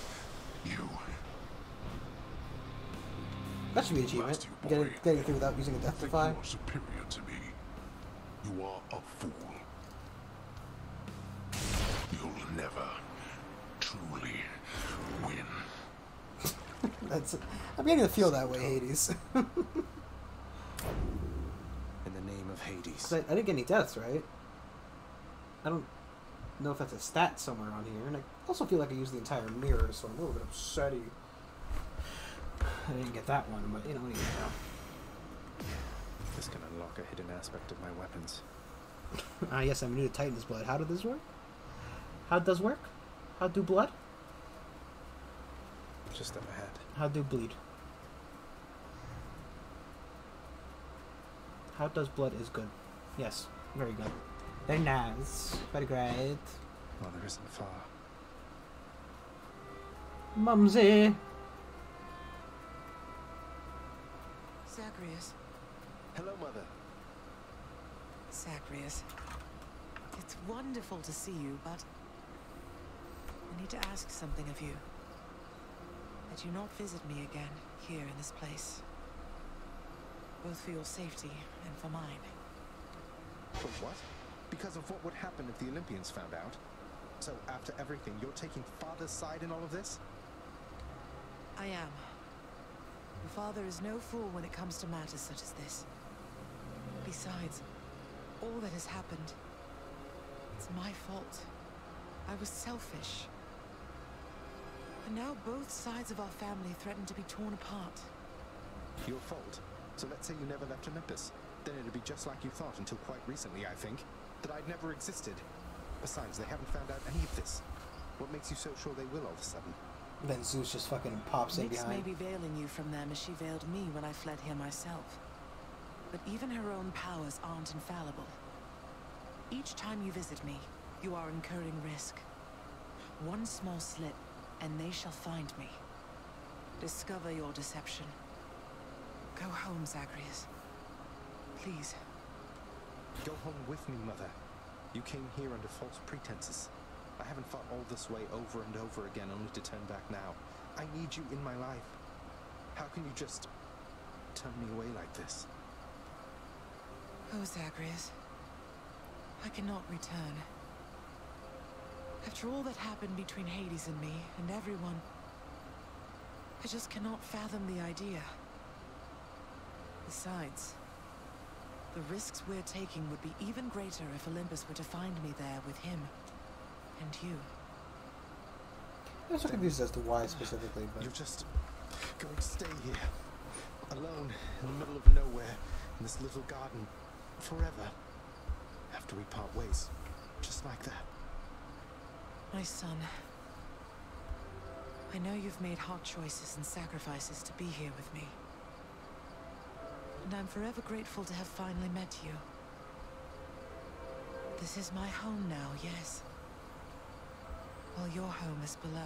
S1: That should be an achievement. Getting through without using a death defy.
S3: You are superior to me. You are a fool. You'll never truly win.
S1: That's. I'm beginning to feel that way, Hades.
S2: In the name of Hades.
S1: I didn't get any deaths, right? I don't know if that's a stat somewhere on here, and I also feel like I used the entire mirror, so I'm a little bit upsetty. I didn't get that one, but you know, what do you know?
S2: This can unlock a hidden aspect of my weapons.
S1: Yes, I'm new to Titan's Blood. How did this work? How does work? How do blood?
S2: Just up ahead.
S1: How do bleed? How does blood is good? Yes, very good. Very nice. Very great.
S2: Mother isn't far.
S1: Mumsy!
S10: Zagreus.
S2: Hello, Mother.
S10: Zagreus. It's wonderful to see you, but I need to ask something of you. That you not visit me again here in this place. Both for your safety and for mine.
S2: For what? Because of what would happen if the Olympians found out? So after everything, you're taking Father's side in all of this?
S10: I am. Your father is no fool when it comes to matters such as this. Besides, all that has happened, it's my fault. I was selfish. And now both sides of our family threaten to be torn apart.
S2: Your fault? So let's say you never left Olympus. Then it'd be just like you thought until quite recently, I think. That I'd never existed. Besides, they haven't found out any of this. What makes you so sure they will all of a sudden?
S1: Then Zeus just fucking pops in
S10: Nyx
S1: behind.
S10: may be veiling you from them as she veiled me when I fled here myself. But even her own powers aren't infallible. Each time you visit me, you are incurring risk. One small slip, and they shall find me. Discover your deception. Go home, Zagreus. Please.
S2: Go home with me, Mother. You came here under false pretenses. I haven't fought all this way over and over again only to turn back now. I need you in my life. How can you just turn me away like this?
S10: Oh, Zagreus. I cannot return. After all that happened between Hades and me, and everyone, I just cannot fathom the idea. Besides, the risks we're taking would be even greater if Olympus were to find me there with him. And you.
S1: I'm so confused as to why specifically, but...
S2: You're just going to stay here, alone, in the middle of nowhere, in this little garden, forever. After we part ways, just like that.
S10: My son, I know you've made hard choices and sacrifices to be here with me. And I'm forever grateful to have finally met you. This is my home now, yes. While your home is below.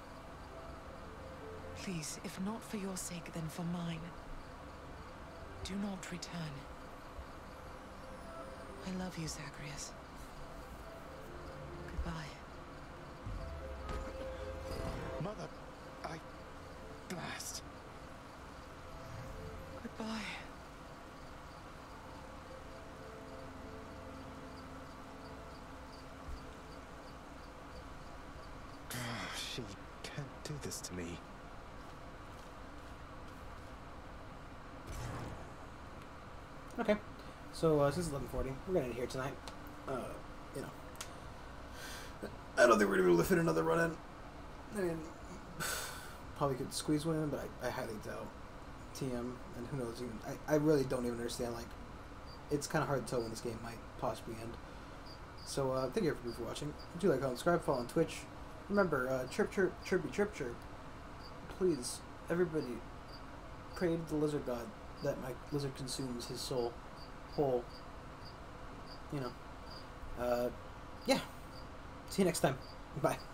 S10: Please, if not for your sake, then for mine, do not return. I love you, Zagreus. Goodbye.
S2: Mother, blast.
S10: Goodbye.
S2: She can't do this to me.
S1: Okay, so since it's 11:40, we're gonna end here tonight. You know, I don't think we're gonna be able to fit another run in. I mean, probably could squeeze one in, but I highly doubt. TM, and who knows even. I really don't even understand. Like, it's kind of hard to tell when this game might possibly end. So thank you everybody for watching. Do like, comment, subscribe, follow on Twitch. Remember, chirp, chirp, chirpy, chirp, chirp. Please, everybody, pray to the lizard god. that my lizard consumes his soul whole. You know. Yeah. See you next time. Bye.